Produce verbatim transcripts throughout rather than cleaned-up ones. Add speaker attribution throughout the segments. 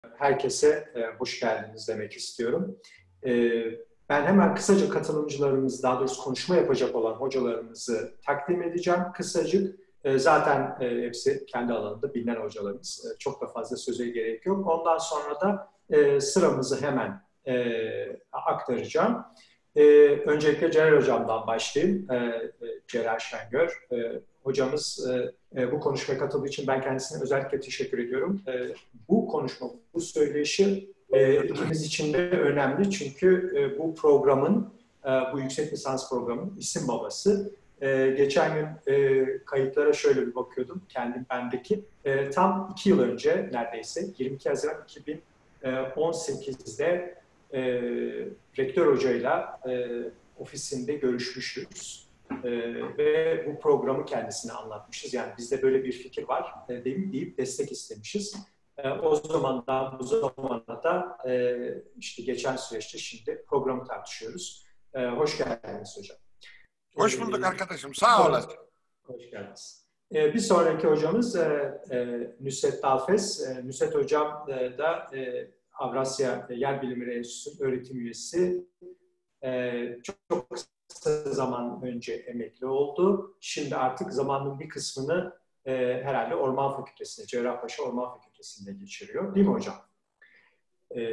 Speaker 1: Herkese e, hoş geldiniz demek istiyorum. E, ben hemen kısaca katılımcılarımız, daha doğrusu konuşma yapacak olan hocalarımızı takdim edeceğim. Kısacık, e, zaten e, hepsi kendi alanında bilinen hocalarımız. E, çok da fazla söze gerek yok. Ondan sonra da e, sıramızı hemen e, aktaracağım. E, öncelikle Celal Hocam'dan başlayayım. E, e, Celal Şengör. E, hocamız e, e, bu konuşmaya katıldığı için ben kendisine özellikle teşekkür ediyorum. E, bu konuşma, bu söyleşi e, ikimiz için de önemli. Çünkü e, bu programın, e, bu yüksek lisans programının isim babası. E, geçen gün e, kayıtlara şöyle bir bakıyordum, kendim bendeki. E, tam iki yıl önce neredeyse, yirmi iki Haziran iki bin on sekiz'de e, rektör hocayla e, ofisinde görüşmüşüz. E, ve bu programı kendisine anlatmışız. Yani bizde böyle bir fikir var e, deyip, deyip destek istemişiz. E, o zamandan bu zamana da e, işte geçen süreçte şimdi programı tartışıyoruz. E, hoş geldiniz hocam.
Speaker 2: Hoş bulduk arkadaşım. Sağ olasın.
Speaker 1: Hoş geldiniz. E, bir sonraki hocamız e, e, Nusret Dalfes. E, Nusret hocam e, da e, Avrasya Yer Bilimleri Enstitüsü öğretim üyesi. E, çok, çok kısa zaman önce emekli oldu. Şimdi artık zamanın bir kısmını e, herhalde Orman Fakültesi'nde, Cerrahpaşa Orman Fakültesi'nde geçiriyor. Değil mi hocam? E,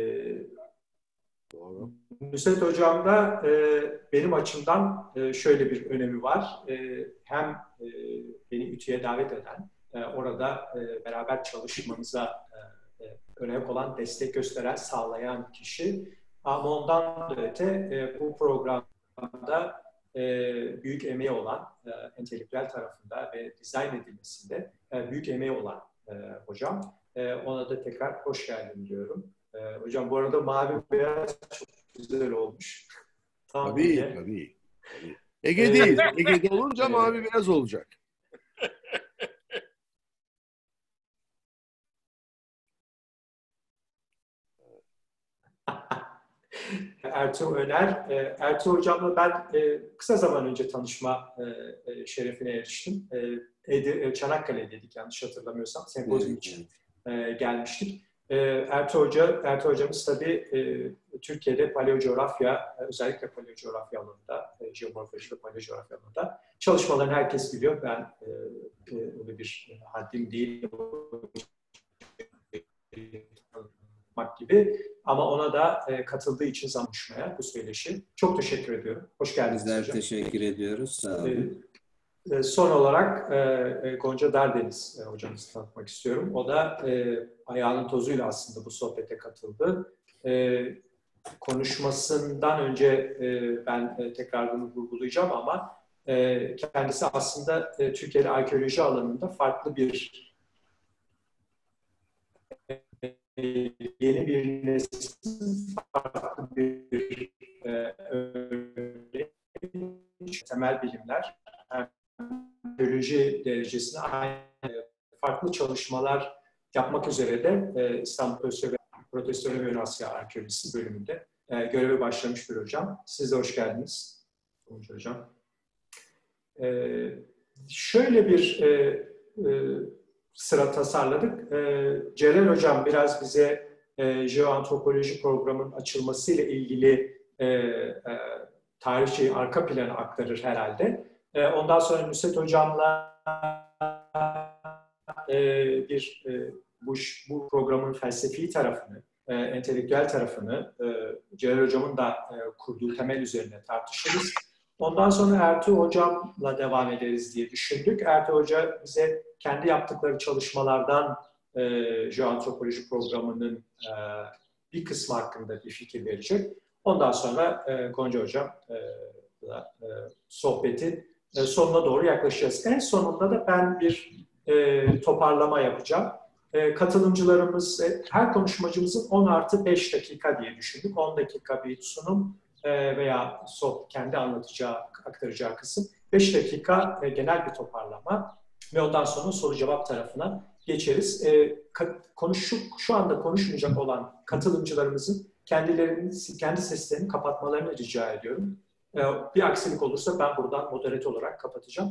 Speaker 2: Doğru.
Speaker 1: Nusret Hocam da e, benim açımdan e, şöyle bir önemi var. E, hem e, beni ÜTÜ'ye davet eden, e, orada e, beraber çalışmamıza e, e, örnek olan, destek gösteren, sağlayan kişi. Ama ondan da öte e, bu programda e, büyük emeği olan, e, entelektüel tarafında ve dizayn edilmesinde e, büyük emeği olan e, hocam. E, ona da tekrar hoş geldin diyorum. E, hocam bu arada mavi beyaz çok güzel olmuş.
Speaker 2: Tam tabii,
Speaker 1: diye.
Speaker 2: tabii, tabii. Ege'deyiz. Evet. Ege'de olunca evet. Mavi beyaz olacak.
Speaker 1: Ertuğ Öner. Ertuğ Hocam'la ben kısa zaman önce tanışma şerefine eriştim. Çanakkale'deydik yanlış hatırlamıyorsam. Sempozyum evet, için evet. gelmiştik. Ertuğ Hoca, Ertuğ Hocamız tabii Türkiye'de paleocoğrafya, özellikle paleocoğrafya alanında, jeomorfoloji ve paleocoğrafya alanında çalışmalarını herkes biliyor. Ben öyle bir haddim değil gibi. Ama ona da e, katıldığı için konuşmaya, bu söyleşi. Çok teşekkür ediyorum. Hoş geldiniz
Speaker 3: Bizler
Speaker 1: hocam.
Speaker 3: teşekkür ediyoruz. Sağ olun.
Speaker 1: E, e, son olarak e, Gonca Dardeniz e, hocamızı tanıtmak istiyorum. O da e, ayağının tozuyla aslında bu sohbete katıldı. E, konuşmasından önce e, ben e, tekrar bunu vurgulayacağım ama e, kendisi aslında e, Türkiye'de arkeoloji alanında farklı bir yeni bir neslin farklı bir e, örneği, temel bilimler, arkeoloji derecesinde aynı farklı çalışmalar yapmak üzere de e, İstanbul Profesörü ve Ön Asya Arkeolojisi bölümünde e, göreve başlamış bir hocam. Siz de hoş geldiniz. Hoş hocam. E, şöyle bir e, e, sıra tasarladık. Ee, Celal Hocam biraz bize e, jeoantropoloji programının açılmasıyla ilgili e, e, tarihçi arka planı aktarır herhalde. E, ondan sonra Nusret Hocam'la e, bir e, bu, bu programın felsefi tarafını, e, entelektüel tarafını e, Celal Hocam'ın da e, kurduğu temel üzerine tartışırız. Ondan sonra Ertuğ Hocam'la devam ederiz diye düşündük. Ertuğ Hoca bize kendi yaptıkları çalışmalardan e, jeoantropoloji programının e, bir kısmı hakkında bir fikir verecek. Ondan sonra e, Gonca Hocam e, e, sohbeti e, sonuna doğru yaklaşacağız. En sonunda da ben bir e, toparlama yapacağım. E, katılımcılarımız, e, her konuşmacımızın on artı beş dakika diye düşündük. on dakika bir sunum veya kendi anlatacağı, aktaracağı kısım. beş dakika genel bir toparlama ve ondan sonra soru cevap tarafına geçeriz. Konuş, şu anda konuşmayacak olan katılımcılarımızın kendilerinin, kendi seslerini kapatmalarını rica ediyorum. Bir aksilik olursa ben buradan moderatör olarak kapatacağım.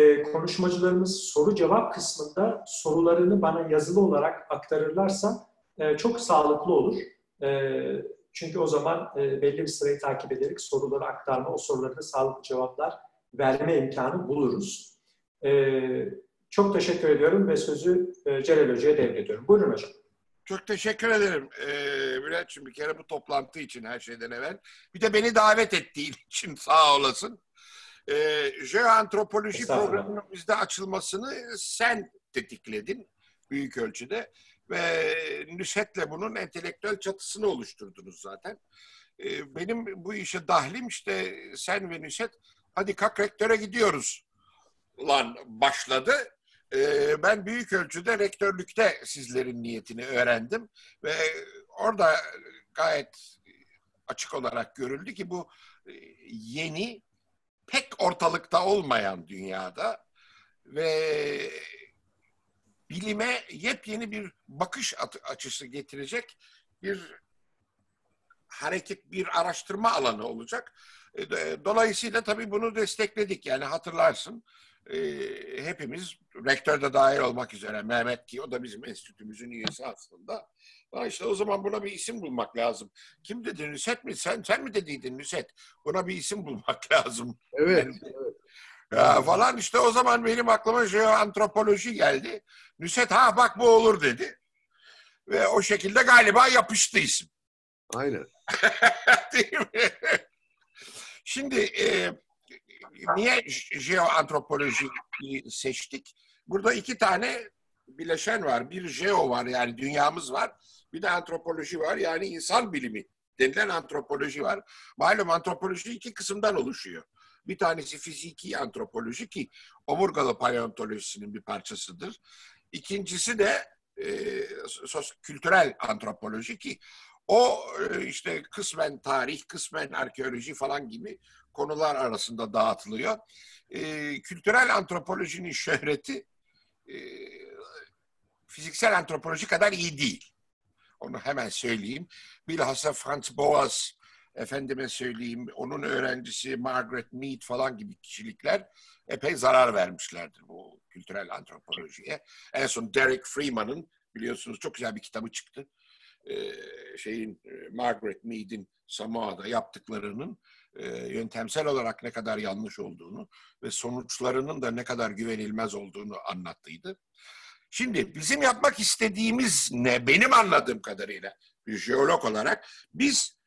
Speaker 1: Konuşmacılarımız soru cevap kısmında sorularını bana yazılı olarak aktarırlarsa e, çok sağlıklı olur. E, çünkü o zaman e, belli bir sırayı takip ederek soruları aktarma, o sorulara da sağlıklı cevaplar verme imkanı buluruz. E, çok teşekkür ediyorum ve sözü e, Celal Hoca'ya devrediyorum. Buyurun hocam.
Speaker 2: Çok teşekkür ederim ee, Bülent'ciğim, bir kere bu toplantı için her şeyden evvel. Bir de beni davet ettiğin için sağ olasın. Ee, Jeoantropoloji programının bizde açılmasını sen tetikledin büyük ölçüde ve Nusret'le bunun entelektüel çatısını oluşturdunuz zaten. Ee, benim bu işe dahlim işte sen ve Nusret hadi kalk rektöre gidiyoruz lan başladı. Ee, ben büyük ölçüde rektörlükte sizlerin niyetini öğrendim ve orada gayet açık olarak görüldü ki bu yeni, pek ortalıkta olmayan dünyada ve bilime yepyeni bir bakış açısı getirecek bir hareket, bir araştırma alanı olacak. Dolayısıyla tabii bunu destekledik. Yani hatırlarsın hepimiz, rektör de dahil olmak üzere, Mehmet ki o da bizim enstitümüzün üyesi aslında. İşte o zaman buna bir isim bulmak lazım. Kim dedi, Nusret mi? Sen, sen mi dediydin Nusret? Buna bir isim bulmak lazım.
Speaker 4: Evet.
Speaker 2: Yani,
Speaker 4: evet.
Speaker 2: Ya falan işte o zaman benim aklıma jeoantropoloji geldi. Nusret ha bak bu olur dedi. Ve o şekilde galiba yapıştı isim.
Speaker 4: Aynen.
Speaker 2: Değil mi? Şimdi e, niye jeoantropolojiyi seçtik? Burada iki tane bileşen var. Bir jeo var, yani dünyamız var. Bir de antropoloji var, yani insan bilimi denilen antropoloji var. Malum antropoloji iki kısımdan oluşuyor. Bir tanesi fiziki antropoloji ki omurgalı paleontolojisinin bir parçasıdır. İkincisi de e, kültürel antropoloji ki o e, işte kısmen tarih, kısmen arkeoloji falan gibi konular arasında dağıtılıyor. E, kültürel antropolojinin şöhreti e, fiziksel antropoloji kadar iyi değil. Onu hemen söyleyeyim. Bilhassa Franz Boas, efendime söyleyeyim, onun öğrencisi Margaret Mead falan gibi kişilikler epey zarar vermişlerdir bu kültürel antropolojiye. En son Derek Freeman'ın biliyorsunuz çok güzel bir kitabı çıktı. Ee, şeyin Margaret Mead'in Samoa'da yaptıklarının e, yöntemsel olarak ne kadar yanlış olduğunu ve sonuçlarının da ne kadar güvenilmez olduğunu anlattıydı. Şimdi bizim yapmak istediğimiz ne? Benim anladığım kadarıyla bir jeolog olarak biz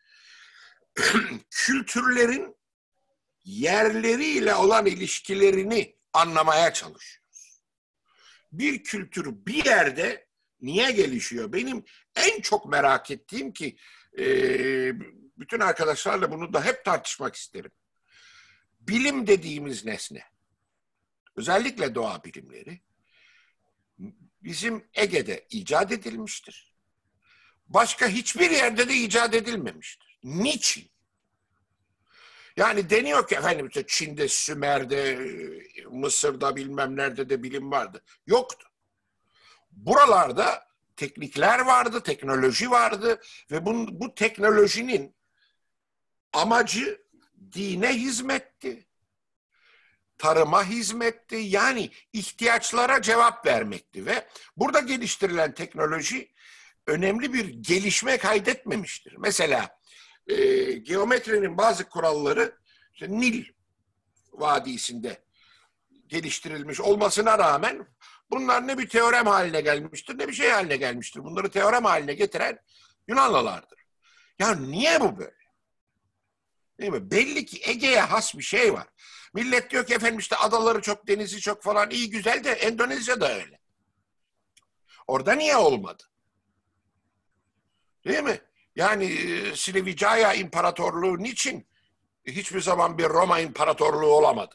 Speaker 2: kültürlerin yerleriyle olan ilişkilerini anlamaya çalışıyoruz. Bir kültür bir yerde niye gelişiyor? Benim en çok merak ettiğim ki e, bütün arkadaşlarla bunu da hep tartışmak isterim. Bilim dediğimiz nesne, özellikle doğa bilimleri, bizim Ege'de icat edilmiştir. Başka hiçbir yerde de icat edilmemiştir. Niçin? Yani deniyor ki efendim işte Çin'de, Sümer'de, Mısır'da bilmem nerede de bilim vardı. Yoktu. Buralarda teknikler vardı, teknoloji vardı ve bu, bu teknolojinin amacı dine hizmetti. Tarıma hizmetti, yani ihtiyaçlara cevap vermekti ve burada geliştirilen teknoloji önemli bir gelişme kaydetmemiştir. Mesela e, geometrinin bazı kuralları işte Nil Vadisi'nde geliştirilmiş olmasına rağmen bunlar ne bir teorem haline gelmiştir ne bir şey haline gelmiştir. Bunları teorem haline getiren Yunanlılardır. Ya niye bu böyle? Değil mi? Belli ki Ege'ye has bir şey var. Millet diyor ki efendim işte adaları çok, denizi çok falan, iyi güzel de Endonezya da öyle. Orada niye olmadı? Değil mi? Yani Srivijaya İmparatorluğu niçin hiçbir zaman bir Roma İmparatorluğu olamadı?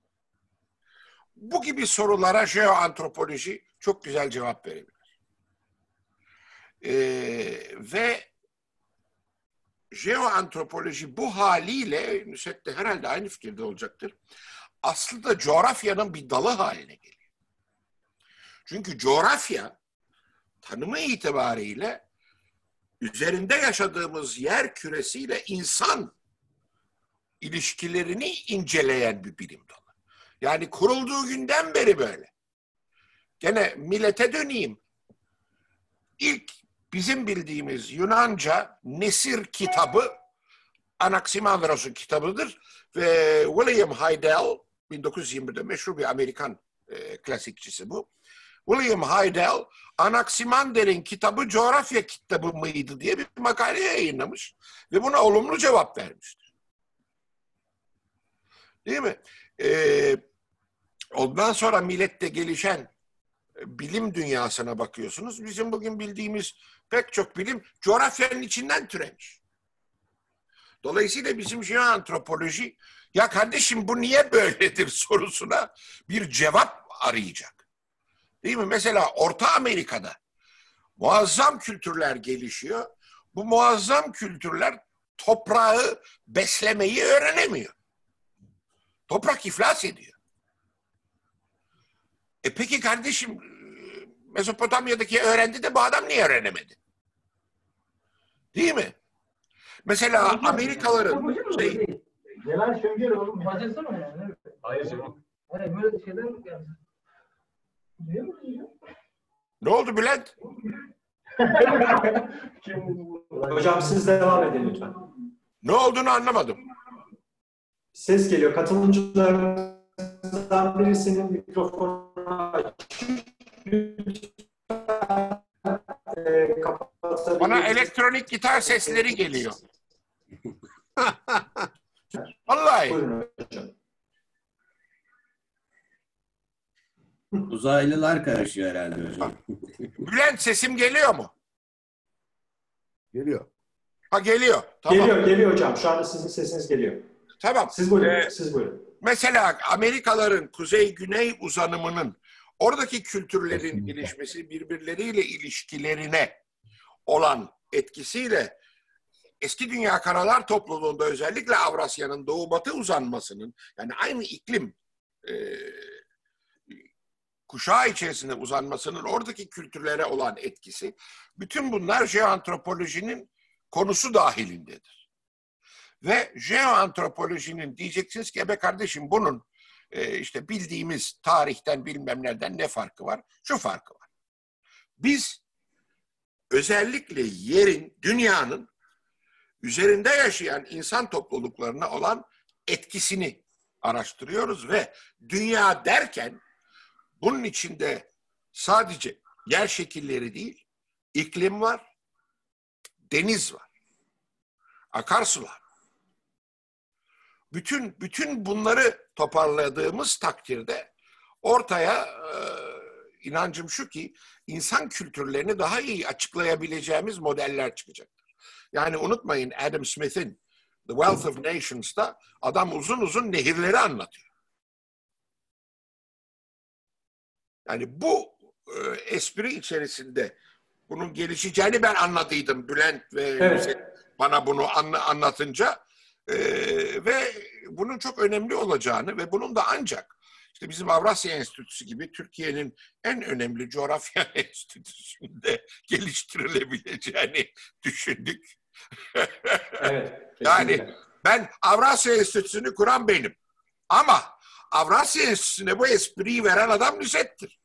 Speaker 2: Bu gibi sorulara jeoantropoloji çok güzel cevap verebilir. Ee, ve jeoantropoloji bu haliyle, Nusret de herhalde aynı fikirde olacaktır, aslında coğrafyanın bir dalı haline geliyor. Çünkü coğrafya tanımı itibariyle üzerinde yaşadığımız yer küresiyle insan ilişkilerini inceleyen bir bilim dalı. Yani kurulduğu günden beri böyle. Gene millete döneyim. İlk bizim bildiğimiz Yunanca Nesir kitabı Anaximandros'un kitabıdır ve William Heidel bin dokuz yüz yirmi bir'de meşhur bir Amerikan e, klasikçisi bu. William Heidel Anaximander'in kitabı coğrafya kitabı mıydı diye bir makale yayınlamış ve buna olumlu cevap vermiştir. Değil mi? Ee, ondan sonra millette gelişen bilim dünyasına bakıyorsunuz. Bizim bugün bildiğimiz pek çok bilim coğrafyanın içinden türemiş. Dolayısıyla bizim jeoantropoloji, ya kardeşim bu niye böyledir sorusuna bir cevap arayacak. Değil mi? Mesela Orta Amerika'da muazzam kültürler gelişiyor. Bu muazzam kültürler toprağı beslemeyi öğrenemiyor. Toprak iflas ediyor. E peki kardeşim Mezopotamya'daki öğrendi de bu adam niye öğrenemedi? Değil mi? Mesela Amerikalıların şey...
Speaker 4: Celal Şengör oğlum. Bacasana yani. Hayır canım. Hayır böyle şeyler mi geldi?
Speaker 2: Ne oldu Bülent?
Speaker 1: Hocam siz devam edin lütfen.
Speaker 2: Ne olduğunu anlamadım.
Speaker 1: Ses geliyor. Katılımcılarımızdan birisinin mikrofonu açık. E,
Speaker 2: Bana elektronik gitar sesleri geliyor. Vallahi.
Speaker 1: Buyurun hocam.
Speaker 3: Uzaylılar karışıyor herhalde hocam.
Speaker 2: Bülent sesim geliyor mu?
Speaker 5: Geliyor.
Speaker 2: Ha geliyor. Tamam.
Speaker 1: Geliyor, geliyor hocam. Şu anda sizin sesiniz geliyor.
Speaker 2: Tamam.
Speaker 1: Siz buyurun,
Speaker 2: Ee,
Speaker 1: siz buyurun.
Speaker 2: Mesela Amerikalıların kuzey-güney uzanımının oradaki kültürlerin gelişmesi birbirleriyle ilişkilerine olan etkisiyle eski dünya karalar topluluğunda özellikle Avrasya'nın doğu-batı uzanmasının yani aynı iklim e, kuşağı içerisinde uzanmasının oradaki kültürlere olan etkisi bütün bunlar jeoantropolojinin konusu dahilindedir. Ve jeoantropolojinin diyeceksiniz ki be kardeşim bunun e, işte bildiğimiz tarihten bilmem nereden ne farkı var? Şu farkı var. Biz özellikle yerin, dünyanın üzerinde yaşayan insan topluluklarına olan etkisini araştırıyoruz ve dünya derken bunun içinde sadece yer şekilleri değil, iklim var, deniz var, akarsular. Bütün bütün bunları toparladığımız takdirde ortaya e, inancım şu ki insan kültürlerini daha iyi açıklayabileceğimiz modeller çıkacaktır. Yani unutmayın Adam Smith'in The Wealth of Nations'ta adam uzun uzun nehirleri anlatıyor. Yani bu e, espri içerisinde bunun gelişeceğini ben anladıydım Bülent ve
Speaker 1: Evet.
Speaker 2: bana bunu anla, anlatınca e, ve bunun çok önemli olacağını ve bunun da ancak işte bizim Avrasya Enstitüsü gibi Türkiye'nin en önemli coğrafya enstitüsünde geliştirilebileceğini düşündük.
Speaker 1: Evet.
Speaker 2: Yani ben Avrasya Enstitüsü'nü kuran benim. Ama Avrasya Enstitüsü'ne bu espriyi veren adam Nusret'tir.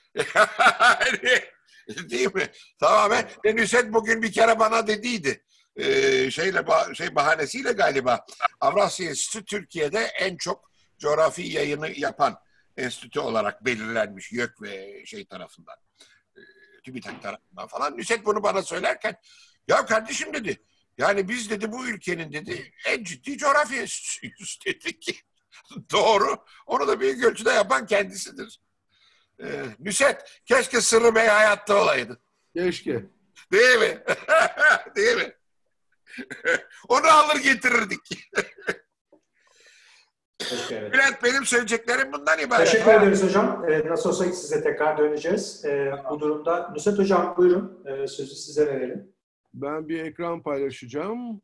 Speaker 2: Değil mi? Tamamen. Ve Nusret bugün bir kere bana dediydi. Ee, şeyle şey bahanesiyle galiba Avrasya Enstitüsü Türkiye'de en çok coğrafi yayını yapan enstitü olarak belirlenmiş YÖK ve şey tarafından. E, TÜBİTAK tarafından falan. Nusret bunu bana söylerken ya kardeşim dedi yani biz dedi bu ülkenin dedi en ciddi coğrafya enstitüsüyüz dedi ki doğru. Onu da büyük ölçüde yapan kendisidir. Ee, Nusret keşke Sırrı Bey hayatta olaydı.
Speaker 5: Keşke.
Speaker 2: Değil mi? Değil mi? Onu alır getirirdik.
Speaker 1: Peki, evet.
Speaker 2: Bülent benim söyleyeceklerim bundan ibaret.
Speaker 1: Teşekkür ederiz hocam. Ee, nasıl olsa size tekrar döneceğiz. Ee, bu durumda Nusret hocam buyurun. Ee, sözü size verelim.
Speaker 5: Ben bir ekran paylaşacağım.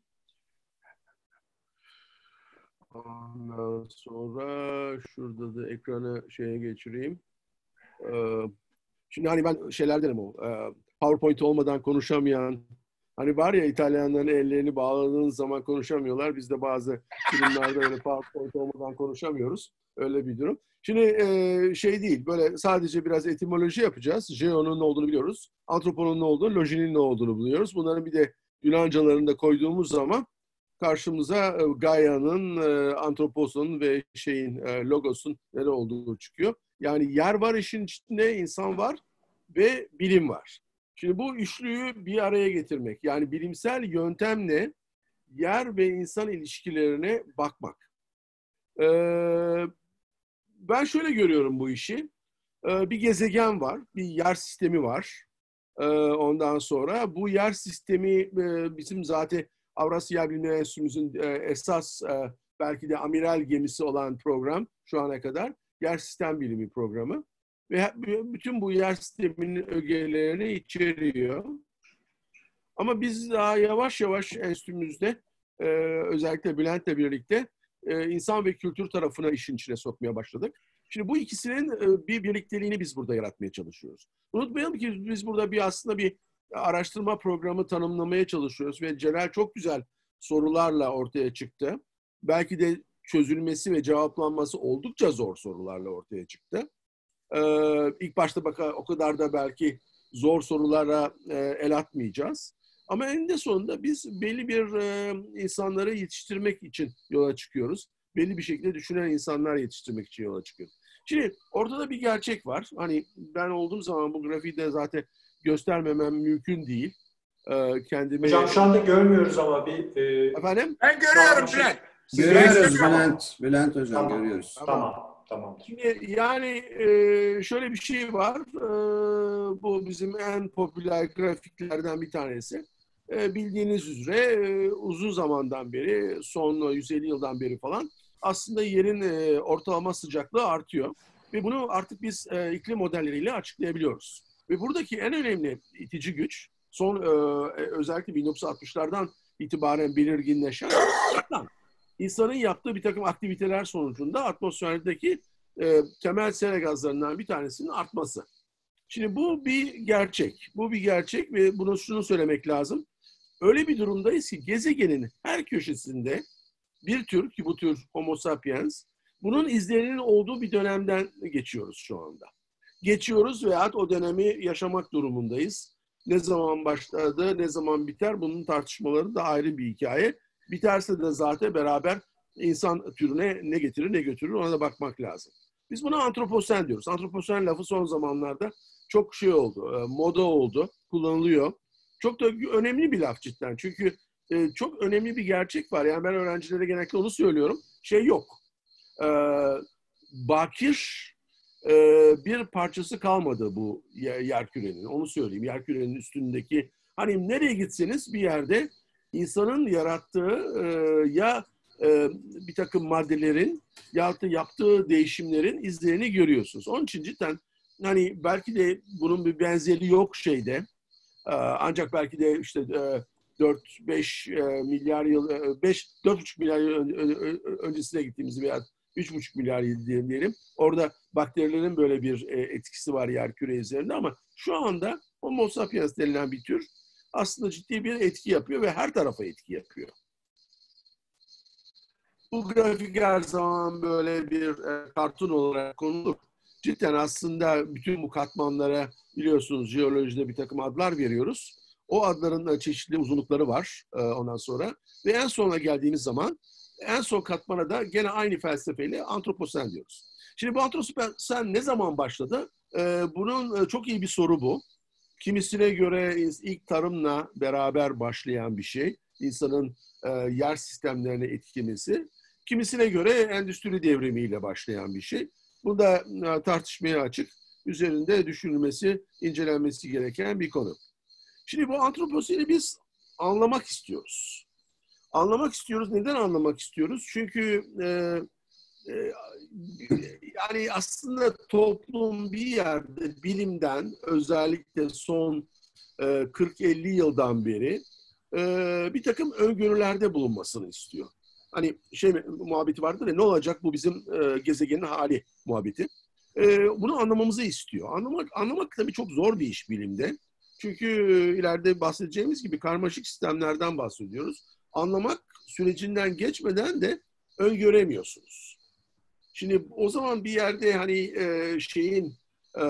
Speaker 5: Ondan sonra şurada da ekranı şeye geçireyim. Ee, şimdi hani ben şeylerdenim o. E, PowerPoint olmadan konuşamayan Hani var ya İtalyanların ellerini bağladığınız zaman konuşamıyorlar. Biz de bazı filmlerde öyle PowerPoint olmadan konuşamıyoruz. Öyle bir durum. Şimdi e, şey değil, böyle sadece biraz etimoloji yapacağız. Jeo'nun ne olduğunu biliyoruz. Antroponun ne olduğunu, lojinin ne olduğunu biliyoruz. Bunların bir de Yunancalarını da koyduğumuz zaman karşımıza e, Gaia'nın, e, Antropos'un ve şeyin, e, Logos'un ne olduğu çıkıyor. Yani yer var işin içinde, insan var ve bilim var. Şimdi bu üçlüyü bir araya getirmek, yani bilimsel yöntemle yer ve insan ilişkilerine bakmak. Ee, ben şöyle görüyorum bu işi. Ee, bir gezegen var, bir yer sistemi var. Ee, ondan sonra bu yer sistemi e, bizim zaten Avrasya Bilimler Enstitümüzün e, esas e, belki de amiral gemisi olan program şu ana kadar yer sistem bilimi programı. Ve bütün bu yer sisteminin ögelerini içeriyor. Ama biz daha yavaş yavaş enstitümüzde e, özellikle Bülent'le birlikte e, insan ve kültür tarafına işin içine sokmaya başladık. Şimdi bu ikisinin e, bir birlikteliğini biz burada yaratmaya çalışıyoruz. Unutmayalım ki biz burada bir aslında bir araştırma programı tanımlamaya çalışıyoruz ve Celal çok güzel sorularla ortaya çıktı. Belki de çözülmesi ve cevaplanması oldukça zor sorularla ortaya çıktı. Ee, ilk başta bak o kadar da belki zor sorulara e, el atmayacağız. Ama eninde sonunda biz belli bir e, insanları yetiştirmek için yola çıkıyoruz. Belli bir şekilde düşünen insanlar yetiştirmek için yola çıkıyoruz. Şimdi ortada bir gerçek var. Hani ben olduğum zaman bu grafiği de zaten göstermemem mümkün değil. Ee, kendimi...
Speaker 1: Hocam şu anda görmüyoruz ama bir... E...
Speaker 5: Efendim?
Speaker 2: Ben görüyorum Bülent.
Speaker 3: Görüyoruz Bülent. Bülent hocam
Speaker 1: Tamam.
Speaker 3: görüyoruz.
Speaker 1: Tamam. Tamam.
Speaker 5: Şimdi yani şöyle bir şey var. Bu bizim en popüler grafiklerden bir tanesi. Bildiğiniz üzere uzun zamandan beri, son yüz elli yıldan beri falan aslında yerin ortalama sıcaklığı artıyor. Ve bunu artık biz iklim modelleriyle açıklayabiliyoruz. Ve buradaki en önemli itici güç, son özellikle bin dokuz yüz altmışlardan itibaren belirginleşen İnsanın yaptığı bir takım aktiviteler sonucunda atmosferdeki e, temel sera gazlarından bir tanesinin artması. Şimdi bu bir gerçek. Bu bir gerçek ve bunu şunu söylemek lazım. Öyle bir durumdayız ki gezegenin her köşesinde bir tür, ki bu tür Homo sapiens, bunun izlerinin olduğu bir dönemden geçiyoruz şu anda. Geçiyoruz veyahut o dönemi yaşamak durumundayız. Ne zaman başladı, ne zaman biter, bunun tartışmaları da ayrı bir hikaye. Biterse de zaten beraber insan türüne ne getirir ne götürür ona da bakmak lazım. Biz buna antroposen diyoruz. Antroposen lafı son zamanlarda çok şey oldu, moda oldu, kullanılıyor. Çok da önemli bir laf cidden. Çünkü çok önemli bir gerçek var. Yani ben öğrencilere genellikle onu söylüyorum. Şey yok. Bakir bir parçası kalmadı bu yerkürenin. Onu söyleyeyim. Yerkürenin üstündeki, hani nereye gitseniz bir yerde İnsanın yarattığı e, ya e, bir takım maddelerin ya da yaptığı değişimlerin izlerini görüyorsunuz. Onun için cidden hani belki de bunun bir benzeri yok şeyde. E, ancak belki de işte e, dört beş e, milyar yıl, beş dört buçuk milyar yıl öncesine gittiğimiz veya üç buçuk milyar yıl diyelim, diyelim. Orada bakterilerin böyle bir e, etkisi var yerküre üzerinde ama şu anda Homo sapiens denilen bir tür aslında ciddi bir etki yapıyor ve her tarafa etki yapıyor. Bu grafik her zaman böyle bir e, kartun olarak konulur. Cidden aslında bütün bu katmanlara biliyorsunuz jeolojide bir takım adlar veriyoruz. O adların da çeşitli uzunlukları var e, ondan sonra. Ve en sona geldiğimiz zaman en son katmana da gene aynı felsefeyle antroposen diyoruz. Şimdi bu antroposen ne zaman başladı? E, bunun e, çok iyi bir soru bu. Kimisine göre ilk tarımla beraber başlayan bir şey. İnsanın e, yer sistemlerine etkilemesi. Kimisine göre endüstri devrimiyle başlayan bir şey. Bu da e, tartışmaya açık. Üzerinde düşünülmesi, incelenmesi gereken bir konu. Şimdi bu antroposeni biz anlamak istiyoruz. Anlamak istiyoruz. Neden anlamak istiyoruz? Çünkü e, e, yani aslında toplum bir yerde bilimden özellikle son e, kırk elli yıldan beri e, bir takım öngörülerde bulunmasını istiyor. Hani şey muhabbeti vardır ya, ne olacak bu bizim e, gezegenin hali muhabbeti. E, bunu anlamamızı istiyor. Anlamak, anlamak tabii çok zor bir iş bilimde. Çünkü ileride bahsedeceğimiz gibi karmaşık sistemlerden bahsediyoruz. Anlamak sürecinden geçmeden de öngöremiyorsunuz. Şimdi o zaman bir yerde hani e, şeyin e,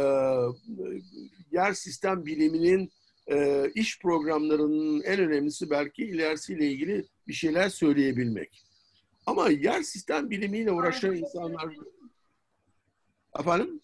Speaker 5: yer sistem biliminin e, iş programlarının en önemlisi belki ilerisiyle ilgili bir şeyler söyleyebilmek. Ama yer sistem bilimiyle uğraşan insanlar... Efendim?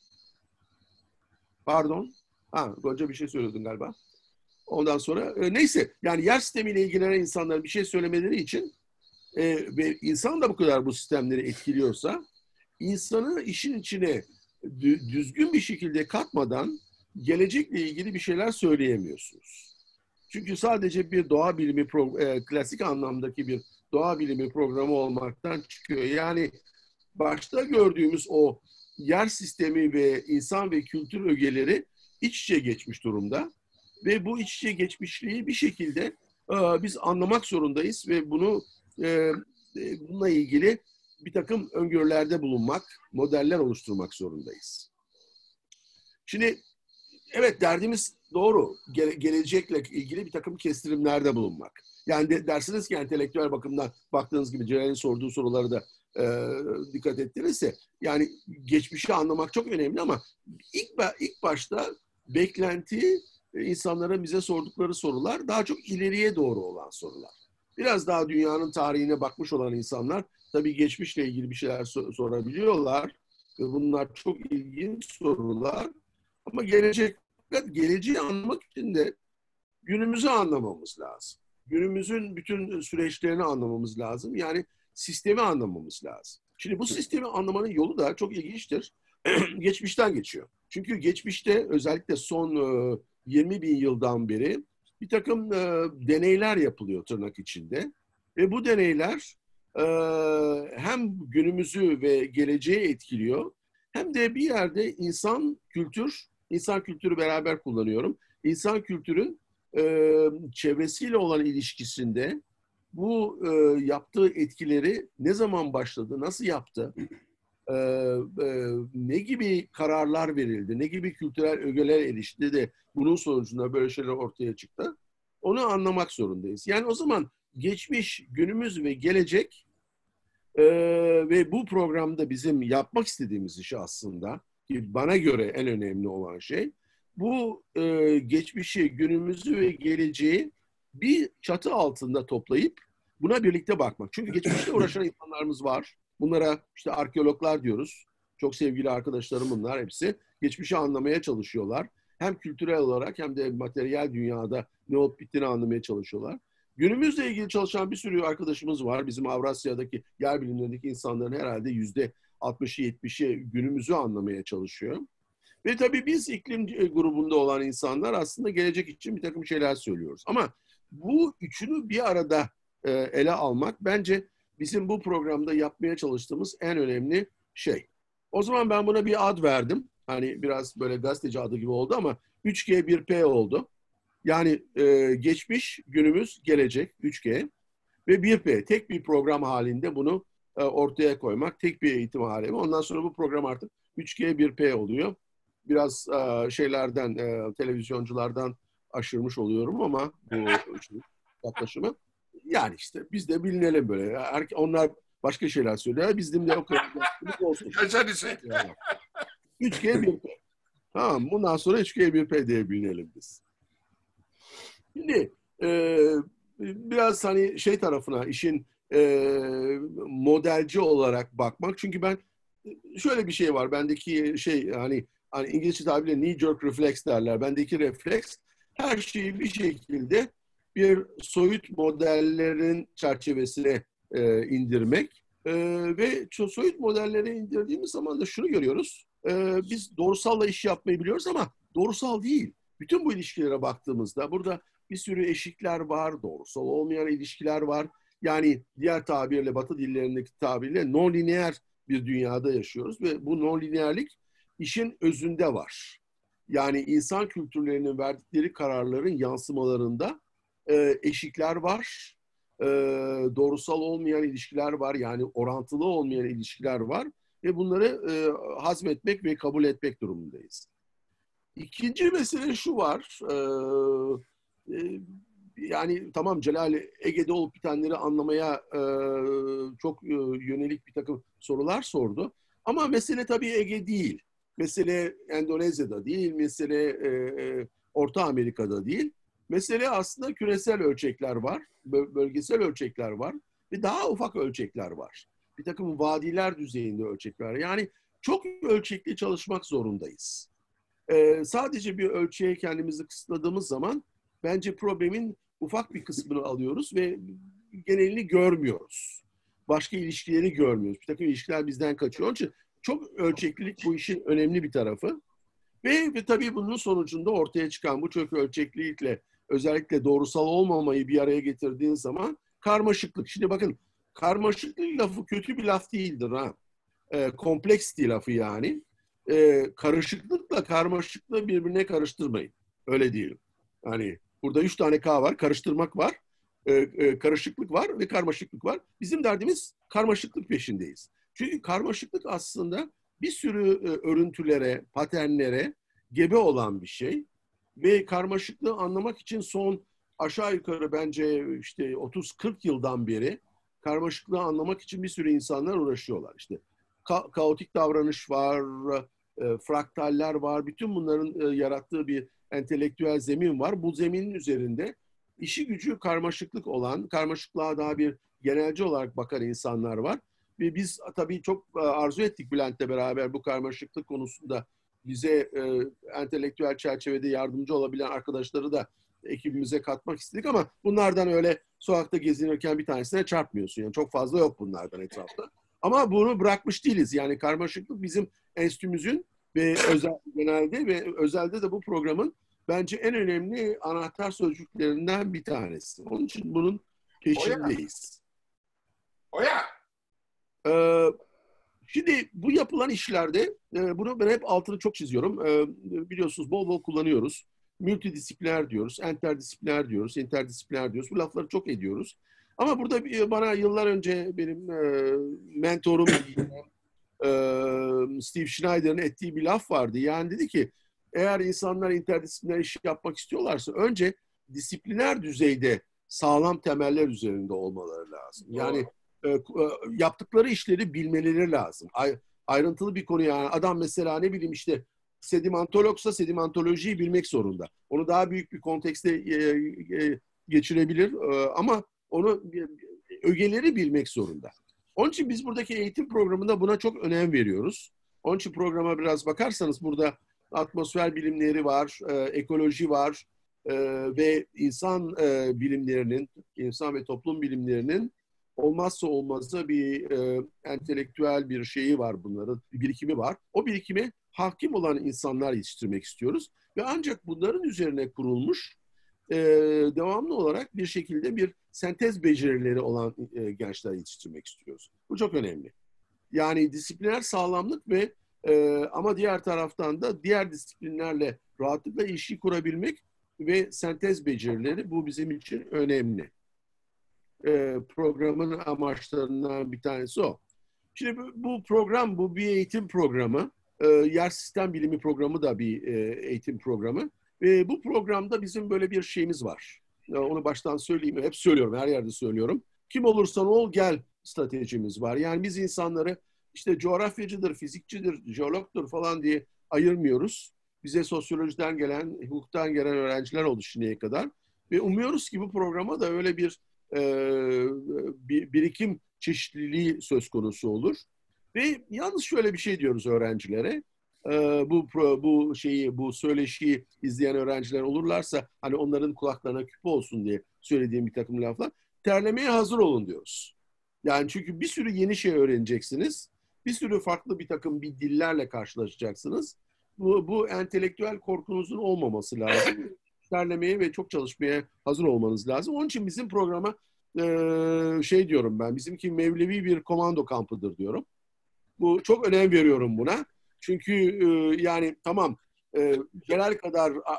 Speaker 5: Pardon. Ha, Gonca bir şey söylüyordun galiba. Ondan sonra e, neyse yani yer sistemiyle ilgilenen insanlar bir şey söylemeleri için e, ve insan da bu kadar bu sistemleri etkiliyorsa insanı işin içine dü- düzgün bir şekilde katmadan gelecekle ilgili bir şeyler söyleyemiyorsunuz. Çünkü sadece bir doğa bilimi pro- e, klasik anlamdaki bir doğa bilimi programı olmaktan çıkıyor. Yani başta gördüğümüz o yer sistemi ve insan ve kültür ögeleri iç içe geçmiş durumda. Ve bu iç içe geçmişliği bir şekilde e, biz anlamak zorundayız ve bunu e, e, bununla ilgili bir takım öngörülerde bulunmak, modeller oluşturmak zorundayız. Şimdi evet derdimiz doğru. Ge- gelecekle ilgili bir takım kestirimlerde bulunmak. Yani de, dersiniz ki entelektüel bakımdan baktığınız gibi Celal'in sorduğu soruları da e, dikkat ettirirse yani geçmişi anlamak çok önemli ama ilk, ilk başta beklenti insanlara bize sordukları sorular daha çok ileriye doğru olan sorular. Biraz daha dünyanın tarihine bakmış olan insanlar tabii geçmişle ilgili bir şeyler sor- sorabiliyorlar. Ve bunlar çok ilginç sorular. Ama gelecek, geleceği anlamak için de günümüzü anlamamız lazım. Günümüzün bütün süreçlerini anlamamız lazım. Yani sistemi anlamamız lazım. Şimdi bu sistemi anlamanın yolu da çok ilginçtir. Geçmişten geçiyor. Çünkü geçmişte özellikle son yirmi bin yıldan beri bir takım deneyler yapılıyor tırnak içinde. Ve bu deneyler hem günümüzü ve geleceği etkiliyor hem de bir yerde insan kültür, insan kültürü beraber kullanıyorum. İnsan kültürün çevresiyle olan ilişkisinde bu yaptığı etkileri ne zaman başladı, nasıl yaptı, ne gibi kararlar verildi, ne gibi kültürel ögeler erişti de bunun sonucunda böyle şeyler ortaya çıktı. Onu anlamak zorundayız. Yani o zaman geçmiş, günümüz ve gelecek e, ve bu programda bizim yapmak istediğimiz işi aslında, ki bana göre en önemli olan şey, bu e, geçmişi, günümüzü ve geleceği bir çatı altında toplayıp buna birlikte bakmak. Çünkü geçmişte uğraşan insanlarımız var. Bunlara işte arkeologlar diyoruz. Çok sevgili arkadaşlarım bunlar hepsi. Geçmişi anlamaya çalışıyorlar. Hem kültürel olarak hem de materyal dünyada ne olup bittiğini anlamaya çalışıyorlar. Günümüzle ilgili çalışan bir sürü arkadaşımız var. Bizim Avrasya'daki yer bilimlerindeki insanların herhalde yüzde altmışı yetmişi günümüzü anlamaya çalışıyor. Ve tabii biz iklim grubunda olan insanlar aslında gelecek için bir takım şeyler söylüyoruz. Ama bu üçünü bir arada e, ele almak bence bizim bu programda yapmaya çalıştığımız en önemli şey. O zaman ben buna bir ad verdim. Hani biraz böyle gazeteci adı gibi oldu ama üç G bir P oldu. Yani e, geçmiş, günümüz, gelecek üç G ve bir P. Tek bir program halinde bunu e, ortaya koymak. Tek bir eğitim hali. Ondan sonra bu program artık üç G bir P oluyor. Biraz e, şeylerden, e, televizyonculardan aşırmış oluyorum ama bu şey, yaklaşımı. Yani işte biz de bilinelim böyle. Onlar başka şeyler söylüyor. Bizim de o kadar olsun. Yani. üç G bir P. Tamam, bundan sonra üç G bir P diye bilinelim biz. Şimdi e, biraz hani şey tarafına işin e, modelci olarak bakmak. Çünkü ben şöyle bir şey var. Bendeki şey hani, hani İngilizce tabiriyle knee jerk reflex derler. Bendeki refleks her şeyi bir şekilde bir soyut modellerin çerçevesine e, indirmek. E, ve soyut modellere indirdiğimiz zaman da şunu görüyoruz. E, biz doğrusalla iş yapmayı biliyoruz ama doğrusal değil. Bütün bu ilişkilere baktığımızda burada bir sürü eşikler var, doğrusal olmayan ilişkiler var. Yani diğer tabirle, Batı dillerindeki tabirle non-lineer bir dünyada yaşıyoruz ve bu non-lineerlik işin özünde var. Yani insan kültürlerinin verdikleri kararların yansımalarında e, eşikler var, e, doğrusal olmayan ilişkiler var, yani orantılı olmayan ilişkiler var ve bunları e, hazmetmek ve kabul etmek durumundayız. İkinci mesele şu var. E, e, yani tamam Celal Ege'de olup bitenleri anlamaya e, çok e, yönelik bir takım sorular sordu. Ama mesele tabii Ege değil. Mesele Endonezya'da değil. Mesele e, e, Orta Amerika'da değil. Mesele aslında küresel ölçekler var. Bölgesel ölçekler var. Ve daha ufak ölçekler var. Bir takım vadiler düzeyinde ölçekler. Yani çok ölçekli çalışmak zorundayız. Ee, sadece bir ölçeğe kendimizi kısıtladığımız zaman bence problemin ufak bir kısmını alıyoruz ve genelini görmüyoruz. Başka ilişkileri görmüyoruz. Bir takım ilişkiler bizden kaçıyor. Onun için çok ölçeklilik bu işin önemli bir tarafı. Ve, ve tabii bunun sonucunda ortaya çıkan bu çok ölçeklilikle özellikle doğrusal olmamayı bir araya getirdiğin zaman karmaşıklık. Şimdi bakın karmaşıklık lafı kötü bir laf değildir ha. E, kompleks değil lafı yani. E, karışıklıkla karmaşıklığı birbirine karıştırmayın. Öyle diyelim. Yani burada üç tane K var. Karıştırmak var. E, e, karışıklık var ve karmaşıklık var. Bizim derdimiz karmaşıklık peşindeyiz. Çünkü karmaşıklık aslında bir sürü e, örüntülere, paternlere gebe olan bir şey. Ve karmaşıklığı anlamak için son aşağı yukarı bence işte otuz kırk yıldan beri karmaşıklığı anlamak için bir sürü insanlar uğraşıyorlar. İşte ka- kaotik davranış var, e, fraktaller var. Bütün bunların e, yarattığı bir entelektüel zemin var. Bu zeminin üzerinde işi gücü karmaşıklık olan, karmaşıklığa daha bir genelci olarak bakan insanlar var. Ve biz tabii çok e, arzu ettik Bülent'le beraber bu karmaşıklık konusunda bize e, entelektüel çerçevede yardımcı olabilen arkadaşları da ekibimize katmak istedik ama bunlardan öyle sokakta gezinirken bir tanesine çarpmıyorsun. Yani çok fazla yok bunlardan etrafta. Ama bunu bırakmış değiliz. Yani karmaşıklık bizim enstitümüzün ve özel, genelde ve özelde de bu programın bence en önemli anahtar sözcüklerinden bir tanesi. Onun için bunun peşindeyiz.
Speaker 2: Oya.
Speaker 5: Ee, Şimdi bu yapılan işlerde, e, bunu ben hep altını çok çiziyorum. E, biliyorsunuz bol bol kullanıyoruz. Multidisipliner diyoruz, interdisipliner diyoruz, interdisipliner diyoruz. Bu lafları çok ediyoruz. Ama burada bir, bana yıllar önce benim e, mentorum e, Steve Schneider'ın ettiği bir laf vardı. Yani dedi ki eğer insanlar interdisipliner iş yapmak istiyorlarsa önce disipliner düzeyde sağlam temeller üzerinde olmaları lazım. Yani e, yaptıkları işleri bilmeleri lazım. Ay, ayrıntılı bir konu yani. Adam mesela ne bileyim işte sedimentologsa sedimentolojiyi bilmek zorunda. Onu daha büyük bir kontekste e, e, geçirebilir e, ama onu e, ögeleri bilmek zorunda. Onun için biz buradaki eğitim programında buna çok önem veriyoruz. Onun için programa biraz bakarsanız burada atmosfer bilimleri var, e, ekoloji var e, ve insan e, bilimlerinin, insan ve toplum bilimlerinin olmazsa olmazsa bir e, entelektüel bir şeyi var bunların, bir birikimi var. O birikime hakim olan insanlar yetiştirmek istiyoruz. Ve ancak bunların üzerine kurulmuş e, devamlı olarak bir şekilde bir sentez becerileri olan e, gençler yetiştirmek istiyoruz. Bu çok önemli. Yani disipliner sağlamlık ve e, ama diğer taraftan da diğer disiplinlerle rahatlıkla ilişki kurabilmek ve sentez becerileri bu bizim için önemli. E, programın amaçlarından bir tanesi o. Şimdi bu program, bu bir eğitim programı. E, yer sistem bilimi programı da bir e, eğitim programı. Ve bu programda bizim böyle bir şeyimiz var. E, onu baştan söyleyeyim. Hep söylüyorum, her yerde söylüyorum. Kim olursan ol gel stratejimiz var. Yani biz insanları işte coğrafyacıdır, fizikçidir, jeologtur falan diye ayırmıyoruz. Bize sosyolojiden gelen, hukuktan gelen öğrenciler oldu şimdiye kadar. Ve umuyoruz ki bu programa da öyle bir e, bir birikim çeşitliliği söz konusu olur. Ve yalnız şöyle bir şey diyoruz öğrencilere. E, bu bu şeyi, bu söyleşiyi izleyen öğrenciler olurlarsa hani onların kulaklarına küpe olsun diye söylediğim bir takım laflar. Terlemeye hazır olun diyoruz. Yani çünkü bir sürü yeni şey öğreneceksiniz. Bir sürü farklı bir takım bir dillerle karşılaşacaksınız. Bu, bu entelektüel korkunuzun olmaması lazım. Terlemeye ve çok çalışmaya hazır olmanız lazım. Onun için bizim programa e, şey diyorum ben, bizimki Mevlevi bir komando kampıdır diyorum. Bu çok önem veriyorum buna. Çünkü e, yani tamam e, genel kadar a,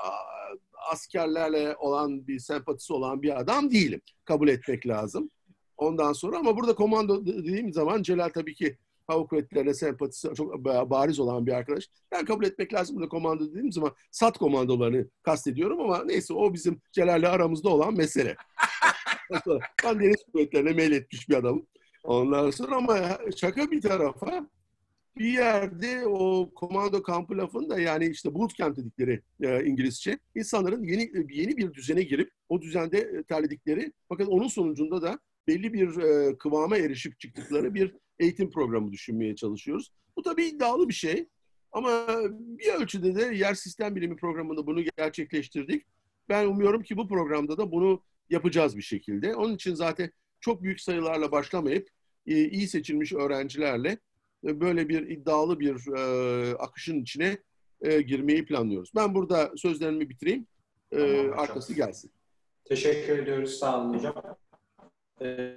Speaker 5: askerlerle olan bir sempatisi olan bir adam değilim. Kabul etmek lazım. Ondan sonra ama burada komando dediğim zaman Celal tabii ki hava kuvvetlerine sempatisi çok bariz olan bir arkadaş. Ben kabul etmek lazım burada komando dediğim zaman SAT komandolarını kastediyorum ama neyse o bizim Celal'le aramızda olan mesele. Ben deniz kuvvetlerine meyletmiş bir adamım. Ondan sonra ama şaka bir tarafa bir yerde o komando kampı lafında yani işte bootcamp dedikleri e, İngilizce insanların yeni yeni bir düzene girip o düzende terledikleri fakat onun sonucunda da belli bir e, kıvama erişip çıktıkları bir eğitim programı düşünmeye çalışıyoruz. Bu tabii iddialı bir şey ama bir ölçüde de yer sistem bilimi programında bunu gerçekleştirdik. Ben umuyorum ki bu programda da bunu yapacağız bir şekilde. Onun için zaten çok büyük sayılarla başlamayıp e, iyi seçilmiş öğrencilerle e, böyle bir iddialı bir e, akışın içine e, girmeyi planlıyoruz. Ben burada sözlerimi bitireyim. E,
Speaker 1: Tamam,
Speaker 5: arkası gelsin.
Speaker 1: Teşekkür ediyoruz. Sağ olun hocam. Ee,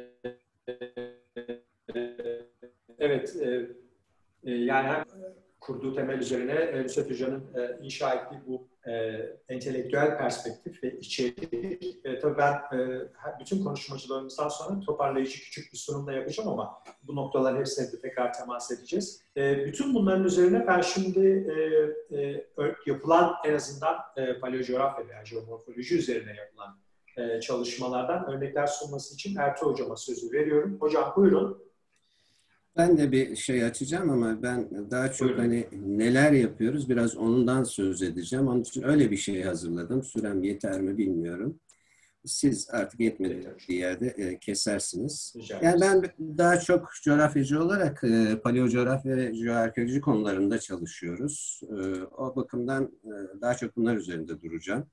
Speaker 1: evet, e, e, yani hem kurduğu temel üzerine e, Nusret Hoca'nın e, inşa ettiği bu e, entelektüel perspektif ve içerik. E, tabii ben e, bütün konuşmacılarımızdan sonra toparlayıcı küçük bir sunumla yapacağım ama bu noktaların hepsine de tekrar temas edeceğiz. E, bütün bunların üzerine ben şimdi e, e, yapılan en azından e, paleocoğrafya veya jeomorfoloji üzerine yapılan e, çalışmalardan örnekler sunması için Ertuğ Hocama sözü veriyorum. Hocam buyurun.
Speaker 3: Ben de bir şey açacağım ama ben daha çok
Speaker 1: Buyurun.
Speaker 3: hani neler yapıyoruz biraz ondan söz edeceğim. Onun için öyle bir şey hazırladım. Sürem yeter mi bilmiyorum. Siz artık yetmediği yerde e, kesersiniz.
Speaker 1: Rica
Speaker 3: Yani
Speaker 1: ederiz.
Speaker 3: ben daha çok coğrafyacı olarak e, paleocoğrafya ve jeoarkeoloji konularında çalışıyoruz. E, o bakımdan e, daha çok bunlar üzerinde duracağım.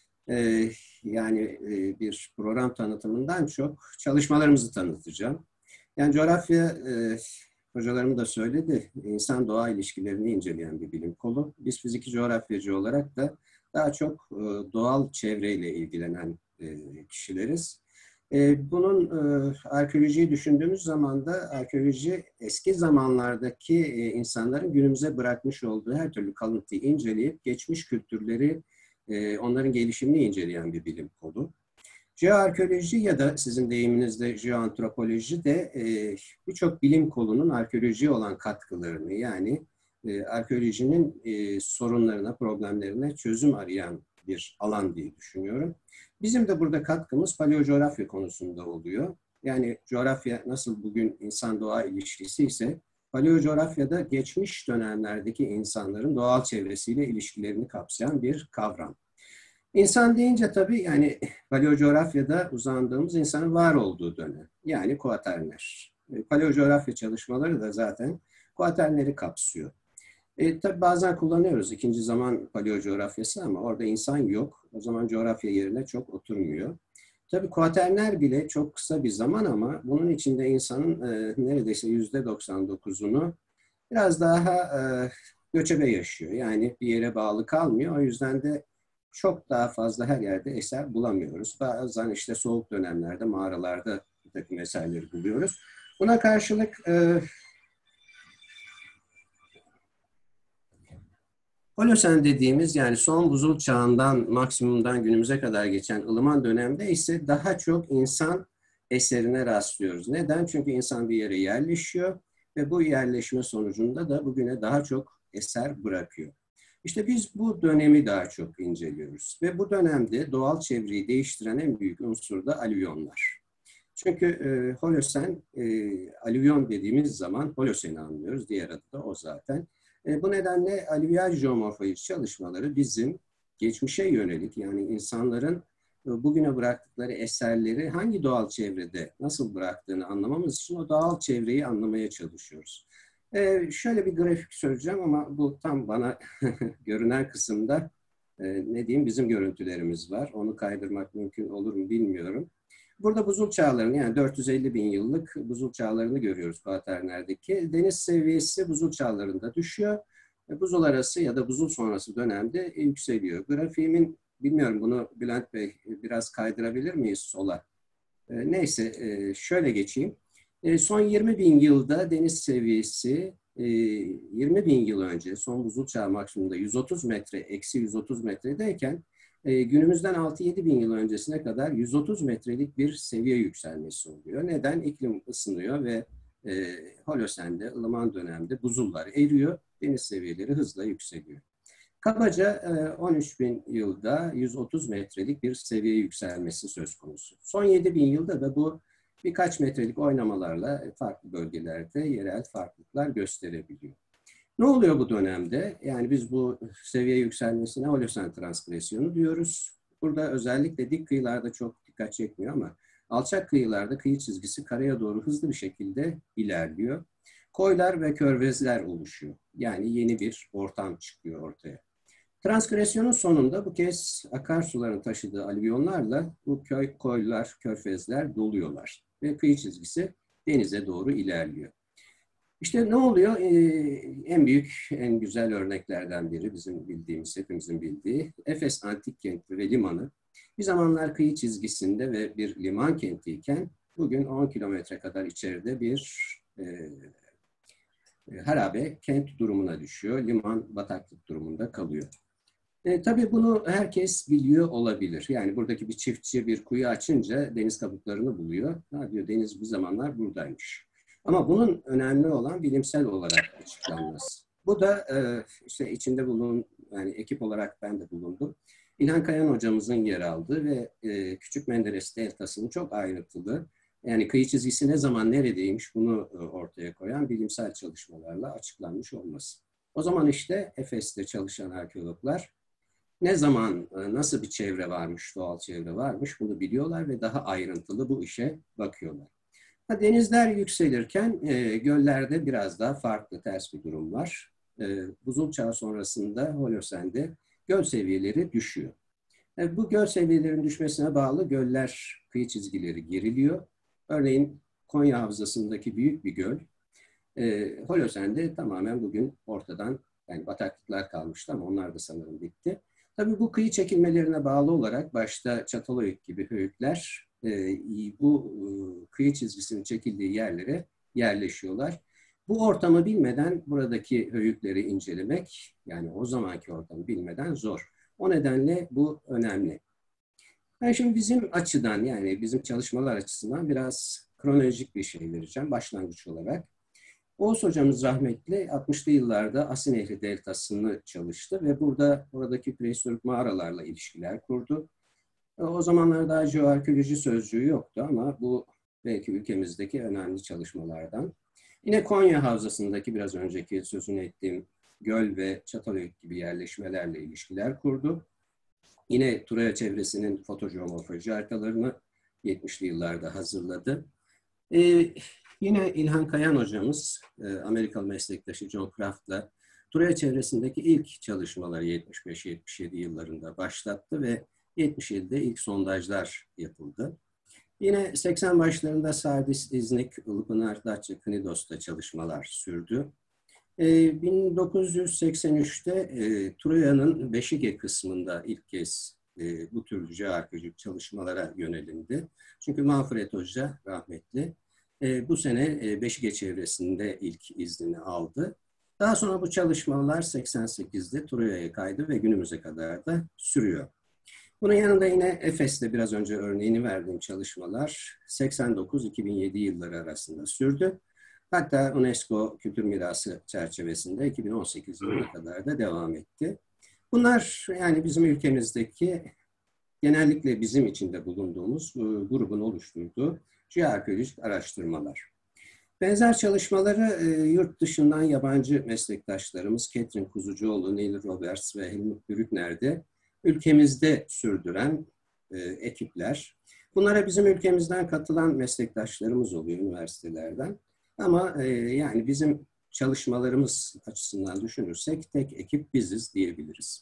Speaker 3: E, yani e, bir program tanıtımından çok çalışmalarımızı tanıtacağım. Yani coğrafya, e, hocalarım da söyledi, insan-doğa ilişkilerini inceleyen bir bilim kolu. Biz fiziki coğrafyacı olarak da daha çok e, doğal çevreyle ilgilenen e, kişileriz. E, bunun e, arkeolojiyi düşündüğümüz zaman da arkeoloji eski zamanlardaki e, insanların günümüze bırakmış olduğu her türlü kalıntıyı inceleyip geçmiş kültürleri, e, onların gelişimini inceleyen bir bilim kolu. Jeoarkeoloji ya da sizin deyiminizde jeoantropoloji de e, birçok bilim kolunun arkeolojiye olan katkılarını yani e, arkeolojinin e, sorunlarına, problemlerine çözüm arayan bir alan diye düşünüyorum. Bizim de burada katkımız paleocoğrafya konusunda oluyor. Yani coğrafya nasıl bugün insan-doğa ilişkisi ise paleocoğrafyada geçmiş dönemlerdeki insanların doğal çevresiyle ilişkilerini kapsayan bir kavram. İnsan deyince tabii yani paleocoğrafyada uzandığımız insanın var olduğu dönem. Yani kuaterner. Paleocoğrafya çalışmaları da zaten kuaterner'i kapsıyor. E, tabii bazen kullanıyoruz ikinci zaman paleocoğrafyası ama orada insan yok. O zaman coğrafya yerine çok oturmuyor. Tabii kuaterner bile çok kısa bir zaman ama bunun içinde insanın e, neredeyse yüzde doksan dokuzunu biraz daha e, göçebe yaşıyor. Yani bir yere bağlı kalmıyor. O yüzden de çok daha fazla her yerde eser bulamıyoruz. Bazen işte soğuk dönemlerde mağaralarda bir takım eserleri buluyoruz. Buna karşılık e, Holosen dediğimiz yani son buzul çağından maksimumdan günümüze kadar geçen ılıman dönemde ise daha çok insan eserine rastlıyoruz. Neden? Çünkü insan bir yere yerleşiyor ve bu yerleşme sonucunda da bugüne daha çok eser bırakıyor. İşte biz bu dönemi daha çok inceliyoruz ve bu dönemde doğal çevreyi değiştiren en büyük unsur da alüvyonlar. Çünkü e, Holosen, e, alüvyon dediğimiz zaman Holosen'i anlıyoruz, diğer adı da o zaten. E, bu nedenle alüvyal jeomorfoloji çalışmaları bizim geçmişe yönelik yani insanların e, bugüne bıraktıkları eserleri hangi doğal çevrede nasıl bıraktığını anlamamız için o doğal çevreyi anlamaya çalışıyoruz. Ee, şöyle bir grafik söyleyeceğim ama bu tam bana görünen kısımda e, ne diyeyim bizim görüntülerimiz var. Onu kaydırmak mümkün olur mu bilmiyorum. Burada buzul çağlarını yani dört yüz elli bin yıllık buzul çağlarını görüyoruz kuaternerdeki. Deniz seviyesi buzul çağlarında düşüyor. Buzul arası ya da buzul sonrası dönemde yükseliyor. Grafiğimin bilmiyorum bunu Bülent Bey biraz kaydırabilir miyiz sola? E, neyse e, şöyle geçeyim. Son yirmi bin yılda deniz seviyesi yirmi bin yıl önce son buzul çağı maksimumda yüz otuz metre, eksi yüz otuz metredeyken günümüzden altı yedi bin yıl öncesine kadar yüz otuz metrelik bir seviye yükselmesi oluyor. Neden? İklim ısınıyor ve e, Holosen'de, ılıman dönemde buzullar eriyor, deniz seviyeleri hızla yükseliyor. Kabaca e, on üç bin yılda yüz otuz metrelik bir seviye yükselmesi söz konusu. Son yedi bin yılda da bu birkaç metrelik oynamalarla farklı bölgelerde yerel farklılıklar gösterebiliyor. Ne oluyor bu dönemde? Yani biz bu seviye yükselmesine Holosen transgresyonu diyoruz. Burada özellikle dik kıyılarda çok dikkat çekmiyor ama alçak kıyılarda kıyı çizgisi karaya doğru hızlı bir şekilde ilerliyor. Koylar ve körvezler oluşuyor. Yani yeni bir ortam çıkıyor ortaya. Transgresyonun sonunda bu kez akarsuların taşıdığı alüvyonlarla bu köy, koylar, körfezler doluyorlar. Ve kıyı çizgisi denize doğru ilerliyor. İşte ne oluyor? Ee, en büyük, en güzel örneklerden biri bizim bildiğimiz, hepimizin bildiği Efes Antik Kenti ve limanı. Bir zamanlar kıyı çizgisinde ve bir liman kentiyken bugün on kilometre kadar içeride bir e, e, harabe kent durumuna düşüyor. Liman bataklık durumunda kalıyor. E, tabii bunu herkes biliyor olabilir. Yani buradaki bir çiftçi bir kuyu açınca deniz kabuklarını buluyor. Ha diyor, deniz bir zamanlar buradaymış. Ama bunun önemli olan bilimsel olarak açıklanması. Bu da e, işte içinde bulunduğum, yani ekip olarak ben de bulundum. İlhan Kayan hocamızın yer aldığı ve e, Küçük Menderes deltasının çok ayrıntılı, yani kıyı çizgisi ne zaman neredeymiş bunu e, ortaya koyan bilimsel çalışmalarla açıklanmış olması. O zaman işte Efes'te çalışan arkeologlar ne zaman, nasıl bir çevre varmış, doğal çevre varmış bunu biliyorlar ve daha ayrıntılı bu işe bakıyorlar. Denizler yükselirken e, göllerde biraz daha farklı, ters bir durum var. E, buzul çağı sonrasında Holosen'de göl seviyeleri düşüyor. E, bu göl seviyelerinin düşmesine bağlı göller, kıyı çizgileri geriliyor. Örneğin Konya Havzası'ndaki büyük bir göl, e, Holosen'de tamamen bugün ortadan, yani bataklıklar kalmıştı ama onlar da sanırım bitti. Tabii bu kıyı çekilmelerine bağlı olarak başta Çatalhöyük gibi höyükler e, bu e, kıyı çizgisinin çekildiği yerlere yerleşiyorlar. Bu ortamı bilmeden buradaki höyükleri incelemek, yani o zamanki ortamı bilmeden zor. O nedenle bu önemli. Ben şimdi bizim açıdan, yani bizim çalışmalar açısından biraz kronolojik bir şey vereceğim başlangıç olarak. Oğuz hocamız rahmetli altmışlı yıllarda Asi Nehri deltasını çalıştı ve burada oradaki prehistorik mağaralarla ilişkiler kurdu. O zamanlar daha jeoarkeoloji sözcüğü yoktu ama bu belki ülkemizdeki önemli çalışmalardan. Yine Konya Havzası'ndaki biraz önceki sözünü ettiğim göl ve Çatalhöyük gibi yerleşmelerle ilişkiler kurdu. Yine Troya çevresinin fotojeomorfoloji haritalarını yetmişli yıllarda hazırladı. Ee, yine İlhan Kayan hocamız, Amerikalı meslektaşı John Craft'la Troya çevresindeki ilk çalışmaları yetmiş beş yetmiş yedi yıllarında başlattı ve yetmiş yedide ilk sondajlar yapıldı. Yine seksen başlarında Sardis, İznik, Ilpınar, Datça, Knidos'ta çalışmalar sürdü. Ee, bin dokuz yüz seksen üçte e, Troya'nın Beşige kısmında ilk kez e, bu tür jeoarkeolojik çalışmalara yönelindi. Çünkü Manfred Hoca rahmetli e, bu sene e, Beşige çevresinde ilk iznini aldı. Daha sonra bu çalışmalar seksen sekizde Troya'ya kaydı ve günümüze kadar da sürüyor. Bunun yanında yine Efes'te biraz önce örneğini verdiğim çalışmalar seksen dokuz iki bin yedi yılları arasında sürdü. Hatta UNESCO Kültür Mirası çerçevesinde iki bin on sekiz yılına kadar da devam etti. Bunlar yani bizim ülkemizdeki genellikle bizim içinde bulunduğumuz grubun oluşturduğu jeoarkeolojik araştırmalar. Benzer çalışmaları e, yurt dışından yabancı meslektaşlarımız Catherine Kuzucuoğlu, Neil Roberts ve Helmut Brückner'de ülkemizde sürdüren e, ekipler. Bunlara bizim ülkemizden katılan meslektaşlarımız oluyor üniversitelerden. Ama e, yani bizim çalışmalarımız açısından düşünürsek tek ekip biziz diyebiliriz.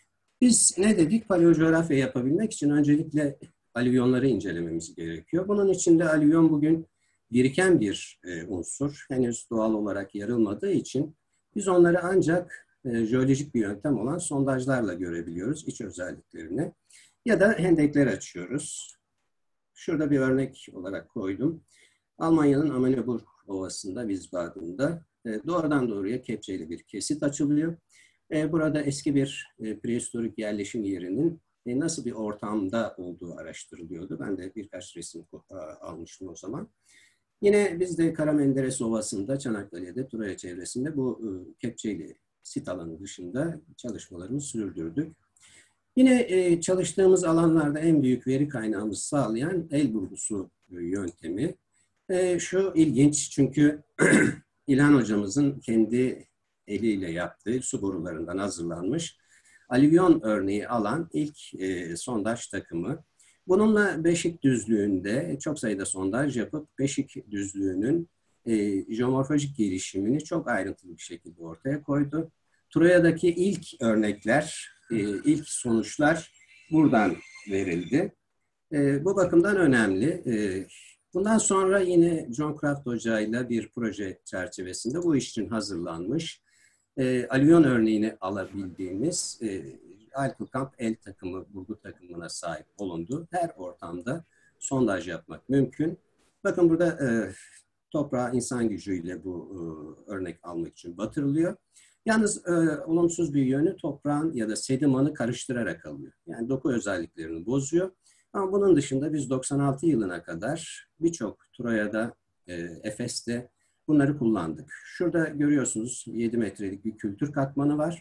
Speaker 3: Biz ne dedik? Paleocoğrafya yapabilmek için öncelikle alüvyonları incelememiz gerekiyor. Bunun için de alüvyon bugün biriken bir e, unsur. Henüz doğal olarak yarılmadığı için biz onları ancak e, jeolojik bir yöntem olan sondajlarla görebiliyoruz iç özelliklerini. Ya da hendekler açıyoruz. Şurada bir örnek olarak koydum. Almanya'nın Amalienburg Ovası'nda, Wiesbaden'da e, doğrudan doğruya kepçeyle bir kesit açılıyor. E, burada eski bir e, prehistorik yerleşim yerinin e, nasıl bir ortamda olduğu araştırılıyordu. Ben de birkaç resim almıştım o zaman. Yine biz de Karamenderes Ovası'nda, Çanakkale'de, Troya çevresinde bu e, kepçeyle sit alanı dışında çalışmalarımızı sürdürdük. Yine e, çalıştığımız alanlarda en büyük veri kaynağımızı sağlayan el burgusu yöntemi. E, şu ilginç çünkü İlhan hocamızın kendi eliyle yaptığı su borularından hazırlanmış alüvyon örneği alan ilk e, sondaj takımı. Bununla Beşik düzlüğünde çok sayıda sondaj yapıp Beşik düzlüğünün e, jeomorfolojik gelişimini çok ayrıntılı bir şekilde ortaya koydu. Troya'daki ilk örnekler, e, ilk sonuçlar buradan verildi. E, bu bakımdan önemli. E, bundan sonra yine John Craft Hoca ile bir proje çerçevesinde bu iş için hazırlanmış e, alüvyon örneğini alabildiğimiz e, Alkukamp el takımı, bulgu takımına sahip olundu. Her ortamda sondaj yapmak mümkün. Bakın burada e, toprağa insan gücüyle bu e, örnek almak için batırılıyor. Yalnız e, olumsuz bir yönü toprağın ya da sedimanı karıştırarak alıyor. Yani doku özelliklerini bozuyor. Ama bunun dışında biz doksan altı yılına kadar birçok Troya'da, e, Efes'te bunları kullandık. Şurada görüyorsunuz yedi metrelik bir kültür katmanı var.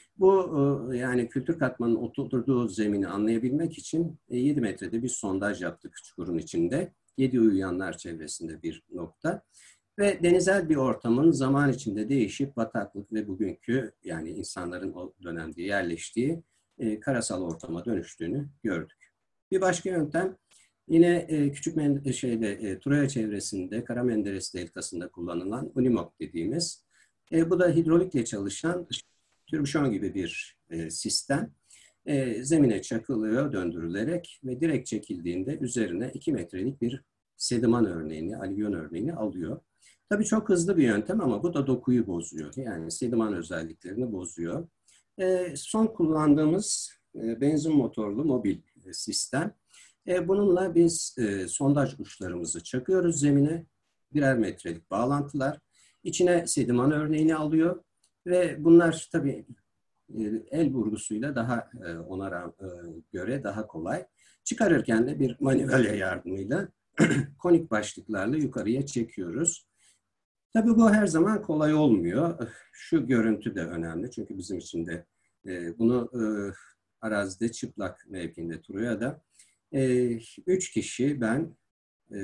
Speaker 3: Bu yani kültür katmanının oturduğu zemini anlayabilmek için yedi metrede bir sondaj yaptık çukurun içinde. Yedi uyuyanlar çevresinde bir nokta. Ve denizel bir ortamın zaman içinde değişip bataklık ve bugünkü yani insanların o dönemde yerleştiği e, karasal ortama dönüştüğünü gördük. Bir başka yöntem yine e, küçük men- şeyde e, Troya çevresinde Karamenderes deltasında kullanılan Unimog dediğimiz e, bu da hidrolikle çalışan türbüşon gibi bir e, sistem. E, zemine çakılıyor döndürülerek ve direkt çekildiğinde üzerine iki metrelik bir sediman örneğini, alüvyon örneğini alıyor. Tabii çok hızlı bir yöntem ama bu da dokuyu bozuyor. Yani sediman özelliklerini bozuyor. E, son kullandığımız e, benzin motorlu mobil e, sistem. E, bununla biz e, sondaj uçlarımızı çakıyoruz zemine. Birer metrelik bağlantılar. İçine sediman örneğini alıyor. Ve bunlar tabii e, el vurgusuyla daha e, ona e, göre daha kolay. Çıkarırken de bir manivela yardımıyla konik başlıklarla yukarıya çekiyoruz. Tabii bu her zaman kolay olmuyor. Şu görüntü de önemli çünkü bizim için de e, bunu e, arazide çıplak mevkinde Troya'da e, üç kişi ben, e,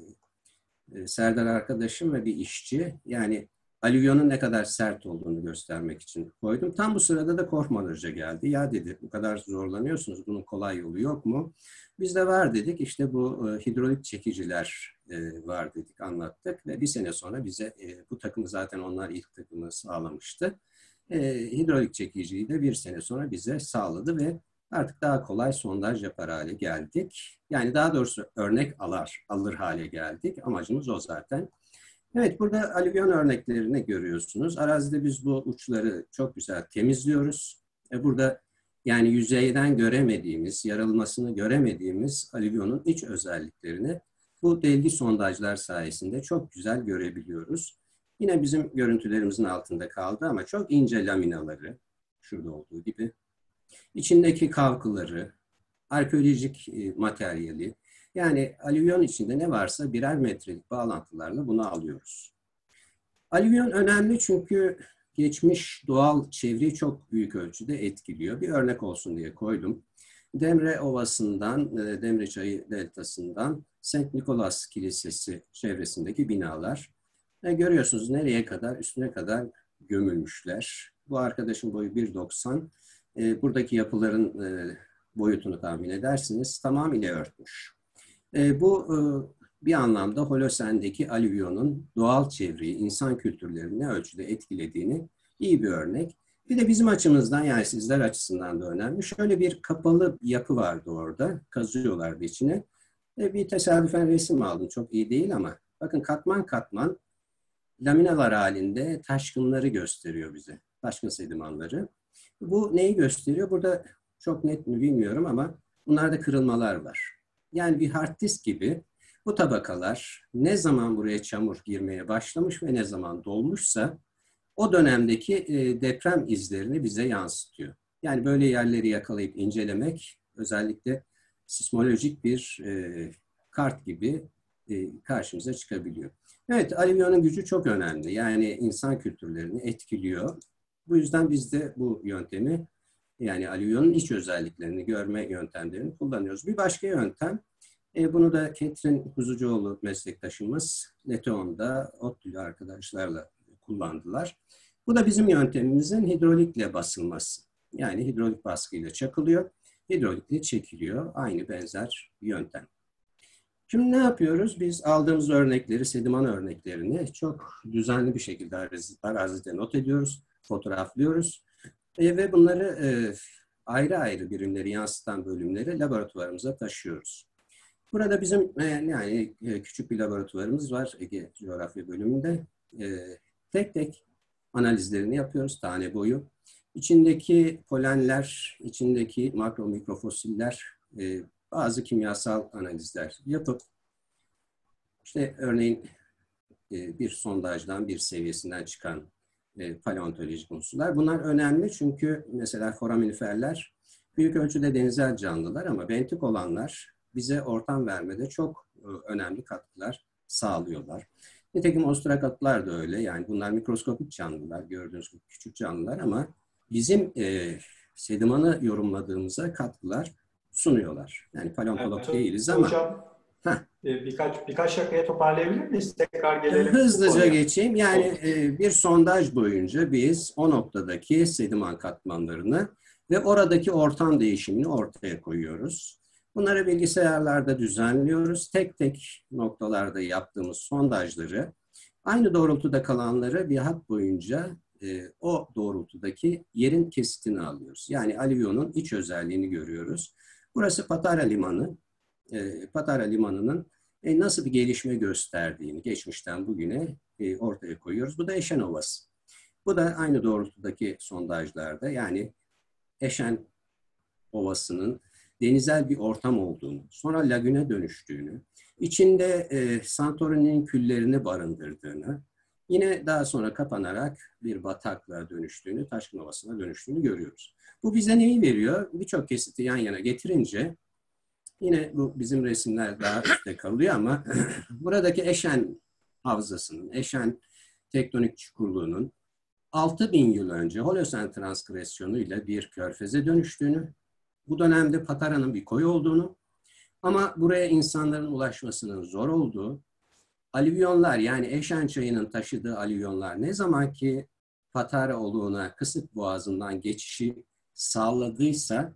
Speaker 3: e, Serdar arkadaşım ve bir işçi yani alüvyonun ne kadar sert olduğunu göstermek için koydum. Tam bu sırada da Korkman Hoca geldi. Ya dedi bu kadar zorlanıyorsunuz bunun kolay yolu yok mu? Biz de var dedik işte bu e, hidrolik çekiciler e, var dedik anlattık ve bir sene sonra bize e, bu takımı zaten onlar ilk takımı sağlamıştı. E, hidrolik çekiciyi de bir sene sonra bize sağladı ve artık daha kolay sondaj yapar hale geldik. Yani daha doğrusu örnek alır, alır hale geldik. Amacımız o zaten. Evet, burada alüvyon örneklerini görüyorsunuz. Arazide biz bu uçları çok güzel temizliyoruz. E burada yani yüzeyden göremediğimiz, yarılmasını göremediğimiz alüvyonun iç özelliklerini bu delgi sondajlar sayesinde çok güzel görebiliyoruz. Yine bizim görüntülerimizin altında kaldı ama çok ince laminaları, şurada olduğu gibi, içindeki kavkıları, arkeolojik materyali, yani alüvyon içinde ne varsa birer metrelik bağlantılarla bunu alıyoruz. Alüvyon önemli çünkü geçmiş doğal çevreyi çok büyük ölçüde etkiliyor. Bir örnek olsun diye koydum. Demre Ovası'ndan, Demre Çayı Deltası'ndan Saint Nicholas Kilisesi çevresindeki binalar. E, görüyorsunuz nereye kadar, üstüne kadar gömülmüşler. Bu arkadaşın boyu bir doksan. E, buradaki yapıların e, boyutunu tahmin edersiniz. Tamamıyla örtmüş. E, bu e, bir anlamda Holosen'deki alüvyonun doğal çevreyi, insan kültürlerini ne ölçüde etkilediğini iyi bir örnek. Bir de bizim açımızdan yani sizler açısından da önemli. Şöyle bir kapalı yapı vardı orada. Kazıyorlardı içine. E, bir tesadüfen resim aldım. Çok iyi değil ama bakın katman katman laminalar halinde taşkınları gösteriyor bize. Taşkın sedimanları. Bu neyi gösteriyor? Burada çok net mi bilmiyorum ama bunlarda kırılmalar var. Yani bir hard disk gibi bu tabakalar ne zaman buraya çamur girmeye başlamış ve ne zaman dolmuşsa o dönemdeki e, deprem izlerini bize yansıtıyor. Yani böyle yerleri yakalayıp incelemek özellikle sismolojik bir e, kart gibi e, karşımıza çıkabiliyor. Evet, alüvyonun gücü çok önemli. Yani insan kültürlerini etkiliyor. Bu yüzden biz de bu yöntemi, yani alüvyonun iç özelliklerini görme yöntemlerini kullanıyoruz. Bir başka yöntem, e, bunu da Ketrin Kuzucuoğlu meslektaşımız Leteon'da ODTÜ'lü arkadaşlarla kullandılar. Bu da bizim yöntemimizin hidrolikle basılması. Yani hidrolik baskıyla çakılıyor, hidrolikle çekiliyor. Aynı benzer bir yöntem. Şimdi ne yapıyoruz? Biz aldığımız örnekleri, sediman örneklerini çok düzenli bir şekilde arazide not ediyoruz, fotoğraflıyoruz. E, ve bunları e, ayrı ayrı birimleri yansıtan bölümleri laboratuvarımıza taşıyoruz. Burada bizim e, yani e, küçük bir laboratuvarımız var Ege Coğrafya bölümünde. E, tek tek analizlerini yapıyoruz tane boyu. İçindeki polenler, içindeki makro mikrofosiller, e, bazı kimyasal analizler yapıp işte örneğin e, bir sondajdan bir seviyesinden çıkan e, paleontolojik unsurlar. Bunlar önemli çünkü mesela foraminiferler büyük ölçüde denizel canlılar ama bentik olanlar bize ortam vermede çok e, önemli katkılar sağlıyorlar. Nitekim ostrakotlar da öyle. Yani bunlar mikroskopik canlılar, gördüğünüz gibi küçük canlılar ama bizim e, sedimanı yorumladığımıza katkılar sunuyorlar. Yani paleontolog
Speaker 1: evet,
Speaker 3: değiliz ama.
Speaker 1: Hocam birkaç birkaç dakikaya toparlayabilir miyiz? Tekrar gelelim.
Speaker 3: Hızlıca geçeyim. Yani e, bir sondaj boyunca biz o noktadaki sediman katmanlarını ve oradaki ortam değişimini ortaya koyuyoruz. Bunları bilgisayarlarda düzenliyoruz. Tek tek noktalarda yaptığımız sondajları, aynı doğrultuda kalanları bir hat boyunca e, o doğrultudaki yerin kesitini alıyoruz. Yani alüvyonun iç özelliğini görüyoruz. Burası Patara Limanı. E, Patara Limanı'nın e, nasıl bir gelişme gösterdiğini geçmişten bugüne e, ortaya koyuyoruz. Bu da Eşen Ovası. Bu da aynı doğrultudaki sondajlarda, yani Eşen Ovası'nın denizel bir ortam olduğunu, sonra lagüne dönüştüğünü, içinde e, Santorini'nin küllerini barındırdığını, yine daha sonra kapanarak bir bataklığa dönüştüğünü, Taşkın Ovası'na dönüştüğünü görüyoruz. Bu bize neyi veriyor? Birçok kesiti yan yana getirince, yine bu bizim resimler daha üstte kalıyor ama buradaki Eşen Havzası'nın, Eşen tektonik çukurluğunun altı bin yıl önce Holosen transkresyonu ile bir körfeze dönüştüğünü, bu dönemde Patara'nın bir koy olduğunu ama buraya insanların ulaşmasının zor olduğu, alüvyonlar yani Eşen çayının taşıdığı alüvyonlar ne zaman ki Patara oluğuna Kısık Boğazı'ndan geçişi sağladıysa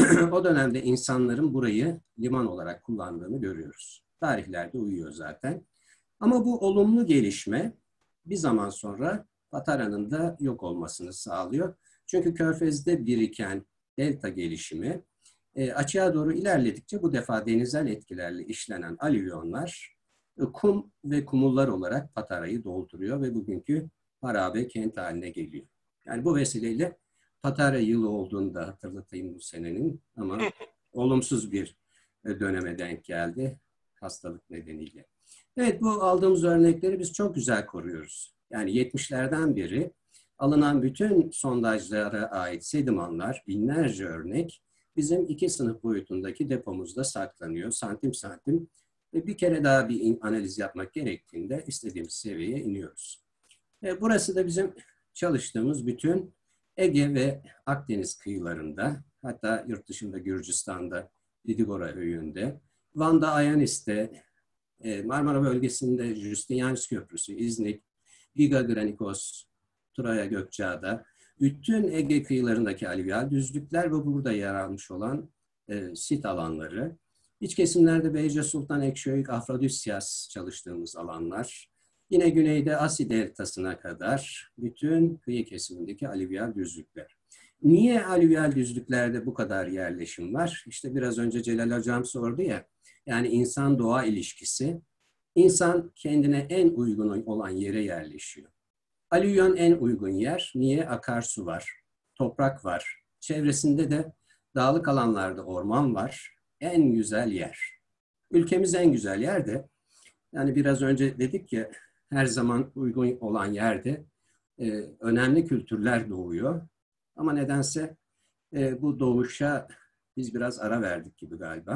Speaker 3: o dönemde insanların burayı liman olarak kullandığını görüyoruz. Tarihlerde uyuyor zaten. Ama bu olumlu gelişme bir zaman sonra Patara'nın da yok olmasını sağlıyor. Çünkü körfezde biriken delta gelişimi e, açığa doğru ilerledikçe bu defa denizel etkilerle işlenen alüvyonlar e, kum ve kumullar olarak Patara'yı dolduruyor ve bugünkü harabe kent haline geliyor. Yani bu vesileyle Patara yılı olduğunu da hatırlatayım bu senenin ama olumsuz bir döneme denk geldi hastalık nedeniyle. Evet, bu aldığımız örnekleri biz çok güzel koruyoruz. Yani yetmişlerden beri alınan bütün sondajlara ait sedimanlar, binlerce örnek bizim iki sınıf boyutundaki depomuzda saklanıyor. Santim santim ve bir kere daha bir analiz yapmak gerektiğinde istediğimiz seviyeye iniyoruz. Burası da bizim çalıştığımız bütün Ege ve Akdeniz kıyılarında, hatta yurt dışında Gürcistan'da, Didigora Höyü'nde, Van'da Ayanis'te, Marmara bölgesinde Justinianus Köprüsü, İznik, Giga Granikos, Turaya Gökçeada, bütün Ege kıyılarındaki alüvyal düzlükler ve burada yer almış olan e, sit alanları, iç kesimlerde Beyce Sultan Ekşöyük, Afrodisyas çalıştığımız alanlar, yine güneyde Asi deltasına kadar bütün kıyı kesimindeki alüvyal düzlükler. Niye alüvyal düzlüklerde bu kadar yerleşim var? İşte biraz önce Celal Hocam sordu ya, yani insan-doğa ilişkisi, insan kendine en uygun olan yere yerleşiyor. Alüvyon en uygun yer. Niye? Akarsu var, toprak var, çevresinde de dağlık alanlarda orman var. En güzel yer. Ülkemiz en güzel yer de, yani biraz önce dedik ya, her zaman uygun olan yerde e, önemli kültürler doğuyor. Ama nedense e, bu doğuşa biz biraz ara verdik gibi galiba.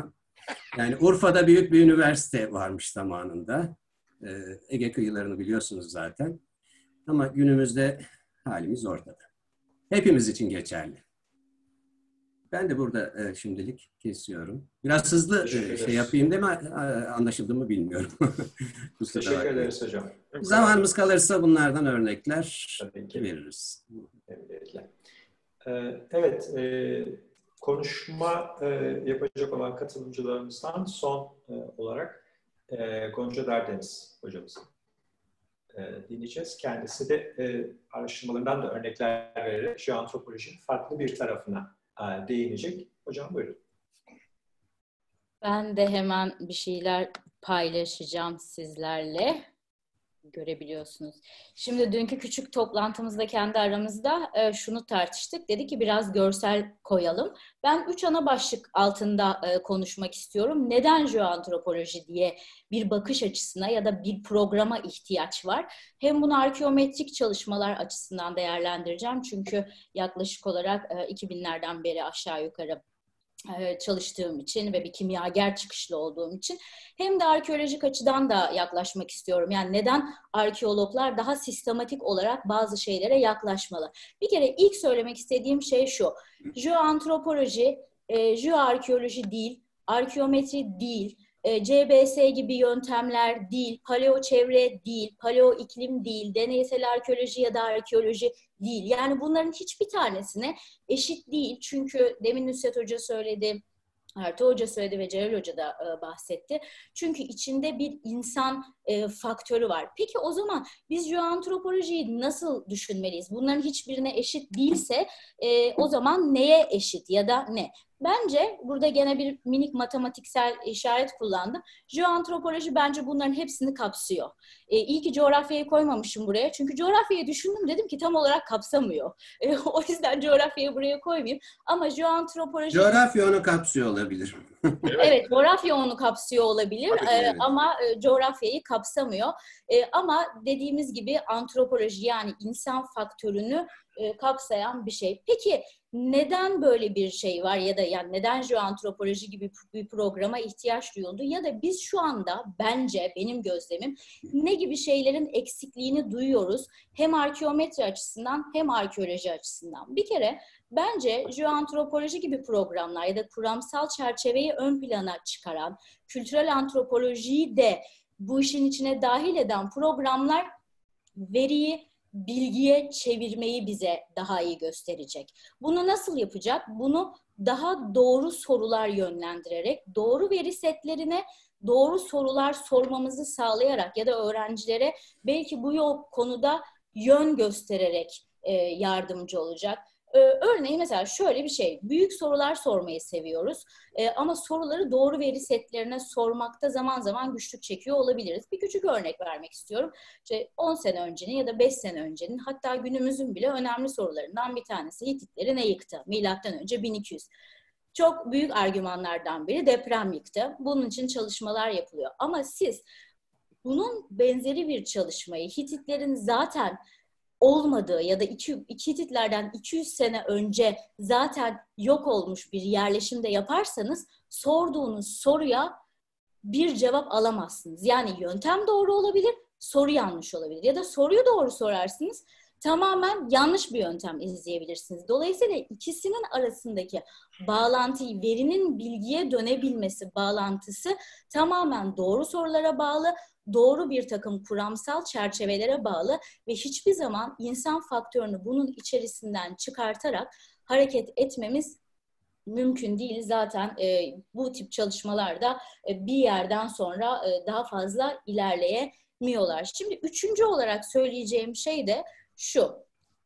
Speaker 3: Yani Urfa'da büyük bir üniversite varmış zamanında. Ege kıyılarını biliyorsunuz zaten. Ama günümüzde halimiz ortada. Hepimiz için geçerli. Ben de burada e, şimdilik kesiyorum. Biraz hızlı e, şey yapayım değil mi? Anlaşıldı mı bilmiyorum.
Speaker 1: Teşekkür ederiz hocam.
Speaker 3: Zamanımız kalırsa bunlardan örnekler veririz.
Speaker 1: Evet, e, konuşma e, yapacak olan katılımcılarımızdan son e, olarak e, Gonca Derdeniz hocamızı e, dinleyeceğiz. Kendisi de e, araştırmalarından da örnekler vererek jeoantropolojinin farklı bir tarafına e, değinecek. Hocam buyurun.
Speaker 6: Ben de hemen bir şeyler paylaşacağım sizlerle. Görebiliyorsunuz. Şimdi dünkü küçük toplantımızda kendi aramızda e, şunu tartıştık. Dedi ki biraz görsel koyalım. Ben üç ana başlık altında e, konuşmak istiyorum. Neden jeoantropoloji diye bir bakış açısına ya da bir programa ihtiyaç var? Hem bunu arkeometrik çalışmalar açısından değerlendireceğim. Çünkü yaklaşık olarak e, iki binlerden beri aşağı yukarı çalıştığım için ve bir kimyager çıkışlı olduğum için hem de arkeolojik açıdan da yaklaşmak istiyorum. Yani neden arkeologlar daha sistematik olarak bazı şeylere yaklaşmalı? Bir kere ilk söylemek istediğim şey şu. Jeoantropoloji, e, jeoarkeoloji değil, arkeometri değil, e, C B S gibi yöntemler değil, paleo çevre değil, paleo iklim değil, deneysel arkeoloji ya da arkeoloji değil. Yani bunların hiçbir tanesine eşit değil. Çünkü demin Nusret Hoca söyledi, Ertuğ Hoca söyledi ve Celal Hoca da e, bahsetti. Çünkü içinde bir insan e, faktörü var. Peki o zaman biz jeoantropolojiyi nasıl düşünmeliyiz? Bunların hiçbirine eşit değilse e, o zaman neye eşit ya da ne? Bence burada gene bir minik matematiksel işaret kullandım. Jeoantropoloji bence bunların hepsini kapsıyor. E, iyi ki coğrafyayı koymamışım buraya. Çünkü coğrafyayı düşündüm, dedim ki tam olarak kapsamıyor. E, o yüzden coğrafyayı buraya koymayayım. Ama jeoantropoloji...
Speaker 3: Coğrafya onu kapsıyor olabilir.
Speaker 6: Evet, evet, coğrafya onu kapsıyor olabilir.
Speaker 3: Tabii,
Speaker 6: e,
Speaker 3: evet.
Speaker 6: Ama e, coğrafyayı kapsamıyor. E, ama dediğimiz gibi antropoloji, yani insan faktörünü e, kapsayan bir şey. Peki neden böyle bir şey var ya da yani neden jeoantropoloji gibi bir programa ihtiyaç duyuldu ya da biz şu anda bence benim gözlemim ne gibi şeylerin eksikliğini duyuyoruz hem arkeometri açısından hem arkeoloji açısından. Bir kere bence jeoantropoloji gibi programlar ya da kuramsal çerçeveyi ön plana çıkaran, kültürel antropolojiyi de bu işin içine dahil eden programlar veriyi bilgiye çevirmeyi bize daha iyi gösterecek. Bunu nasıl yapacak? Bunu daha doğru sorular yönlendirerek, doğru veri setlerine doğru sorular sormamızı sağlayarak ya da öğrencilere belki bu yol konuda yön göstererek e, yardımcı olacak. Ee, örneğin mesela şöyle bir şey, büyük sorular sormayı seviyoruz ee, ama soruları doğru veri setlerine sormakta zaman zaman güçlük çekiyor olabiliriz. Bir küçük örnek vermek istiyorum. İşte on sene öncenin ya da beş sene öncenin, hatta günümüzün bile önemli sorularından bir tanesi Hititleri ne yıktı? Milattan önce bin iki yüz. Çok büyük argümanlardan biri deprem yıktı. Bunun için çalışmalar yapılıyor. Ama siz bunun benzeri bir çalışmayı Hititlerin zaten olmadığı ya da iki, iki Hititlerden iki yüz sene önce zaten yok olmuş bir yerleşimde yaparsanız sorduğunuz soruya bir cevap alamazsınız. Yani yöntem doğru olabilir, soru yanlış olabilir. Ya da soruyu doğru sorarsınız, tamamen yanlış bir yöntem izleyebilirsiniz. Dolayısıyla ikisinin arasındaki bağlantıyı, verinin bilgiye dönebilmesi bağlantısı tamamen doğru sorulara bağlı, doğru bir takım kuramsal çerçevelere bağlı ve hiçbir zaman insan faktörünü bunun içerisinden çıkartarak hareket etmemiz mümkün değil. Zaten e, bu tip çalışmalarda e, bir yerden sonra e, daha fazla ilerleyemiyorlar. Şimdi üçüncü olarak söyleyeceğim şey de şu.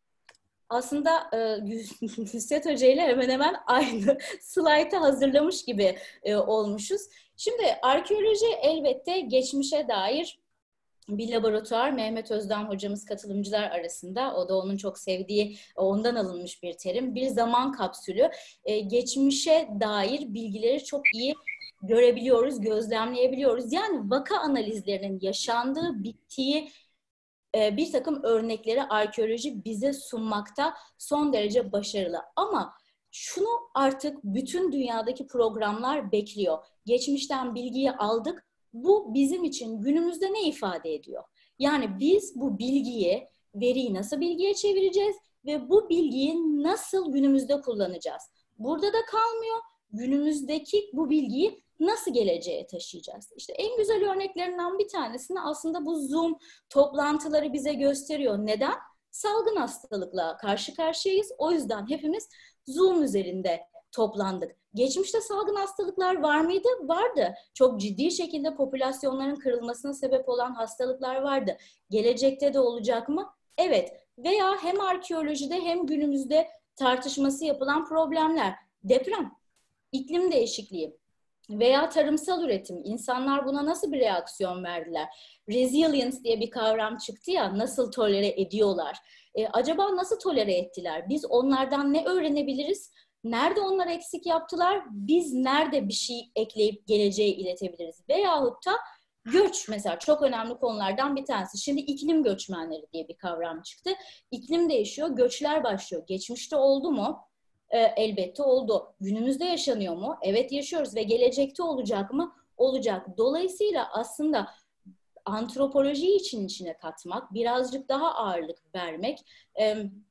Speaker 6: Aslında e, Nusret Hoca ile hemen hemen aynı slaytı hazırlamış gibi e, olmuşuz. Şimdi arkeoloji elbette geçmişe dair bir laboratuvar. Mehmet Özden hocamız katılımcılar arasında, o da onun çok sevdiği, ondan alınmış bir terim. Bir zaman kapsülü. Ee, geçmişe dair bilgileri çok iyi görebiliyoruz, gözlemleyebiliyoruz. Yani vaka analizlerinin yaşandığı, bittiği e, bir takım örnekleri arkeoloji bize sunmakta son derece başarılı. Ama şunu artık bütün dünyadaki programlar bekliyor. Geçmişten bilgiyi aldık. Bu bizim için günümüzde ne ifade ediyor? Yani biz bu bilgiyi, veriyi nasıl bilgiye çevireceğiz ve bu bilgiyi nasıl günümüzde kullanacağız? Burada da kalmıyor. Günümüzdeki bu bilgiyi nasıl geleceğe taşıyacağız? İşte en güzel örneklerinden bir tanesini aslında bu Zoom toplantıları bize gösteriyor. Neden? Salgın hastalıkla karşı karşıyayız. O yüzden hepimiz Zoom üzerinde toplandık. Geçmişte salgın hastalıklar var mıydı? Vardı. Çok ciddi şekilde popülasyonların kırılmasına sebep olan hastalıklar vardı. Gelecekte de olacak mı? Evet. Veya hem arkeolojide hem günümüzde tartışması yapılan problemler. Deprem, iklim değişikliği veya tarımsal üretim. İnsanlar buna nasıl bir reaksiyon verdiler? Resilience diye bir kavram çıktı ya, nasıl tolere ediyorlar? E, acaba nasıl tolere ettiler? Biz onlardan ne öğrenebiliriz? Nerede onlar eksik yaptılar? Biz nerede bir şey ekleyip geleceğe iletebiliriz? Veyahut da göç mesela çok önemli konulardan bir tanesi. Şimdi iklim göçmenleri diye bir kavram çıktı. İklim değişiyor, göçler başlıyor. Geçmişte oldu mu? E, elbette oldu. Günümüzde yaşanıyor mu? Evet, yaşıyoruz ve gelecekte olacak mı? Olacak. Dolayısıyla aslında antropolojiyi için içine katmak, birazcık daha ağırlık vermek, e,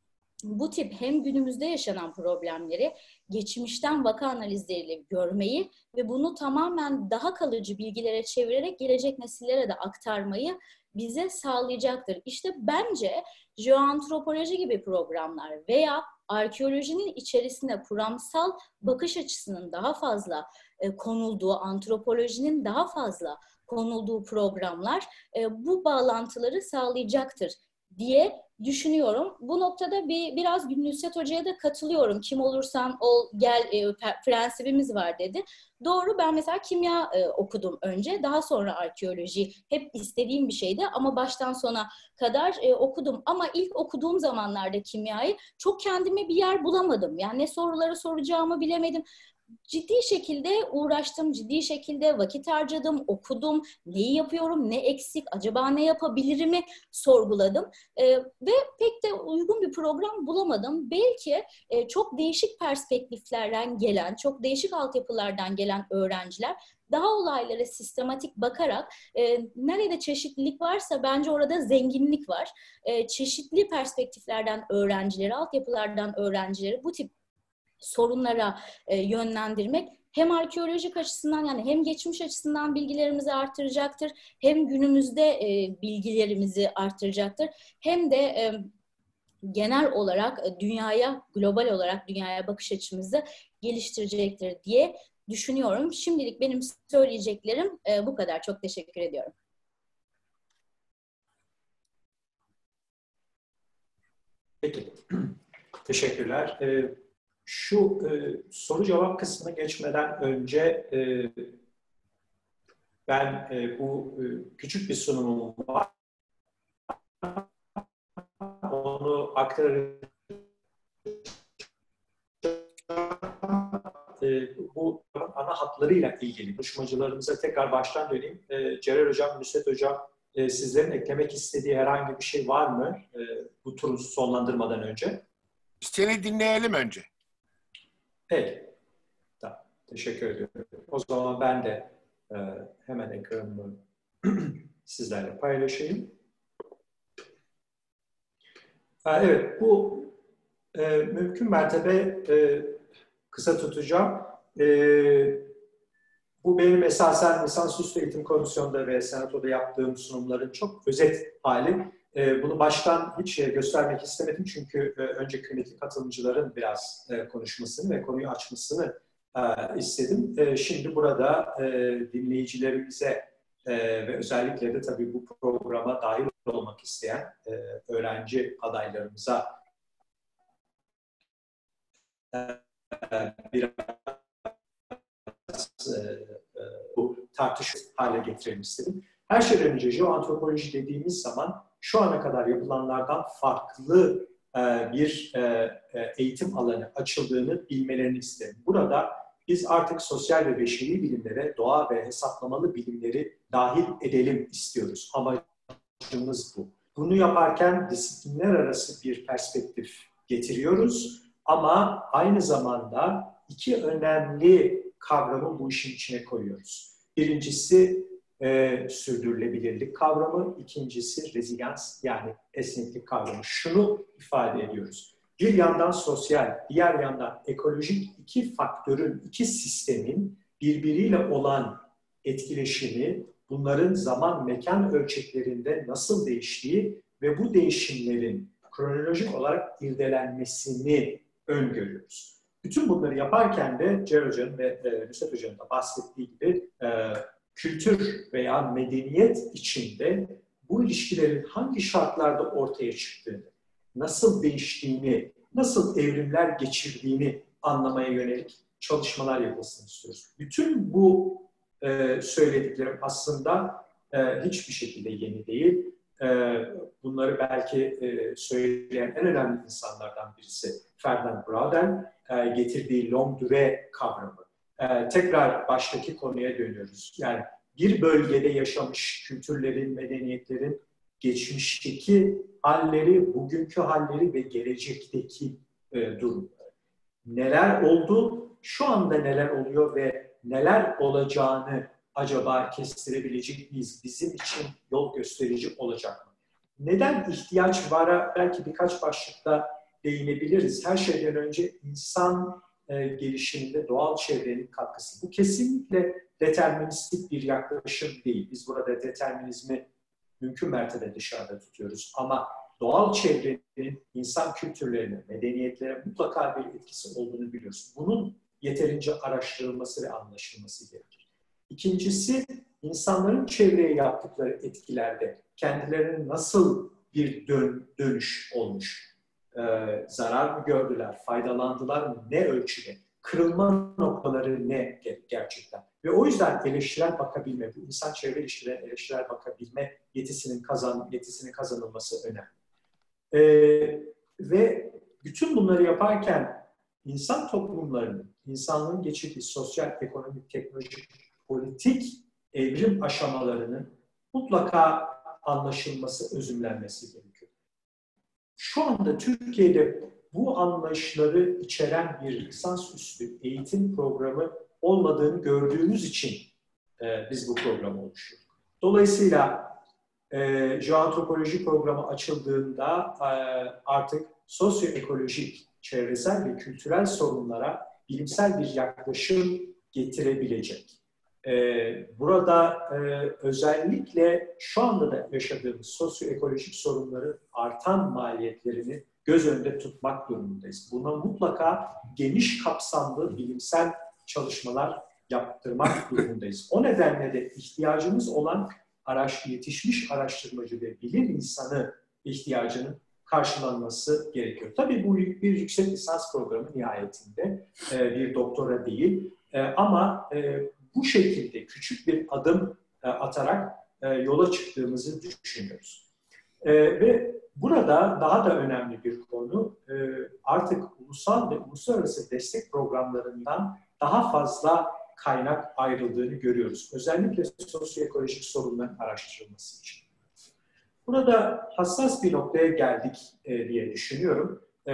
Speaker 6: bu tip hem günümüzde yaşanan problemleri geçmişten vaka analizleriyle görmeyi ve bunu tamamen daha kalıcı bilgilere çevirerek gelecek nesillere de aktarmayı bize sağlayacaktır. İşte bence jeoantropoloji gibi programlar veya arkeolojinin içerisinde kuramsal bakış açısının daha fazla e, konulduğu, antropolojinin daha fazla konulduğu programlar e, bu bağlantıları sağlayacaktır diye düşünüyorum. Bu noktada bir biraz Nusret Hoca'ya da katılıyorum. Kim olursan ol gel e, prensibimiz var dedi. Doğru, ben mesela kimya e, okudum önce. Daha sonra arkeoloji hep istediğim bir şeydi ama baştan sona kadar e, okudum. Ama ilk okuduğum zamanlarda kimyayı çok kendime bir yer bulamadım. Yani ne soruları soracağımı bilemedim. Ciddi şekilde uğraştım, ciddi şekilde vakit harcadım, okudum, neyi yapıyorum, ne eksik, acaba ne yapabilirimi sorguladım ee, ve pek de uygun bir program bulamadım. Belki e, çok değişik perspektiflerden gelen, çok değişik altyapılardan gelen öğrenciler daha olaylara sistematik bakarak e, nerede çeşitlilik varsa bence orada zenginlik var. E, çeşitli perspektiflerden öğrencileri, altyapılardan öğrencileri bu tip sorunlara e, yönlendirmek hem arkeolojik açısından yani hem geçmiş açısından bilgilerimizi artıracaktır, hem günümüzde e, bilgilerimizi artıracaktır, hem de e, genel olarak e, dünyaya, global olarak dünyaya bakış açımızı geliştirecektir diye düşünüyorum. Şimdilik benim söyleyeceklerim e, bu kadar. Çok teşekkür ediyorum.
Speaker 1: Peki, teşekkürler. Ee, Şu e, soru cevap kısmına geçmeden önce e, ben e, bu e, küçük bir sunumum var. Onu aktarırım. E, bu ana hatlarıyla ilgili konuşmacılarımıza tekrar baştan döneyim. E, Celal Hocam, Nusret Hocam, e, sizlerin eklemek istediği herhangi bir şey var mı e, bu turu sonlandırmadan önce?
Speaker 2: Seni dinleyelim önce.
Speaker 1: Peki. Tamam. Teşekkür ediyorum. O zaman ben de e, hemen ekranımı sizlerle paylaşayım. Ha, evet, bu e, mümkün mertebe e, kısa tutacağım. E, bu benim esasen lisansüstü eğitim komisyonunda ve senatoda yaptığım sunumların çok özet hali. E, bunu baştan hiç göstermek istemedim çünkü e, önce kıymetli katılımcıların biraz e, konuşmasını ve konuyu açmasını e, istedim. E, şimdi burada e, dinleyicilerimize e, ve özellikle de tabii bu programa dahil olmak isteyen e, öğrenci adaylarımıza e, biraz e, e, bu tartışma hale getirelim istedim. Her şeyden önce jeoantropoloji dediğimiz zaman şu ana kadar yapılanlardan farklı e, bir e, eğitim alanı açıldığını bilmelerini isterim. Burada biz artık sosyal ve beşeri bilimlere, doğa ve hesaplamalı bilimleri dahil edelim istiyoruz. Amacımız bu. Bunu yaparken disiplinler arası bir perspektif getiriyoruz. Ama aynı zamanda iki önemli kavramı bu işin içine koyuyoruz. Birincisi e, sürdürülebilirlik kavramı, ikincisi rezilians yani esneklik kavramı. Şunu ifade ediyoruz. Bir yandan sosyal, diğer yandan ekolojik iki faktörün, iki sistemin birbiriyle olan etkileşimi, bunların zaman mekan ölçeklerinde nasıl değiştiği ve bu değişimlerin kronolojik olarak irdelenmesini öngörüyoruz. Bütün bunları yaparken de Celal Hoca'nın ve e, Nusret Hoca'nın da bahsettiği gibi e, kültür veya medeniyet içinde bu ilişkilerin hangi şartlarda ortaya çıktığını, nasıl değiştiğini, nasıl evrimler geçirdiğini anlamaya yönelik çalışmalar yapılsın istiyoruz. Bütün bu e, söylediklerim aslında e, hiçbir şekilde yeni değil. E, bunları belki e, söyleyen en önemli insanlardan birisi Ferdinand Braudel, e, getirdiği long durée kavramı. E, tekrar baştaki konuya dönüyoruz. Yani bir bölgede yaşamış kültürlerin, medeniyetlerin geçmişteki halleri, bugünkü halleri ve gelecekteki e, durumları. Neler oldu, şu anda neler oluyor ve neler olacağını acaba kestirebilecek miyiz? Bizim için yol gösterici olacak mı? Neden ihtiyaç vara belki birkaç başlıkta değinebiliriz. Her şeyden önce insan e, gelişiminde doğal çevrenin katkısı. Bu kesinlikle deterministik bir yaklaşım değil. Biz burada determinizmi mümkün mertebe dışarıda tutuyoruz. Ama doğal çevrenin insan kültürlerine, medeniyetlere mutlaka bir etkisi olduğunu biliyoruz. Bunun yeterince araştırılması ve anlaşılması gerekir. İkincisi, insanların çevreye yaptıkları etkilerde kendilerine nasıl bir dön dönüş olmuş? Ee, zarar mı gördüler, faydalandılar mı, ne ölçüde? Kırılma noktaları ne gerçekten? Ve o yüzden eleştirel bakabilme, bu insan çevre ilişkilerine eleştirel bakabilme yetisinin, kazan, yetisinin kazanılması önemli. Ee, ve bütün bunları yaparken insan toplumlarının, insanlığın geçirdiği sosyal, ekonomik, teknolojik, politik evrim aşamalarının mutlaka anlaşılması, özümlenmesi gerekiyor. Şu anda Türkiye'de bu anlayışları içeren bir lisansüstü eğitim programı olmadığını gördüğümüz için e, biz bu programı oluşturduk. Dolayısıyla e, jeoantropoloji programı açıldığında e, artık sosyoekolojik, çevresel ve kültürel sorunlara bilimsel bir yaklaşım getirebilecek. Ee, burada e, özellikle şu anda da yaşadığımız sosyoekolojik sorunların artan maliyetlerini göz önünde tutmak durumundayız. Buna mutlaka geniş kapsamlı bilimsel çalışmalar yaptırmak durumundayız. O nedenle de ihtiyacımız olan araş, yetişmiş araştırmacı ve bilim insanı ihtiyacının karşılanması gerekiyor. Tabii bu bir yüksek lisans programı nihayetinde e, bir doktora değil e, ama e, bu şekilde küçük bir adım e, atarak e, yola çıktığımızı düşünüyoruz. E, ve burada daha da önemli bir konu e, artık ulusal ve uluslararası destek programlarından daha fazla kaynak ayrıldığını görüyoruz. Özellikle sosyoekolojik sorunların araştırılması için. Burada hassas bir noktaya geldik e, diye düşünüyorum. E,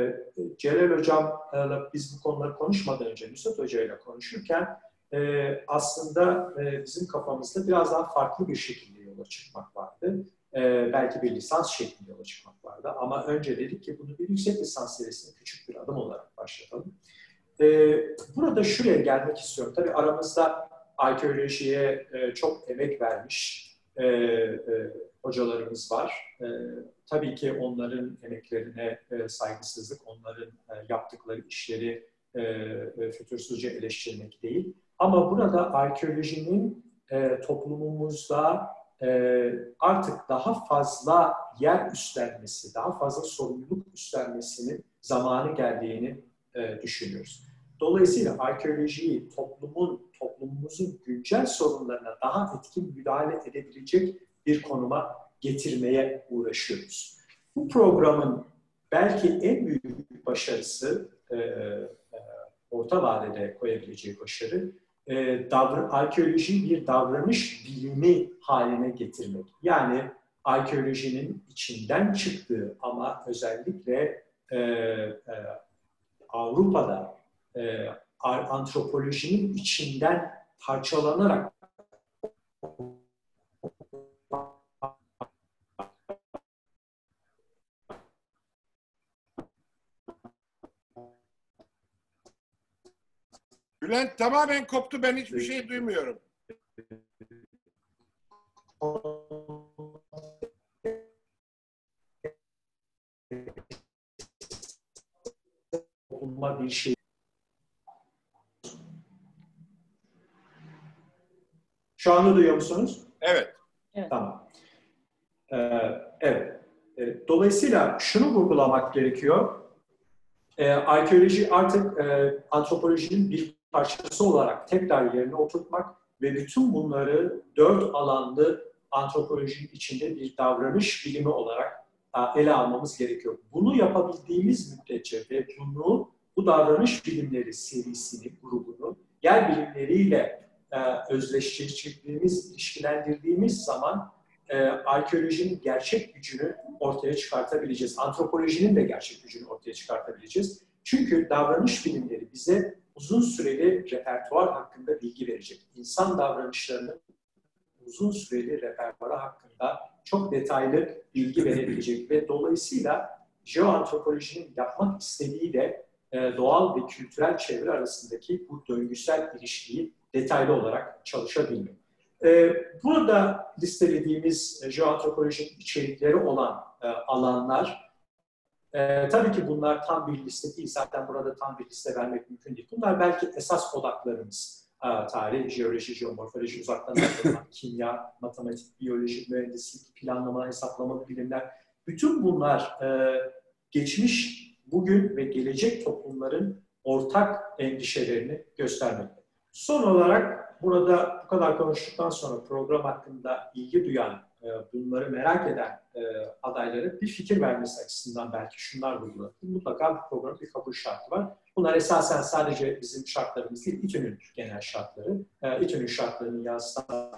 Speaker 1: Celal Hocam'la biz bu konuları konuşmadan önce Nusret Hoca ile konuşurken e, aslında e, bizim kafamızda biraz daha farklı bir şekilde yola çıkmak vardı. E, belki bir lisans şeklinde yola çıkmak vardı. Ama önce dedik ki bunu bir yüksek lisans serisine küçük bir adım olarak başlatalım. E, burada şuraya gelmek istiyorum. Tabii aramızda arkeolojiye e, çok emek vermiş e, e, hocalarımız var. E, tabii ki onların emeklerine e, saygısızlık, onların e, yaptıkları işleri e, e, fütursuzca eleştirmek değil. Ama burada arkeolojinin e, toplumumuzda e, artık daha fazla yer üstlenmesi, daha fazla sorumluluk üstlenmesinin zamanı geldiğini e, düşünüyoruz. Dolayısıyla arkeolojiyi toplumun, toplumumuzun güncel sorunlarına daha etkin müdahale edebilecek bir konuma getirmeye uğraşıyoruz. Bu programın belki en büyük başarısı, e, e, orta vadede koyabileceği başarı, e, davran- arkeolojiyi bir davranış bilimi haline getirmek. Yani arkeolojinin içinden çıktığı ama özellikle e, e, Avrupa'da e, antropolojinin içinden parçalanarak
Speaker 2: Bülent tamamen koptu. Ben hiçbir şey duymuyorum.
Speaker 1: olma bir şey. Şu anda duyuyor musunuz?
Speaker 2: Evet.
Speaker 6: Evet.
Speaker 1: Tamam. Ee, evet. Dolayısıyla şunu vurgulamak gerekiyor. Ee, arkeoloji artık e, antropolojinin bir parçası olarak tekrar yerine oturtmak ve bütün bunları dört alanlı antropolojinin içinde bir davranış bilimi olarak e, ele almamız gerekiyor. Bunu yapabildiğimiz müddetçe ve bunu bu davranış bilimleri serisini, grubunu yer bilimleriyle e, özdeşleştirdiğimiz, ilişkilendirdiğimiz zaman e, arkeolojinin gerçek gücünü ortaya çıkartabileceğiz. Antropolojinin de gerçek gücünü ortaya çıkartabileceğiz. Çünkü davranış bilimleri bize uzun süreli repertuar hakkında bilgi verecek. İnsan davranışlarının uzun süreli repertuarı hakkında çok detaylı bilgi verebilecek ve dolayısıyla jeoantropolojinin yapmak istediği de e, doğal ve kültürel çevre arasındaki bu döngüsel ilişkiyi detaylı olarak çalışabilmek. E, burada listelediğimiz e, jeoantropolojinin içerikleri olan e, alanlar, e, tabii ki bunlar tam bir liste değil, zaten burada tam bir liste vermek mümkün değil. Bunlar belki esas odaklarımız. Tarih, jeoloji, jeomorfoloji, uzaktan algılama, kimya, matematik, biyoloji, mühendislik, planlama, hesaplama bilimler. Bütün bunlar e, geçmiş, bugün ve gelecek toplumların ortak endişelerini göstermekte. Son olarak burada bu kadar konuştuktan sonra program hakkında ilgi duyan, e, bunları merak eden e, adaylara bir fikir vermesi açısından belki şunlar vurgulanır. Mutlaka bu programın bir kabul şartı var. Bunlar esasen sadece bizim şartlarımız değil, İTÜ'nün genel şartları. E, İTÜ'nün şartlarının yansıtan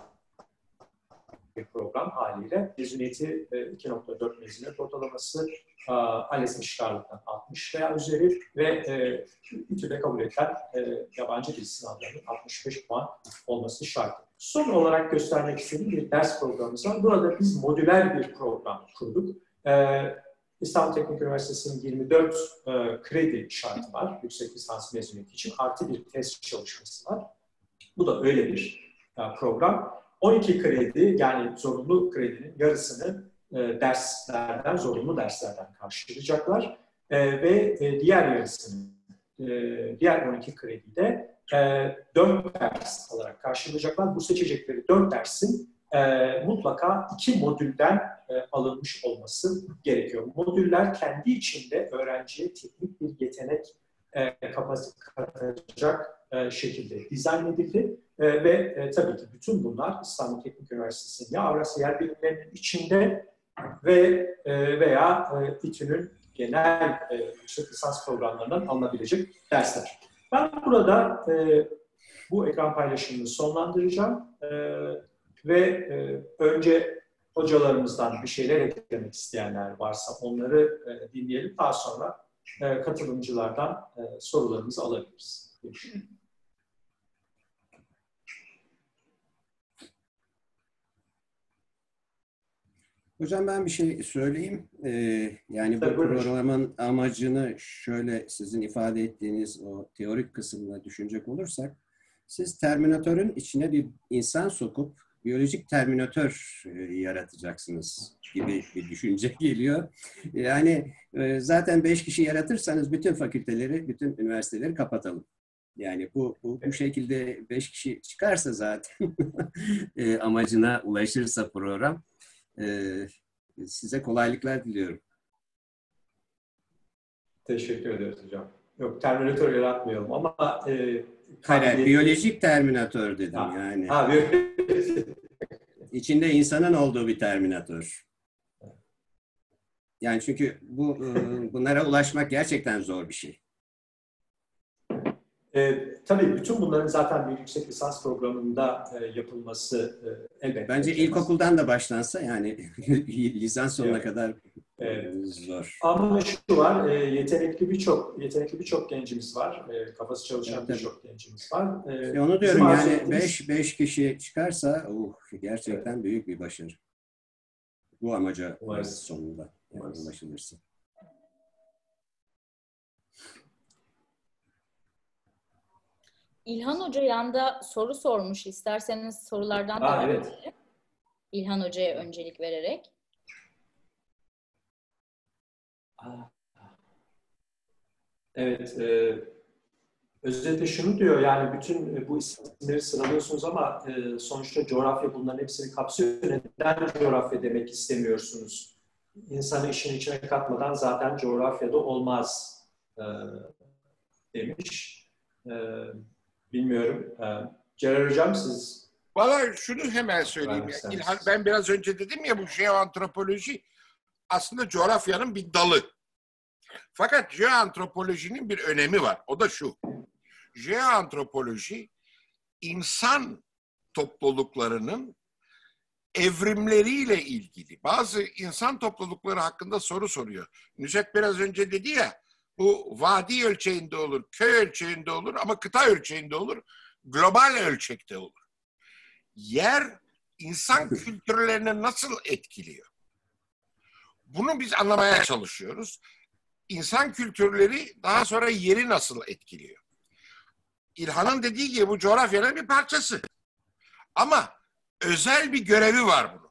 Speaker 1: bir program haliyle mezuniyeti e, iki nokta dört mezuniyet ortalaması, e, ALES eşitlikten altmış veya üzeri ve e, İTÜ'de kabul edilen e, yabancı dil sınavlarının altmış beş puan olması şart. Son olarak göstermek istediğim bir ders programımız var. Burada biz modüler bir program kurduk. E, İstanbul Teknik Üniversitesi'nin yirmi dört e, kredi şartı var yüksek lisans mezuniyeti için. Artı bir test çalışması var. Bu da öyle bir e, program. on iki kredi, yani zorunlu kredinin yarısını e, derslerden, zorunlu derslerden karşılayacaklar. E, ve e, diğer yarısını, e, diğer on iki krediyi de e, dört ders olarak karşılayacaklar. Bu seçecekleri dört dersin e, mutlaka iki modülden e, alınmış olması gerekiyor. Modüller kendi içinde öğrenciye teknik bir yetenek e, kapasite katacak e, şekilde dizayn edildi. E, ve e, tabii ki bütün bunlar İstanbul Teknik Üniversitesi'nin ya Avrasya Yer Bilimleri'nin içinde ve e, veya e, İTÜ'nün genel e, yüksek lisans programlarından alınabilecek dersler. Ben burada e, bu ekran paylaşımını sonlandıracağım e, ve e, önce hocalarımızdan bir şeyler eklemek isteyenler varsa onları e, dinleyelim. Daha sonra e, katılımcılardan e, sorularımızı alabiliriz.
Speaker 3: Hocam ben bir şey söyleyeyim. Ee, yani bu
Speaker 1: Tabii,
Speaker 3: programın amacını şöyle sizin ifade ettiğiniz o teorik kısmına düşünecek olursak, siz terminatörün içine bir insan sokup biyolojik terminatör e, yaratacaksınız gibi bir düşünce geliyor. Yani e, zaten beş kişi yaratırsanız bütün fakülteleri, bütün üniversiteleri kapatalım. Yani bu bu, bu şekilde beş kişi çıkarsa zaten e, amacına ulaşırsa program, Ee, size kolaylıklar diliyorum.
Speaker 1: Teşekkür ederiz hocam. Yok, terminatör yaratmayalım ama e,
Speaker 3: Hayır, biyolojik terminatör dedim
Speaker 1: ha,
Speaker 3: yani.
Speaker 1: Ha,
Speaker 3: İçinde insanın olduğu bir terminatör. Yani çünkü bu bunlara ulaşmak gerçekten zor bir şey.
Speaker 1: E, tabii bütün bunların zaten bir yüksek lisans programında e, yapılması e, elbette.
Speaker 3: Bence ilkokuldan da başlansa, yani lisans sonuna evet. kadar
Speaker 1: E,
Speaker 3: Zor.
Speaker 1: ama şu var, e, yetenekli birçok yetenekli birçok gencimiz var. E, kafası çalışan
Speaker 3: Evet,
Speaker 1: birçok gencimiz var. E,
Speaker 3: İşte onu
Speaker 1: bizim
Speaker 3: diyorum
Speaker 1: arzu
Speaker 3: yani
Speaker 1: ettiğimiz-
Speaker 3: beş beş kişi çıkarsa uh, gerçekten
Speaker 1: Evet.
Speaker 3: büyük bir başarı. Bu amaca
Speaker 1: Umarız.
Speaker 3: sonunda yani
Speaker 1: Umarız.
Speaker 3: ulaşılırsa.
Speaker 6: İlhan Hoca yanda soru sormuş. İsterseniz sorulardan
Speaker 1: Aa,
Speaker 6: devam
Speaker 1: evet.
Speaker 6: edelim. İlhan Hoca'ya öncelik vererek.
Speaker 1: Evet, e, özetle şunu diyor, yani bütün bu isimleri sıralıyorsunuz ama e, sonuçta coğrafya bunların hepsini kapsıyor. Neden coğrafya demek istemiyorsunuz? İnsanı işin içine katmadan zaten coğrafyada olmaz e, demiş. E, bilmiyorum. E, Celal Hocam siz...
Speaker 2: Valla şunu hemen söyleyeyim.
Speaker 1: Ben
Speaker 2: Ya,
Speaker 1: isterim.
Speaker 2: İlhan, ben biraz önce dedim ya, bu jeoantropoloji aslında coğrafyanın bir dalı. Fakat jeoantropolojinin bir önemi var. O da şu. Jeoantropoloji insan topluluklarının evrimleriyle ilgili. Bazı insan toplulukları hakkında soru soruyor. Nusret biraz önce dedi ya, bu vadi ölçeğinde olur, köy ölçeğinde olur ama kıta ölçeğinde olur, global ölçekte olur. Yer insan kültürlerini nasıl etkiliyor? Bunu biz anlamaya çalışıyoruz. İnsan kültürleri daha sonra yeri nasıl etkiliyor? İlhan'ın dediği gibi bu coğrafyanın bir parçası. Ama özel bir görevi var bunun.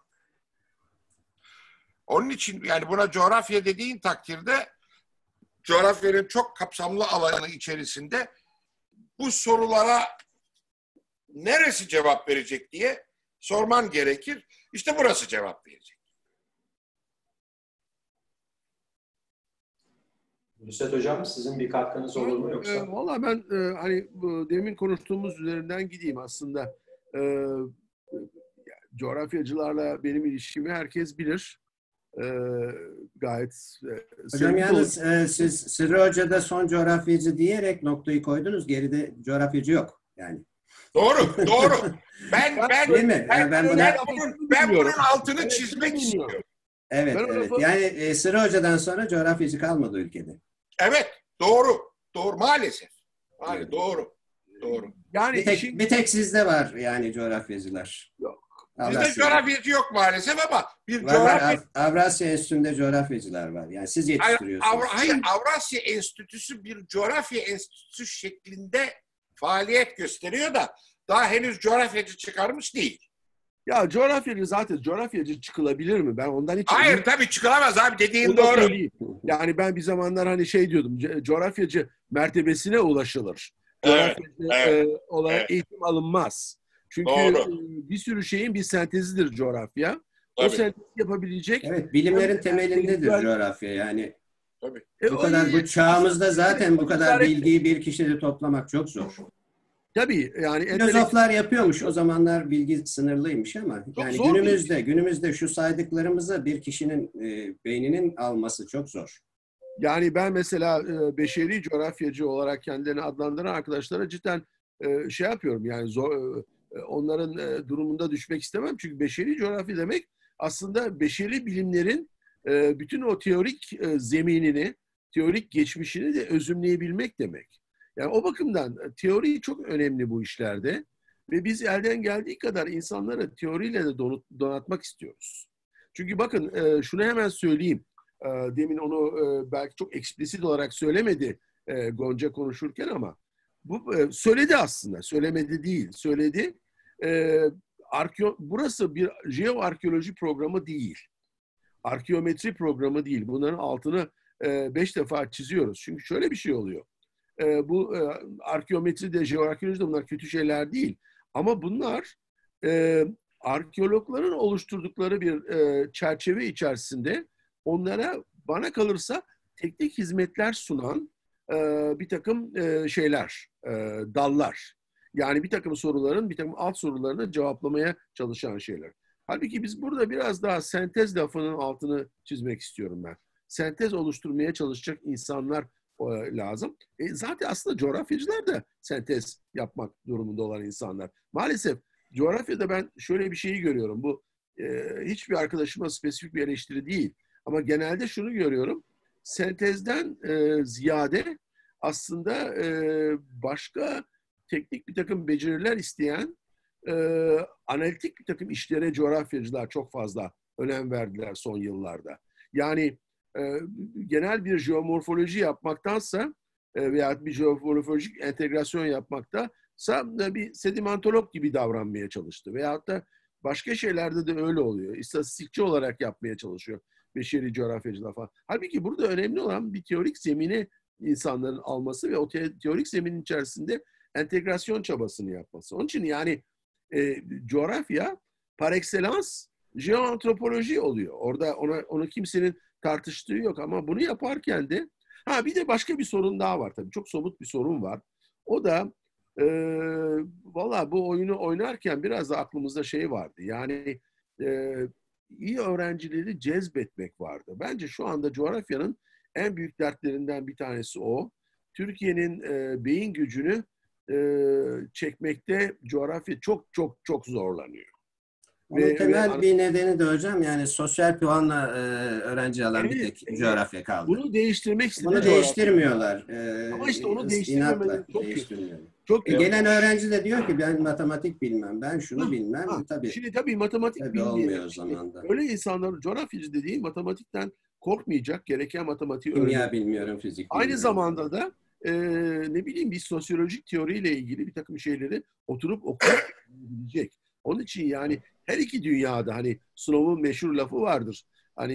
Speaker 2: Onun için yani buna coğrafya dediğin takdirde coğrafyanın çok kapsamlı alanı içerisinde bu sorulara neresi cevap verecek diye sorman gerekir. İşte burası cevap verecek.
Speaker 1: Nusret Hocam sizin bir katkınız olur mu yoksa?
Speaker 5: E, Valla ben e, hani bu, demin konuştuğumuz üzerinden gideyim aslında. E, coğrafyacılarla benim ilişkimi herkes bilir. E, gayet e,
Speaker 3: Hocam
Speaker 5: sevgili
Speaker 3: yalnız
Speaker 5: olur.
Speaker 3: e, siz Sırrı Hoca'da son coğrafyacı diyerek noktayı koydunuz. Geride coğrafyacı yok yani.
Speaker 2: Doğru, doğru. Ben ben
Speaker 3: Değil mi?
Speaker 2: ben,
Speaker 3: Ben
Speaker 2: ben,
Speaker 3: buna-
Speaker 2: bunun, ben bunun altını
Speaker 5: Evet,
Speaker 2: çizmek
Speaker 5: bilmiyorum.
Speaker 2: istiyorum.
Speaker 3: Evet,
Speaker 5: Ben o
Speaker 3: evet.
Speaker 5: lafı-
Speaker 3: Yani e, Sırrı Hoca'dan sonra coğrafyacı kalmadı ülkede.
Speaker 2: Evet, doğru. Doğru maalesef. Maalesef
Speaker 3: Evet.
Speaker 2: doğru. Doğru.
Speaker 5: Yani
Speaker 3: Bir tek,
Speaker 5: işin-
Speaker 3: bir tek sizde var yani coğrafyacılar.
Speaker 5: Yok.
Speaker 3: Allah
Speaker 2: Bizde
Speaker 3: sizi-
Speaker 2: coğrafyacı yok maalesef ama bir
Speaker 3: Var, var.
Speaker 2: coğrafya...
Speaker 3: Av- Avrasya Enstitüsü'nde coğrafyacılar var. Yani siz
Speaker 2: Hayır,
Speaker 3: yetiştiriyorsunuz.
Speaker 2: Avra- hayır, Avrasya Enstitüsü bir coğrafya enstitüsü şeklinde faaliyet gösteriyor da daha henüz coğrafyacı çıkarmış değil.
Speaker 5: Ya coğrafyacı zaten coğrafyacı çıkılabilir mi? Ben ondan hiç
Speaker 2: Hayır tabii çıkılamaz abi, dediğin
Speaker 5: Onu da
Speaker 2: doğru.
Speaker 5: söyleyeyim. Yani ben bir zamanlar hani şey diyordum, co- coğrafyacı mertebesine ulaşılır.
Speaker 2: Evet,
Speaker 5: Coğrafyacı
Speaker 2: evet,
Speaker 5: e, olarak
Speaker 2: evet.
Speaker 5: eğitim alınmaz. Çünkü
Speaker 2: Doğru.
Speaker 5: e, bir sürü şeyin bir sentezidir coğrafya. O
Speaker 2: Tabii.
Speaker 5: sentezi yapabilecek.
Speaker 3: Evet, bilimlerin
Speaker 5: Hem-
Speaker 3: temelindedir
Speaker 5: hem-
Speaker 3: coğrafya. Yani
Speaker 2: Tabii.
Speaker 5: E,
Speaker 3: bu
Speaker 5: o
Speaker 3: kadar
Speaker 5: iyi.
Speaker 3: bu çağımızda zaten bu kadar
Speaker 5: Cesaret-
Speaker 3: bilgiyi bir kişide toplamak çok zor.
Speaker 5: Tabii yani entelekt-
Speaker 3: Filozoflar yapıyormuş. O zamanlar bilgi sınırlıymış ama yani
Speaker 5: zor bir
Speaker 3: günümüzde günümüzde şu saydıklarımızı bir kişinin e, beyninin alması çok zor.
Speaker 5: Yani ben mesela e, beşeri coğrafyacı olarak kendilerini adlandıran arkadaşlara cidden e, şey yapıyorum yani zor, e, onların e, durumunda düşmek istemem. Çünkü beşeri coğrafya demek aslında beşeri bilimlerin e, bütün o teorik e, zeminini, teorik geçmişini de özümleyebilmek demek. Yani o bakımdan e, teori çok önemli bu işlerde ve biz elden geldiği kadar insanları teoriyle de donut, donatmak istiyoruz. Çünkü bakın e, şunu hemen söyleyeyim. E, demin onu e, belki çok eksplisit olarak söylemedi e, Gonca konuşurken ama bu e, söyledi aslında. Söylemedi değil. Söyledi. E, arkeo, burası bir jeoarkeoloji programı değil. Arkeometri programı değil. Bunların altını e, beş defa çiziyoruz. Çünkü şöyle bir şey oluyor. E, bu e, arkeometri de jeoarkeoloji de bunlar kötü şeyler değil. Ama bunlar e, arkeologların oluşturdukları bir e, çerçeve içerisinde onlara bana kalırsa teknik hizmetler sunan e, bir takım e, şeyler, e, dallar. Yani bir takım soruların, bir takım alt sorularını cevaplamaya çalışan şeyler. Halbuki biz burada biraz daha sentez lafının altını çizmek istiyorum ben. Sentez oluşturmaya çalışacak insanlar e, lazım. E, zaten aslında coğrafyacılar da sentez yapmak durumunda olan insanlar. Maalesef coğrafyada ben şöyle bir şeyi görüyorum. Bu e, hiçbir arkadaşıma spesifik bir eleştiri değil. Ama genelde şunu görüyorum, sentezden e, ziyade aslında e, başka teknik bir takım beceriler isteyen e, analitik bir takım işlere coğrafyacılar çok fazla önem verdiler son yıllarda. Yani e, genel bir jeomorfoloji yapmaktansa e, veya bir jeomorfolojik entegrasyon yapmaktansa e, bir sedimentolog gibi davranmaya çalıştı. Veyahut da başka şeylerde de öyle oluyor. İstatistikçi olarak yapmaya çalışıyor beşeri coğrafyacılar falan. Halbuki burada önemli olan bir teorik zemini insanların alması ve o te- teorik zeminin içerisinde entegrasyon çabasını yapması. Onun için yani e, coğrafya par excellence jeoantropoloji oluyor. Orada ona, onu kimsenin tartıştığı yok ama bunu yaparken de ha bir de başka bir sorun daha var tabii. Çok somut bir sorun var. O da e, valla bu oyunu oynarken biraz da aklımızda şey vardı. Yani e, iyi öğrencileri cezbetmek vardı. Bence şu anda coğrafyanın en büyük dertlerinden bir tanesi o. Türkiye'nin e, beyin gücünü e, çekmekte coğrafya çok çok çok zorlanıyor.
Speaker 3: Onun
Speaker 5: Ve,
Speaker 3: temel
Speaker 5: ve,
Speaker 3: bir nedeni de hocam yani sosyal puanla e, öğrenci alan
Speaker 5: evet,
Speaker 3: bir tek
Speaker 5: evet.
Speaker 3: coğrafya kaldı.
Speaker 5: Bunu değiştirmek istedi
Speaker 3: Bunu
Speaker 5: coğrafya.
Speaker 3: değiştirmiyorlar. E,
Speaker 5: Ama işte onu
Speaker 3: inatla
Speaker 5: değiştirmemeleri çok kötü.
Speaker 3: değiştirmiyorlar.
Speaker 5: Çok
Speaker 3: E,
Speaker 5: kötü.
Speaker 3: gelen öğrenci de diyor ki ben matematik bilmem, ben şunu
Speaker 5: Ha,
Speaker 3: bilmem.
Speaker 5: ha.
Speaker 3: E, tabii,
Speaker 5: Şimdi tabii matematik
Speaker 3: tabii
Speaker 5: bilmeyen,
Speaker 3: olmuyor o
Speaker 5: şimdi
Speaker 3: zaman da.
Speaker 5: öyle insanların coğrafyacı dediği matematikten korkmayacak, gereken matematiği
Speaker 3: Kimya
Speaker 5: öğrenecek.
Speaker 3: bilmiyorum, fizik
Speaker 5: Aynı
Speaker 3: bilmiyorum.
Speaker 5: zamanda da e, ne bileyim bir sosyolojik teoriyle ilgili bir takım şeyleri oturup okuyup bilecek. Onun için yani her iki dünyada hani Snow'un meşhur lafı vardır. Hani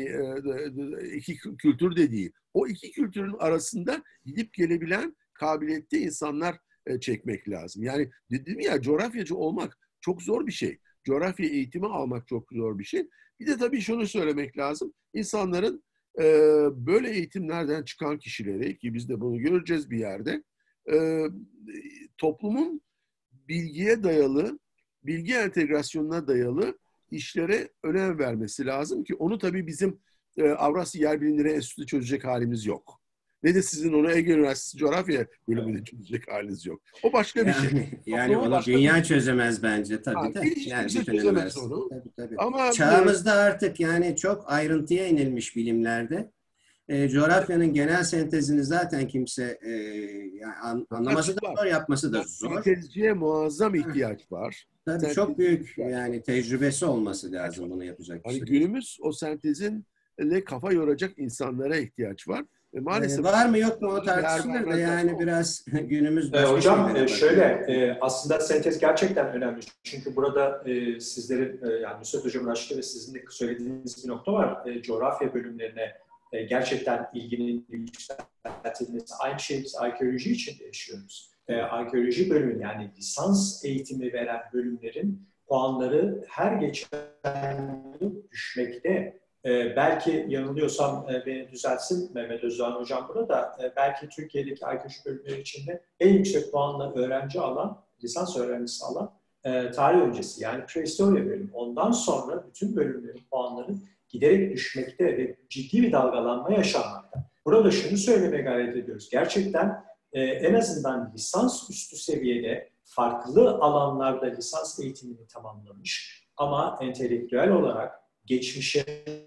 Speaker 5: e, iki kültür dediği. O iki kültürün arasında gidip gelebilen kabiliyette insanlar e, çekmek lazım. Yani dedim ya coğrafyacı olmak çok zor bir şey. Coğrafya eğitimi almak çok zor bir şey. Bir de tabii şunu söylemek lazım. İnsanların e, böyle eğitimlerden çıkan kişileri ki biz de bunu göreceğiz bir yerde e, toplumun bilgiye dayalı, bilgi entegrasyonuna dayalı işlere önem vermesi lazım ki onu tabii bizim e, Avrasya Yer Bilimleri Enstitüsü çözecek halimiz yok. Ne de sizin onu Ege Üniversitesi Coğrafya bölümünde çözecek haliniz yok. O başka bir şey.
Speaker 3: Yani, yani
Speaker 5: Toplumun
Speaker 3: onu
Speaker 5: başka
Speaker 3: dünya
Speaker 5: bir...
Speaker 3: çözemez bence tabii
Speaker 5: Ha,
Speaker 3: de.
Speaker 5: hiç
Speaker 3: Yani
Speaker 5: kimse
Speaker 3: bütün
Speaker 5: çözemez
Speaker 3: üniversite.
Speaker 5: onu.
Speaker 3: Tabii, tabii.
Speaker 5: Ama e,
Speaker 3: Çağımızda artık yani çok ayrıntıya inilmiş bilimlerde. E, coğrafyanın genel sentezini zaten kimse e, yani an, anlaması da zor, yapması da zor.
Speaker 5: sentezciye muazzam ihtiyaç var.
Speaker 3: Tabii
Speaker 5: Sentez
Speaker 3: çok büyük
Speaker 5: ihtiyaç
Speaker 3: yani
Speaker 5: var.
Speaker 3: tecrübesi olması lazım bunu yapacak
Speaker 5: Hani
Speaker 3: kişiler.
Speaker 5: günümüz o sentezinle kafa yoracak insanlara ihtiyaç var. Ve maalesef
Speaker 3: E, var mı yok mu o
Speaker 5: yer
Speaker 3: tartışılır da
Speaker 5: vermezler.
Speaker 3: yani biraz günümüz
Speaker 1: E,
Speaker 3: başka
Speaker 1: hocam
Speaker 3: şeylere
Speaker 1: e, şöyle
Speaker 3: bakıyor.
Speaker 1: e, aslında sentez gerçekten önemli. Çünkü burada e, sizlerin e, yani Nusret Hocam'ın açtığı ve sizin de söylediğiniz bir nokta var. E, coğrafya bölümlerine e, gerçekten ilginin yükseltilmesi. Aynı şeyi biz arkeoloji için de yaşıyoruz. E, arkeoloji bölümü yani lisans eğitimi veren bölümlerin puanları her geçen yıl düşmekte. Ee, belki yanılıyorsam e, beni düzeltsin Mehmet Özdoğan Hocam burada. E, belki Türkiye'deki arkeoloji bölümleri içinde en yüksek puanla öğrenci alan, lisans öğrencisi alan e, tarih öncesi yani prehistorya bölümü. Ondan sonra bütün bölümlerin puanları giderek düşmekte ve ciddi bir dalgalanma yaşanmakta. Burada şunu söylemeye gayret ediyoruz. Gerçekten e, en azından lisans üstü seviyede farklı alanlarda lisans eğitimini tamamlamış ama entelektüel olarak geçmişe,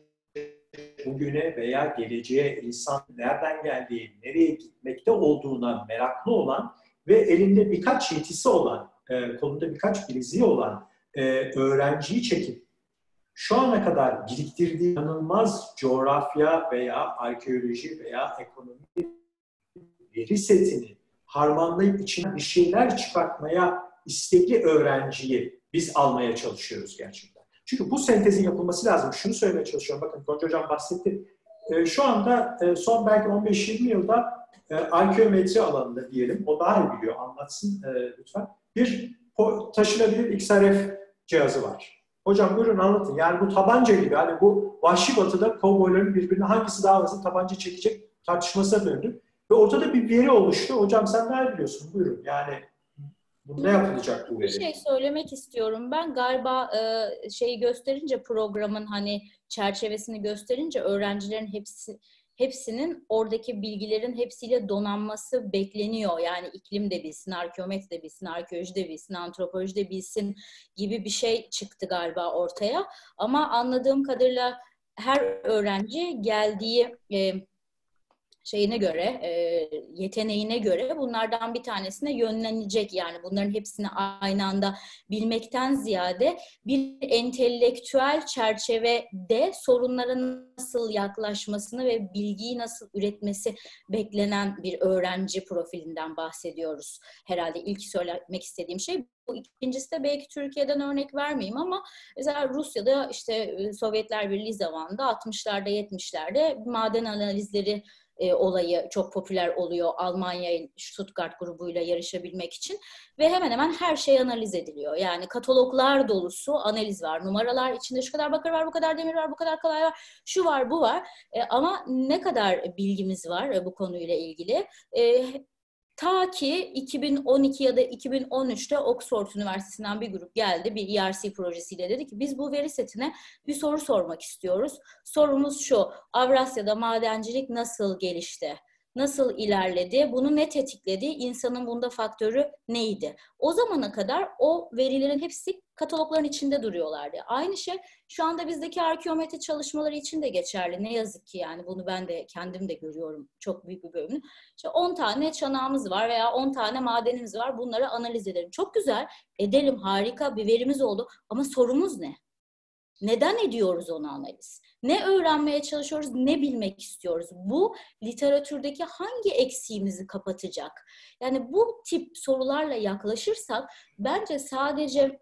Speaker 1: bugüne veya geleceğe insan nereden geldiği, nereye gitmekte olduğuna meraklı olan ve elinde birkaç yetisi olan, e, kolunda birkaç bileziği olan e, öğrenciyi çekip şu ana kadar biriktirdiği inanılmaz coğrafya veya arkeoloji veya ekonomi veri setini harmanlayıp içine bir şeyler çıkartmaya istekli öğrenciyi biz almaya çalışıyoruz gerçekten. Çünkü bu sentezin yapılması lazım. Şunu söylemeye çalışıyorum. Bakın Gonca Hocam bahsetti. E, şu anda e, son belki on beş yirmi yılda e, arkeometri alanında diyelim, o daha iyi biliyor, anlatsın e, lütfen. Bir taşınabilir X R F cihazı var. Hocam buyurun anlatın. Yani bu tabanca gibi. Hani bu vahşi batıda kovboyların birbirine hangisi daha hızlı tabanca çekecek tartışmasına döndü. Ve ortada bir veri oluştu. Hocam sen daha iyi biliyorsun. Buyurun. Yani ne yapılacak bu veri?
Speaker 6: Bir şey söylemek istiyorum. Ben galiba e, şeyi gösterince programın hani çerçevesini gösterince öğrencilerin hepsi hepsinin oradaki bilgilerin hepsiyle donanması bekleniyor. Yani iklim de bilsin, arkeometri de bilsin, arkeoloji de bilsin, antropoloji de bilsin gibi bir şey çıktı galiba ortaya. Ama anladığım kadarıyla her öğrenci geldiği e, şeyine göre, e, yeteneğine göre bunlardan bir tanesine yönlenecek. Yani bunların hepsini aynı anda bilmekten ziyade bir entelektüel çerçevede sorunlara nasıl yaklaşmasını ve bilgiyi nasıl üretmesi beklenen bir öğrenci profilinden bahsediyoruz. Herhalde ilk söylemek istediğim şey bu. İkincisi de belki Türkiye'den örnek vermeyeyim ama mesela Rusya'da işte Sovyetler Birliği zamanında altmışlarda yetmişlerde maden analizleri E, olayı çok popüler oluyor Almanya Stuttgart grubuyla yarışabilmek için ve hemen hemen her şey analiz ediliyor. Yani kataloglar dolusu analiz var. Numaralar içinde şu kadar bakır var, bu kadar demir var, bu kadar kalay var, şu var, bu var. E, ama ne kadar bilgimiz var e, bu konuyla ilgili? E, Ta ki iki bin on iki ya da iki bin on üçte Oxford Üniversitesi'nden bir grup geldi, bir E R C projesiyle dedi ki biz bu veri setine bir soru sormak istiyoruz. Sorumuz şu: Avrasya'da madencilik nasıl gelişti? Nasıl ilerledi? Bunu ne tetikledi? İnsanın bunda faktörü neydi? O zamana kadar o verilerin hepsi katalogların içinde duruyorlardı. Aynı şey şu anda bizdeki arkeometri çalışmaları için de geçerli. Ne yazık ki yani bunu ben de kendim de görüyorum çok büyük bir bölümünü. İşte on tane çanağımız var veya on tane madenimiz var. Bunları analiz edelim. Çok güzel, edelim, harika bir verimiz oldu. Ama sorumuz ne? Neden ediyoruz onu analiz? Ne öğrenmeye çalışıyoruz, ne bilmek istiyoruz? Bu literatürdeki hangi eksiğimizi kapatacak? Yani bu tip sorularla yaklaşırsak bence sadece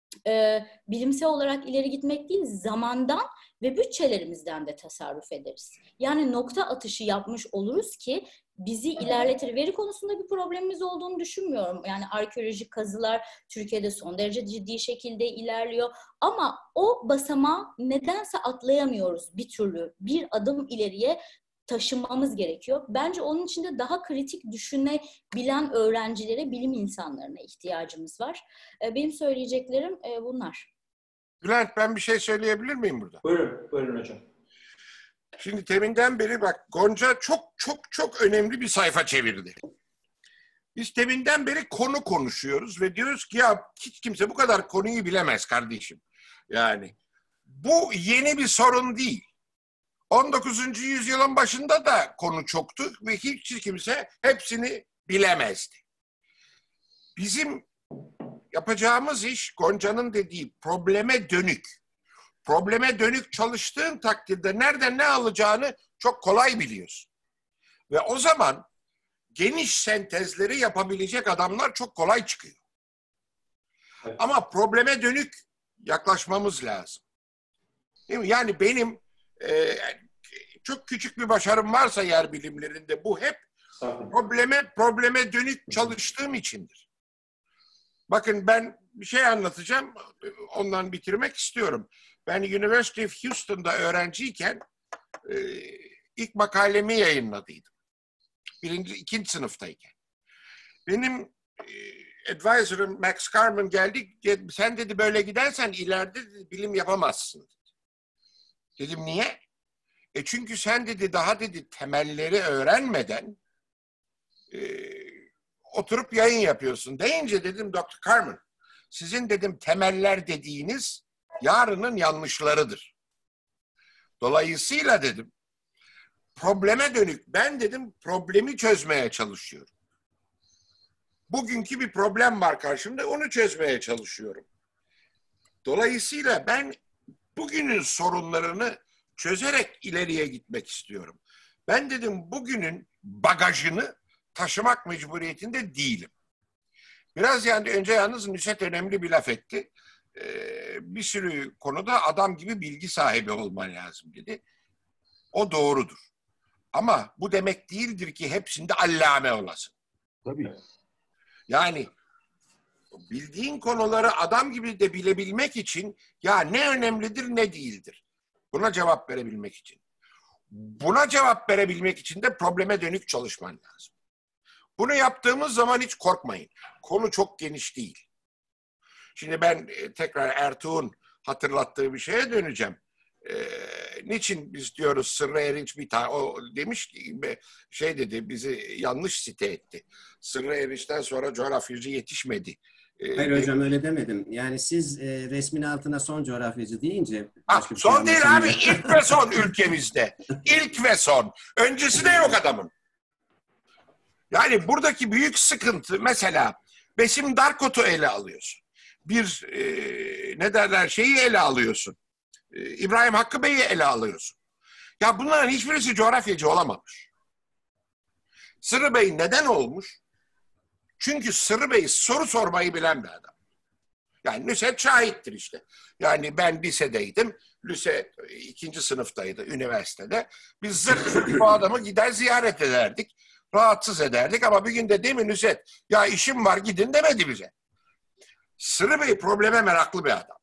Speaker 6: e, bilimsel olarak ileri gitmek değil, zamandan ve bütçelerimizden de tasarruf ederiz. Yani nokta atışı yapmış oluruz ki bizi ilerletir. Veri konusunda bir problemimiz olduğunu düşünmüyorum. Yani arkeolojik kazılar Türkiye'de son derece ciddi şekilde ilerliyor. Ama o basamağı nedense atlayamıyoruz bir türlü. Bir adım ileriye taşınmamız gerekiyor. Bence onun için de daha kritik düşünebilen öğrencilere, bilim insanlarına ihtiyacımız var. Benim söyleyeceklerim bunlar.
Speaker 2: Bülent, ben bir şey söyleyebilir miyim burada?
Speaker 1: Buyurun, buyurun hocam.
Speaker 2: Şimdi teminden beri bak Gonca çok çok çok önemli bir sayfa çevirdi. Biz teminden beri konu konuşuyoruz ve diyoruz ki ya hiç kimse bu kadar konuyu bilemez kardeşim. Yani bu yeni bir sorun değil. on dokuzuncu yüzyılın başında da konu çoktu ve hiç kimse hepsini bilemezdi. Bizim yapacağımız iş Gonca'nın dediği probleme dönük. Probleme dönük çalıştığın takdirde nereden ne alacağını çok kolay biliyorsun. Ve o zaman geniş sentezleri yapabilecek adamlar çok kolay çıkıyor. Evet. Ama probleme dönük yaklaşmamız lazım. Değil mi? Yani benim e, çok küçük bir başarım varsa yer bilimlerinde bu hep probleme probleme dönük çalıştığım içindir. Bakın ben bir şey anlatacağım, ondan bitirmek istiyorum. Ben University of Houston'da öğrenciyken e, ilk makalemi yayınladıydım. Birinci, ikinci sınıftayken. Benim e, advisor'ım Max Carman geldi, sen dedi böyle gidersen ileride dedi, bilim yapamazsın dedi. Dedim niye? E çünkü sen dedi daha dedi temelleri öğrenmeden e, oturup yayın yapıyorsun. Deyince dedim doktor Carman, sizin dedim temeller dediğiniz yarının yanlışlarıdır. Dolayısıyla dedim probleme dönük ben dedim problemi çözmeye çalışıyorum. Bugünkü bir problem var karşımda, onu çözmeye çalışıyorum. Dolayısıyla ben bugünün sorunlarını çözerek ileriye gitmek istiyorum. Ben dedim bugünün bagajını taşımak mecburiyetinde değilim. Biraz yani önce yalnız Nusret önemli bir laf etti. Ee, bir sürü konuda adam gibi bilgi sahibi olman lazım dedi. O doğrudur. Ama bu demek değildir ki hepsinde allame olasın.
Speaker 5: Tabii.
Speaker 2: Yani bildiğin konuları adam gibi de bilebilmek için ya ne önemlidir ne değildir. Buna cevap verebilmek için. Buna cevap verebilmek için de probleme dönük çalışman lazım. Bunu yaptığımız zaman hiç korkmayın. Konu çok geniş değil. Şimdi ben e, tekrar Ertuğ'un hatırlattığı bir şeye döneceğim. E, niçin biz diyoruz Sırrı Erinç bir tane, o demiş ki şey dedi, bizi yanlış site etti. Sırrı Erinç'ten sonra coğrafyacı yetişmedi
Speaker 3: Hayır hocam öyle demedim. Yani siz e, resmin altına son coğrafyacı deyince...
Speaker 2: Ah,
Speaker 3: bir
Speaker 2: son
Speaker 3: şey
Speaker 2: değil abi, ilk ve son ülkemizde. İlk ve son. Öncesi de yok adamın. Yani buradaki büyük sıkıntı mesela Besim Darkot'u ele alıyorsun. Bir e, ne derler şeyi ele alıyorsun. E, İbrahim Hakkı Bey'i ele alıyorsun. Ya bunların hiçbirisi coğrafyacı olamamış. Sırrı Bey neden olmuş? Çünkü Sırrı Bey soru sormayı bilen bir adam. Yani Nusret şahittir işte. Yani ben lisedeydim. Lise ikinci sınıftaydı üniversitede. Biz zırt bu adamı gider ziyaret ederdik. Rahatsız ederdik ama bir gün de değil mi Nusret? Ya işim var gidin demedi bize. Sırrı Bey probleme meraklı bir adam.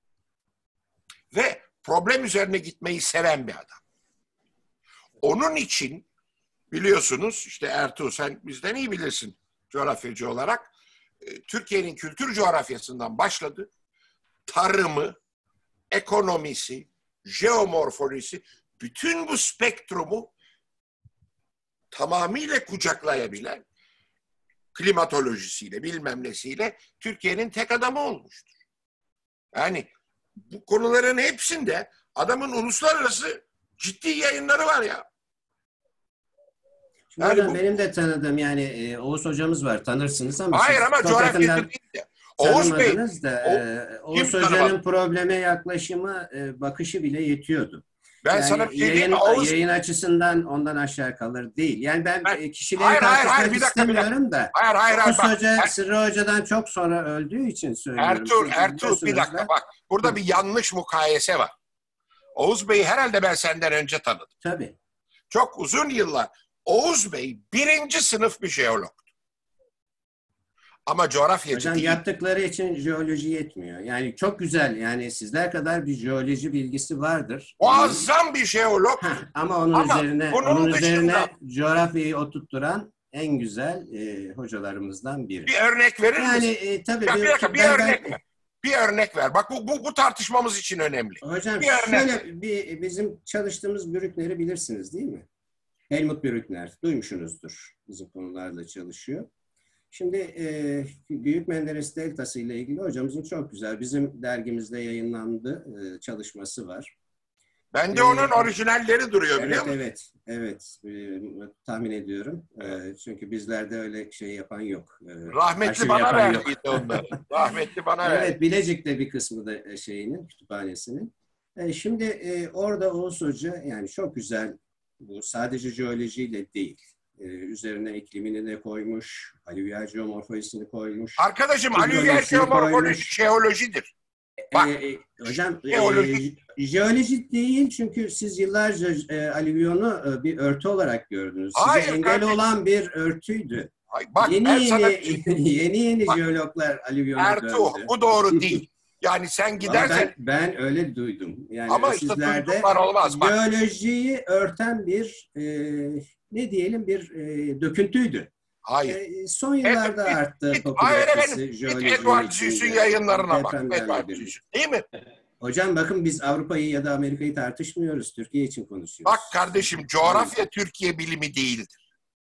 Speaker 2: Ve problem üzerine gitmeyi seven bir adam. Onun için biliyorsunuz işte Ertuğ sen bizden iyi bilirsin coğrafyacı olarak. Türkiye'nin kültür coğrafyasından başladı. Tarımı, ekonomisi, jeomorfolojisi, bütün bu spektrumu tamamıyla kucaklayabilen klimatolojisiyle bilmem nesiyle Türkiye'nin tek adamı olmuştur. Yani bu konuların hepsinde adamın uluslararası ciddi yayınları var ya.
Speaker 3: Şimdi yani bu, benim de tanıdığım yani e, Oğuz hocamız var tanırsınız ama
Speaker 2: hayır ama coğrafyacı değil de.
Speaker 3: Oğuz Bey da, e, Oğuz hocanın probleme yaklaşımı e, bakışı bile yetiyordu.
Speaker 2: Ben
Speaker 3: yani
Speaker 2: sana bir şey
Speaker 3: yayın,
Speaker 2: Oğuz...
Speaker 3: yayın açısından ondan aşağı kalır değil. Yani ben, ben kişileri
Speaker 2: hayır,
Speaker 3: tartışmak
Speaker 2: hayır, hayır,
Speaker 3: istemiyorum da.
Speaker 2: Hayır hayır hayır.
Speaker 3: Oğuz
Speaker 2: bak,
Speaker 3: Hoca
Speaker 2: her...
Speaker 3: Sırrı Hoca'dan çok sonra öldüğü için söylüyorum.
Speaker 2: Ertuğ, Ertuğ bir dakika bak. Burada Hı. bir yanlış mukayese var. Oğuz Bey'i herhalde ben senden önce tanıdım.
Speaker 3: Tabii.
Speaker 2: Çok uzun yıllar. Oğuz Bey birinci sınıf bir jeologtu. Ama coğrafyacı
Speaker 3: Hocam
Speaker 2: değil.
Speaker 3: yaptıkları için jeoloji yetmiyor. Yani çok güzel. Yani sizler kadar bir jeoloji bilgisi vardır.
Speaker 2: Muazzam bir jeolog.
Speaker 3: Heh, ama onun ama üzerine onun dışında... üzerine coğrafyayı oturtturan en güzel e, hocalarımızdan biri.
Speaker 2: Bir örnek verir misin?
Speaker 3: Yani e, tabii
Speaker 2: ya,
Speaker 3: bir,
Speaker 2: bir, dakika, bir
Speaker 3: ben,
Speaker 2: örnek
Speaker 3: ben,
Speaker 2: ver. Bir örnek ver. Bak bu, bu, bu tartışmamız için önemli.
Speaker 3: Hocam bir şöyle bir, bizim çalıştığımız Brückner'i bilirsiniz değil mi? Helmut Brückner. Duymuşsunuzdur. Bizim konularla çalışıyor. Şimdi e, Büyük Menderes Deltası ile ilgili hocamızın çok güzel bizim dergimizde yayınlandı e, çalışması var.
Speaker 2: Bende
Speaker 3: ee,
Speaker 2: onun orijinalleri duruyor
Speaker 3: evet,
Speaker 2: biliyor musun?
Speaker 3: Evet, evet. E, tahmin ediyorum. E, çünkü bizlerde öyle şey yapan yok. E,
Speaker 2: Rahmetli bana verdiydi onları. Rahmetli bana verdi.
Speaker 3: Evet, Bilecik'te bir kısmı da şeyinin, kütüphanesinin. E, şimdi e, orada Oğuz Hoca yani çok güzel, bu sadece jeolojiyle değil. Ee, üzerine iklimini de koymuş, alüvyal jeomorfolojisini koymuş.
Speaker 2: Arkadaşım alüvyal jeomorfoloji jeolojidir.
Speaker 3: Bak, e, e, hocam jeoloji. E, jeoloji değil çünkü siz yıllarca e, alüvyonu e, bir örtü olarak gördünüz. Size
Speaker 2: Hayır,
Speaker 3: engel
Speaker 2: kardeşim.
Speaker 3: olan bir örtüydü.
Speaker 2: Ay, bak,
Speaker 3: yeni,
Speaker 2: ben
Speaker 3: yeni,
Speaker 2: sana...
Speaker 3: yeni yeni bak, jeologlar alüvyonu
Speaker 2: Ertuğ,
Speaker 3: döndü.
Speaker 2: bu doğru değil. Yani sen gidersen...
Speaker 3: Ben, ben öyle duydum. Yani
Speaker 2: ama işte
Speaker 3: sizlerde
Speaker 2: olmaz. Bak.
Speaker 3: Jeolojiyi örten bir e, ne diyelim bir e, döküntüydü.
Speaker 2: Hayır.
Speaker 3: E, son yıllarda
Speaker 2: evet,
Speaker 3: arttı
Speaker 2: git,
Speaker 3: popülaritesi.
Speaker 2: Git Edward Süs'ün yayınlarına bak. Edward Süs. Değil mi?
Speaker 3: Hocam bakın biz Avrupa'yı ya da Amerika'yı tartışmıyoruz. Türkiye için konuşuyoruz.
Speaker 2: Bak kardeşim coğrafya evet. Türkiye bilimi değildir.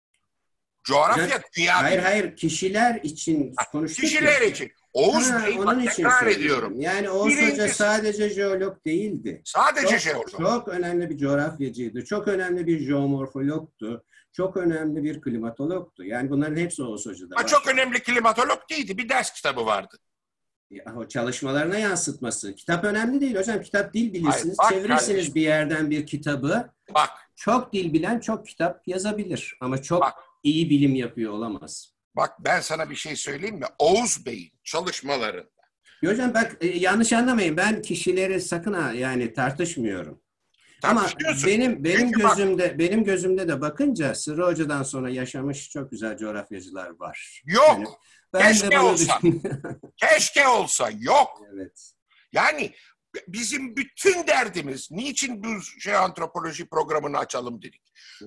Speaker 2: Coğrafya
Speaker 3: hocam,
Speaker 2: dünya
Speaker 3: Hayır
Speaker 2: bilimi.
Speaker 3: hayır kişiler için konuştuk.
Speaker 2: Kişiler ya. için. Oğuz
Speaker 3: ha,
Speaker 2: Bey
Speaker 3: onun
Speaker 2: bak,
Speaker 3: için
Speaker 2: tekrar ediyorum.
Speaker 3: Yani Oğuz
Speaker 2: Birinci...
Speaker 3: Hoca sadece jeolog değildi.
Speaker 2: Sadece
Speaker 3: çok,
Speaker 2: jeolog.
Speaker 3: Çok önemli bir coğrafyacıydı. Çok önemli bir jeomorfologtu. Çok önemli bir klimatologtu. Yani bunların hepsi Oğuz Hoca'da var.
Speaker 2: Çok önemli klimatolog değildi. Bir ders kitabı vardı.
Speaker 3: Ya, o çalışmalarına yansıtması. Kitap önemli değil hocam. Kitap dil bilirsiniz.
Speaker 2: Hayır, bak,
Speaker 3: çevirirsiniz
Speaker 2: kardeşim.
Speaker 3: bir yerden bir kitabı.
Speaker 2: Bak.
Speaker 3: Çok dil bilen çok kitap yazabilir. Ama çok
Speaker 2: bak.
Speaker 3: iyi bilim yapıyor olamaz.
Speaker 2: Bak ben sana bir şey söyleyeyim mi? Oğuz Bey'in çalışmalarında.
Speaker 3: Hocam bak e, yanlış anlamayın. Ben kişileri sakın ha yani tartışmıyorum. Ama benim benim Çünkü gözümde bak, benim gözümde de bakınca Sırrı Hoca'dan sonra yaşamış çok güzel coğrafyacılar var.
Speaker 2: Yok.
Speaker 3: Yani ben
Speaker 2: keşke
Speaker 3: de
Speaker 2: olsa. Keşke olsa. Yok.
Speaker 3: Evet.
Speaker 2: Yani bizim bütün derdimiz niçin bu şey antropoloji programını açalım dedik.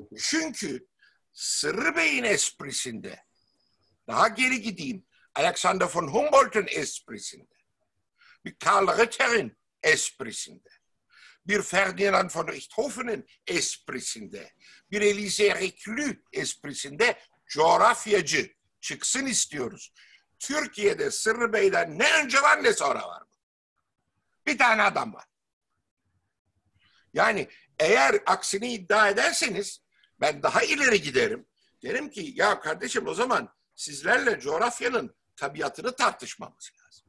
Speaker 2: Çünkü Sırrı Bey'in esprisinde daha geri gideyim. Alexander von Humboldt'un esprisinde. Bir Karl Ritter'in esprisinde. Bir Ferdinand von Richthofen'in esprisinde. Bir Élisée Reclus esprisinde coğrafyacı çıksın istiyoruz. Türkiye'de Sırrı Bey'den ne önce var ne sonra var. Bir tane adam var. Yani eğer aksini iddia ederseniz ben daha ileri giderim. Derim ki ya kardeşim o zaman sizlerle coğrafyanın tabiatını tartışmamız lazım.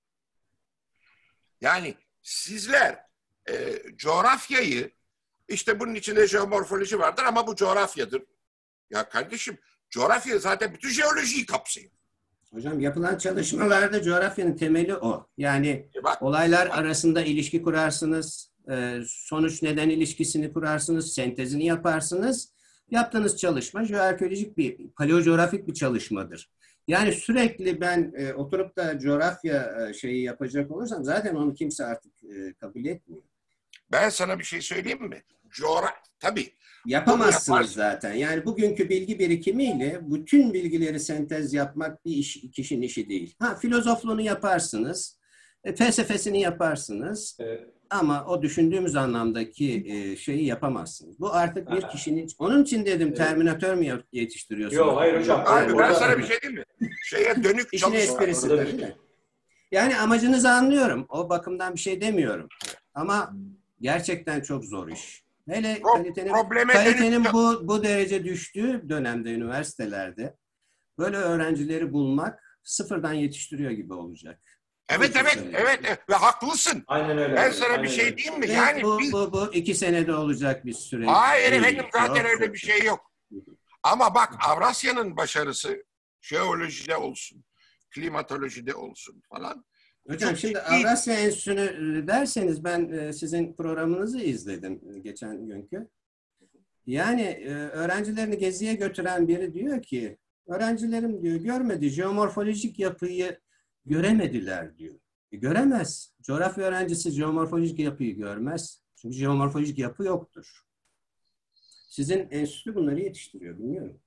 Speaker 2: Yani sizler e, coğrafyayı işte bunun içinde jeomorfoloji vardır ama bu coğrafyadır. Ya kardeşim coğrafya zaten bütün jeolojiyi kapsıyor.
Speaker 3: Hocam yapılan çalışmalarda coğrafyanın temeli o. Yani
Speaker 2: E bak,
Speaker 3: olaylar
Speaker 2: bak.
Speaker 3: arasında ilişki kurarsınız, sonuç neden ilişkisini kurarsınız, sentezini yaparsınız. Yaptığınız çalışma jeoarkeolojik bir, paleocoğrafik bir çalışmadır. Yani sürekli ben e, oturup da coğrafya e, şeyi yapacak olursam zaten onu kimse artık e, kabul etmiyor.
Speaker 2: Ben sana bir şey söyleyeyim mi? Coğrafya, tabii.
Speaker 3: Yapamazsınız zaten. Yani bugünkü bilgi birikimiyle bütün bilgileri sentez yapmak bir iş, kişinin işi değil. Ha, filozofluğunu yaparsınız, e, felsefesini yaparsınız. Evet. Ama o düşündüğümüz anlamdaki e, şeyi yapamazsınız. Bu artık bir kişinin... Onun için dedim evet. Terminatör mü yetiştiriyorsunuz?
Speaker 1: Yok hayır hocam.
Speaker 2: Abi ben, ben sana bir şey diyeyim mi? Şeye dönük
Speaker 3: İşin esprisi tabii de. Yani amacınızı anlıyorum. O bakımdan bir şey demiyorum. Ama gerçekten çok zor iş. Hele Pro, kalitenin, kalitenin bu, bu derece düştüğü dönemde üniversitelerde böyle öğrencileri bulmak sıfırdan yetiştiriyor gibi olacak.
Speaker 2: Evet evet, evet evet ve haklısın.
Speaker 1: Aynen öyle.
Speaker 2: Ben sana
Speaker 1: aynen
Speaker 2: bir şey
Speaker 1: öyle.
Speaker 2: diyeyim mi?
Speaker 3: Ve
Speaker 2: yani
Speaker 3: bu,
Speaker 2: biz...
Speaker 3: bu, bu iki senede olacak bir süre.
Speaker 2: Hayır efendim zaten öyle bir şey yok. Ama bak Avrasya'nın başarısı jeolojide olsun, klimatolojide olsun falan.
Speaker 3: Hocam
Speaker 2: çok
Speaker 3: şimdi
Speaker 2: ciddi...
Speaker 3: Avrasya Enstitüsü derseniz ben sizin programınızı izledim geçen günkü. Yani öğrencilerini geziye götüren biri diyor ki öğrencilerim diyor görmedi jeomorfolojik yapıyı göremediler diyor. E, göremez. Coğrafya öğrencisi jeomorfolojik yapıyı görmez. Çünkü jeomorfolojik yapı yoktur. Sizin enstitü bunları yetiştiriyor, bilmiyorum.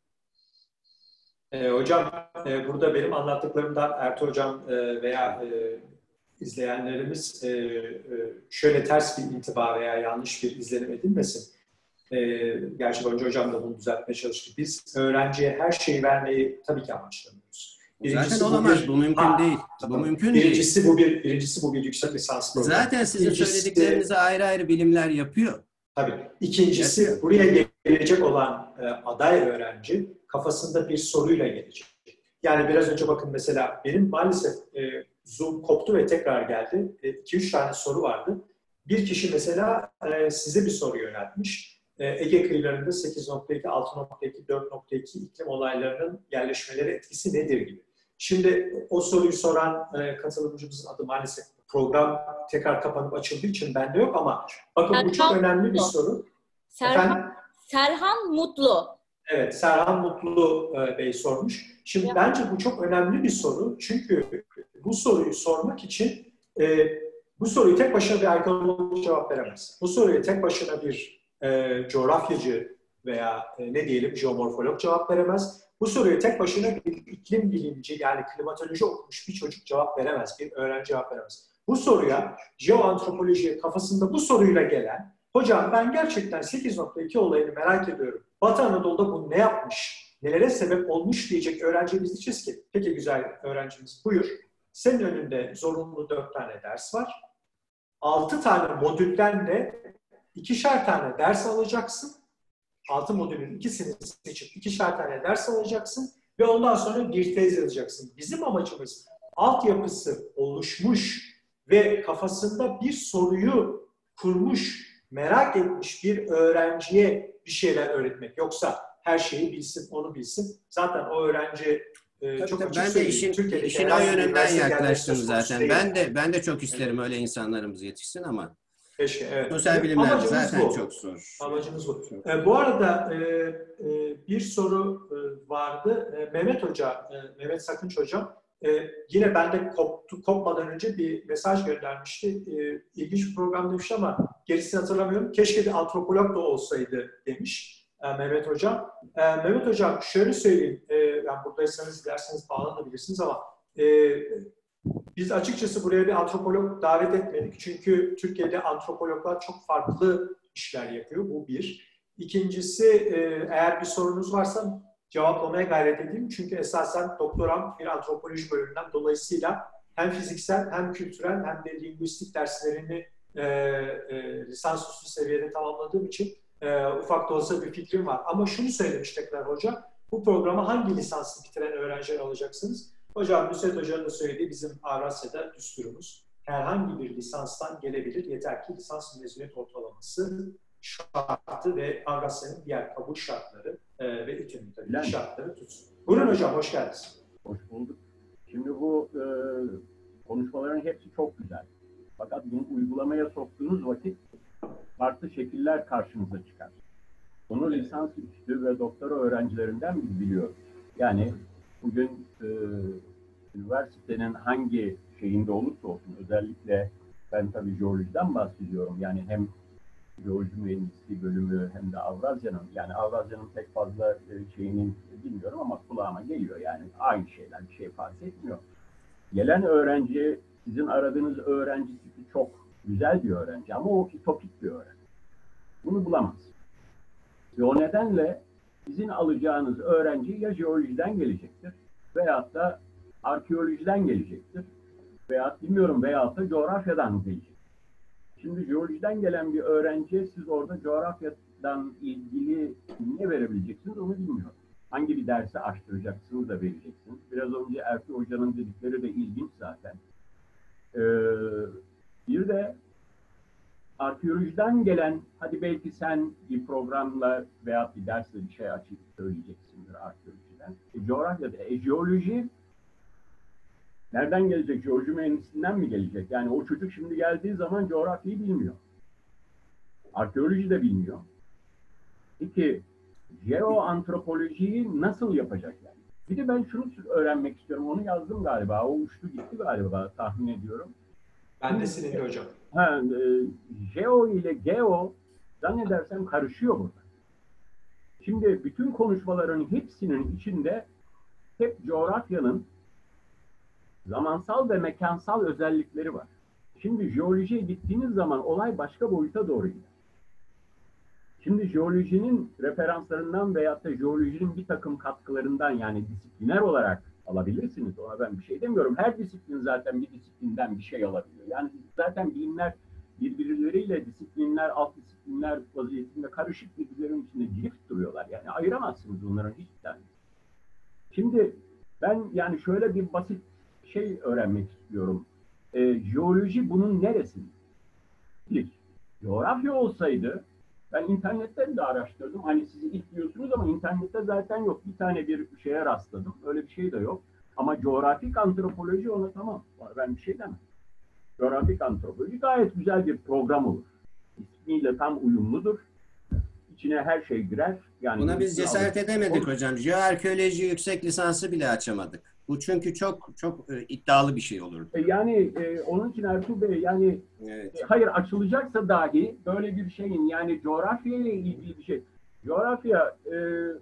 Speaker 1: E, hocam e, burada benim anlattıklarımdan Ertuğ hocam e, veya e, izleyenlerimiz e, e, şöyle ters bir intiba veya yanlış bir izlenim edilmesin. E, gerçi önce hocam da bunu düzeltmeye çalıştı. Biz öğrenciye her şeyi vermeyi tabii ki amaçlamıyoruz.
Speaker 3: Birincisi zaten olamaz. Bu, bir, bu mümkün ha, değil. Bu mümkün
Speaker 1: birincisi
Speaker 3: değil.
Speaker 1: Bu bir, birincisi bu bir yüksek lisans programı.
Speaker 3: Zaten sizin İkincisi, söylediklerinizi ayrı ayrı bilimler yapıyor.
Speaker 1: Tabii. İkincisi yapıyor. Buraya gelecek olan e, aday öğrenci kafasında bir soruyla gelecek. Yani biraz önce bakın mesela benim maalesef e, Zoom koptu ve tekrar geldi. E, iki üç tane soru vardı. Bir kişi mesela e, size bir soru yöneltmiş. E, Ege kıyılarında sekiz nokta iki, altı nokta iki, dört nokta iki iklim olaylarının yerleşmeleri etkisi nedir gibi. Şimdi o soruyu soran e, katılımcımızın adı maalesef program tekrar kapanıp açıldığı için bende yok ama bakın Serhan bu çok önemli Mutlu. Bir soru.
Speaker 6: Serhan, Serhan Mutlu.
Speaker 1: Evet, Serhan Mutlu e, Bey sormuş. Şimdi ya. Bence bu çok önemli bir soru. Çünkü bu soruyu sormak için e, bu soruyu tek başına bir arkeolog cevap veremez. Bu soruyu tek başına bir e, coğrafyacı veya e, ne diyelim jeomorfolog cevap veremez. Bu soruyu tek başına bir iklim bilimci yani klimatoloji okumuş bir çocuk cevap veremez, bir öğrenci cevap veremez. Bu soruya jeoantropoloji kafasında bu soruyla gelen, hocam ben gerçekten sekiz nokta iki olayını merak ediyorum. Batı Anadolu'da bu ne yapmış, nelere sebep olmuş diyecek öğrenciye biz diyeceğiz ki, peki güzel öğrencimiz buyur, senin önünde zorunlu dört tane ders var. Altı tane modülden de ikişer tane ders alacaksın. Altı modülün ikisini seçip ikişer tane ders alacaksın ve ondan sonra bir tez yazacaksın. Bizim amacımız altyapısı oluşmuş ve kafasında bir soruyu kurmuş, merak etmiş bir öğrenciye bir şeyler öğretmek. Yoksa her şeyi bilsin, onu bilsin. Zaten o öğrenci e,
Speaker 3: tabii,
Speaker 1: çok
Speaker 3: tabii,
Speaker 1: açık
Speaker 3: ben de işin, işin o yönünden yaklaştım zaten. Ben de ben de çok isterim evet. Öyle insanlarımız yetişsin ama
Speaker 1: keşke, evet.
Speaker 3: Sosyal bilimler zaten bu. Çok zor.
Speaker 1: Amacımız bu. E, bu arada e, e, bir soru e, vardı. E, Mehmet Hoca, e, Mehmet Sakınç Hocam e, yine bende koptu, kopmadan önce bir mesaj göndermişti. E, ilginç bir program demiş ama gerisini hatırlamıyorum. Keşke bir antropolog da olsaydı demiş e, Mehmet Hocam. E, Mehmet Hocam şöyle söyleyeyim. E, yani buradaysanız derseniz bağlanabilirsiniz ama e, biz açıkçası buraya bir antropolog davet etmedik. Çünkü Türkiye'de antropologlar çok farklı işler yapıyor. Bu bir. İkincisi eğer bir sorunuz varsa cevaplamaya gayret edeyim. Çünkü esasen doktoram bir antropoloji bölümünden, dolayısıyla hem fiziksel hem kültürel hem de lingüistik derslerini e, e, lisansüstü seviyede tamamladığım için e, ufak da olsa bir fikrim var. Ama şunu söylemiş tekrar hoca, bu programa hangi lisansı bitiren öğrenciler alacaksınız? Hocam, Nusret Hoca'nın da söylediği bizim Avrasya'da düsturumuz. Herhangi bir lisanstan gelebilir, yeter ki lisans mezuniyet ortalaması şartı ve Avrasya'nın diğer kabul şartları e, ve İTÜ'nün tabii şartları tutsun. Buyurun hocam, hoş geldiniz.
Speaker 7: Hoş bulduk. Şimdi bu e, konuşmaların hepsi çok güzel. Fakat bunu uygulamaya soktuğunuz vakit farklı şekiller karşımıza çıkar. Bunu lisansüstü ve doktora öğrencilerinden biz biliyoruz. Yani bugün e, üniversitenin hangi şeyinde olursa olsun, özellikle ben tabii jeolojiden bahsediyorum. Yani hem jeoloji mühendisliği bölümü hem de Avrasya'nın, yani Avrasya'nın pek fazla şeyini bilmiyorum ama kulağıma geliyor. Yani aynı şeyler, bir şey fark etmiyor. Gelen öğrenci, sizin aradığınız öğrenci çok güzel bir öğrenci ama o ütopik bir öğrenci. Bunu bulamaz. Ve o nedenle sizin alacağınız öğrenci ya jeolojiden gelecektir veyahut da arkeolojiden gelecektir veyahut bilmiyorum veyahut da coğrafyadan gelecek. Şimdi jeolojiden gelen bir öğrenciye siz orada coğrafyadan ilgili ne verebileceksiniz onu bilmiyorum. Hangi bir dersi açtıracaksınız da vereceksiniz. Biraz önce Ertuğ Hoca'nın dedikleri de ilginç zaten. Ee, bir de arkeolojiden gelen, hadi belki sen bir programla veya bir dersle bir şey açıp söyleyeceksindir arkeolojiden. E, coğrafyada, e, jeoloji nereden gelecek? Jeoloji mühendisinden mi gelecek? Yani o çocuk şimdi geldiği zaman coğrafyayı bilmiyor. Arkeoloji de bilmiyor. Peki jeoantropolojiyi nasıl yapacak yani? Bir de ben şunu öğrenmek istiyorum. Onu yazdım galiba. O uçtu gitti galiba tahmin ediyorum.
Speaker 1: Ben de silindi hocam.
Speaker 7: Ha, e, jeo ile geo zannedersem karışıyor burada. Şimdi bütün konuşmaların hepsinin içinde hep coğrafyanın zamansal ve mekansal özellikleri var. Şimdi jeolojiye gittiğiniz zaman olay başka boyuta doğru gider. Şimdi jeolojinin referanslarından veyahut da jeolojinin bir takım katkılarından yani disipliner olarak alabilirsiniz. Ona ben bir şey demiyorum. Her disiplin zaten bir disiplinden bir şey alabiliyor. Yani zaten bilimler birbirleriyle disiplinler, alt disiplinler vaziyetinde karışık birbirlerinin içinde girift duruyorlar. Yani ayıramazsınız onların hiçbir tanesi. Şimdi ben yani şöyle bir basit şey öğrenmek istiyorum. E, jeoloji bunun neresinde? Bir, coğrafya olsaydı ben internetten de araştırdım. Hani sizi ilk diyorsunuz ama internette zaten yok. Bir tane bir şeye rastladım. Öyle bir şey de yok. Ama coğrafik antropoloji ona tamam. Ben bir şey demem. Coğrafik antropoloji gayet güzel bir program olur. İsmiyle tam uyumludur. İçine her şey girer. Yani
Speaker 3: buna biz cesaret
Speaker 7: alır.
Speaker 3: edemedik
Speaker 7: Olur.
Speaker 3: hocam. Jeoarkeoloji yüksek lisansı bile açamadık. Bu çünkü çok çok e, iddialı bir şey olurdu.
Speaker 7: E, Yani e, onun için Ertuğ Bey yani
Speaker 3: Evet.
Speaker 7: e, hayır açılacaksa dahi böyle bir şeyin yani coğrafya ile ilgili bir şey. Coğrafya e,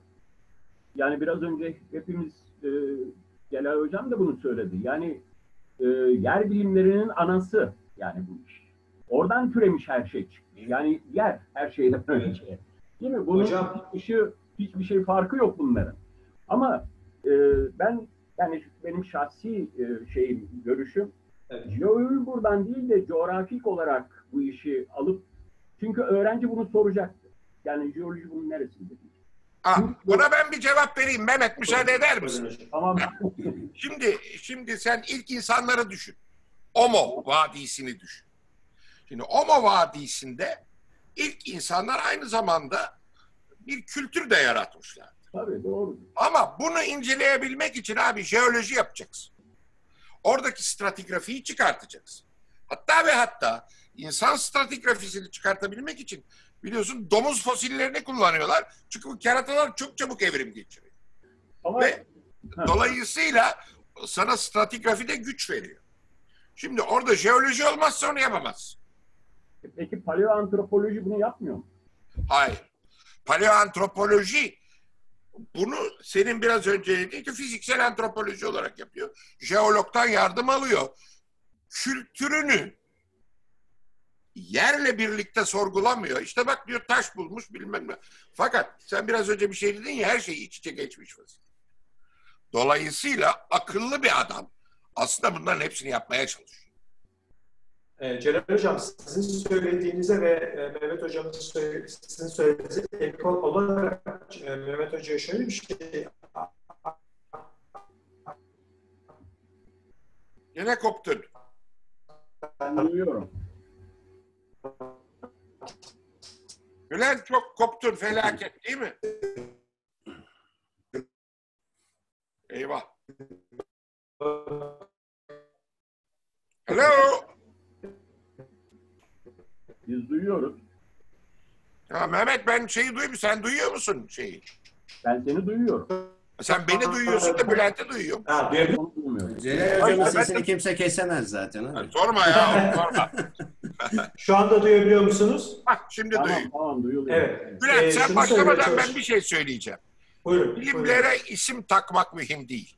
Speaker 7: yani biraz önce hepimiz e, Celal Hocam da bunu söyledi. Yani e, yer bilimlerinin anası yani bu iş. Oradan türemiş her şey çıkmış. Yani yer her şeyden önce. Değil mi? Bunun
Speaker 1: Hocam.
Speaker 7: dışı hiçbir şey farkı yok bunların. Ama e, ben yani benim şahsi e, şeyim, görüşüm
Speaker 1: Evet.
Speaker 7: jeoloji buradan değil de coğrafik olarak bu işi alıp çünkü öğrenci bunu soracaktır. Yani jeoloji bunun neresinde?
Speaker 2: Ah, buna ben bir cevap vereyim. Mehmet müsaade eder misin?
Speaker 7: Tamam.
Speaker 2: Şimdi şimdi sen ilk insanları düşün. Omo Vadisi'ni düşün. Şimdi Omo Vadisi'nde ilk insanlar aynı zamanda bir kültür de yaratmışlar.
Speaker 7: Tabii doğru.
Speaker 2: Ama bunu inceleyebilmek için abi jeoloji yapacaksın. Oradaki stratigrafiyi çıkartacaksın. Hatta ve hatta insan stratigrafisini çıkartabilmek için biliyorsun domuz fosillerini kullanıyorlar. Çünkü bu keratalar çok çabuk evrim geçiriyor.
Speaker 7: Ama
Speaker 2: Ve dolayısıyla sana stratigrafide güç veriyor. Şimdi orada jeoloji olmazsa onu yapamazsın.
Speaker 7: peki paleoantropoloji bunu yapmıyor mu?
Speaker 2: Hayır. Paleoantropoloji bunu senin biraz önce dediğin ki fiziksel antropoloji olarak yapıyor. Jeologdan yardım alıyor. Kültürünü yerle birlikte sorgulamıyor. İşte bak diyor taş bulmuş bilmem ne. Fakat sen biraz önce bir şey dedin ya, her şey iç içe geçmiş vaziyette. Dolayısıyla akıllı bir adam aslında bunların hepsini yapmaya çalışıyor.
Speaker 1: E, Celal Hocam, sizin söylediğinize ve e, Mehmet Hocam'ın söyle, sizin söylediğinize ek olarak e, Mehmet Hoca'ya şöyle bir şey.
Speaker 2: Gene koptun.
Speaker 7: Ben duyuyorum.
Speaker 2: Bülent çok koptun, felaket değil mi? Eyvah. Hello.
Speaker 7: Biz duyuyoruz.
Speaker 2: Ya Mehmet, ben şeyi duyuyorum. Sen duyuyor musun şeyi?
Speaker 7: Ben seni duyuyorum.
Speaker 2: Sen beni duyuyorsun da Bülent'i duyuyorum.
Speaker 1: Ha, duyabilir
Speaker 7: Onu duymuyorum.
Speaker 3: Celal Hocam'ın sesini kimse kesemez zaten. Abi.
Speaker 2: Ya, sorma ya, sorma.
Speaker 1: Şu anda duyabiliyor musunuz?
Speaker 2: Bak şimdi
Speaker 7: Tamam
Speaker 2: duyuyorum.
Speaker 7: tamam duyuluyor.
Speaker 1: Evet.
Speaker 2: Bülent
Speaker 1: Ee,
Speaker 2: sen
Speaker 1: şunu
Speaker 2: başlamadan
Speaker 1: söylemeye
Speaker 2: ben bir şey söyleyeceğim.
Speaker 1: Buyurun.
Speaker 2: Bilimlere
Speaker 1: buyurun.
Speaker 2: isim takmak mühim değil.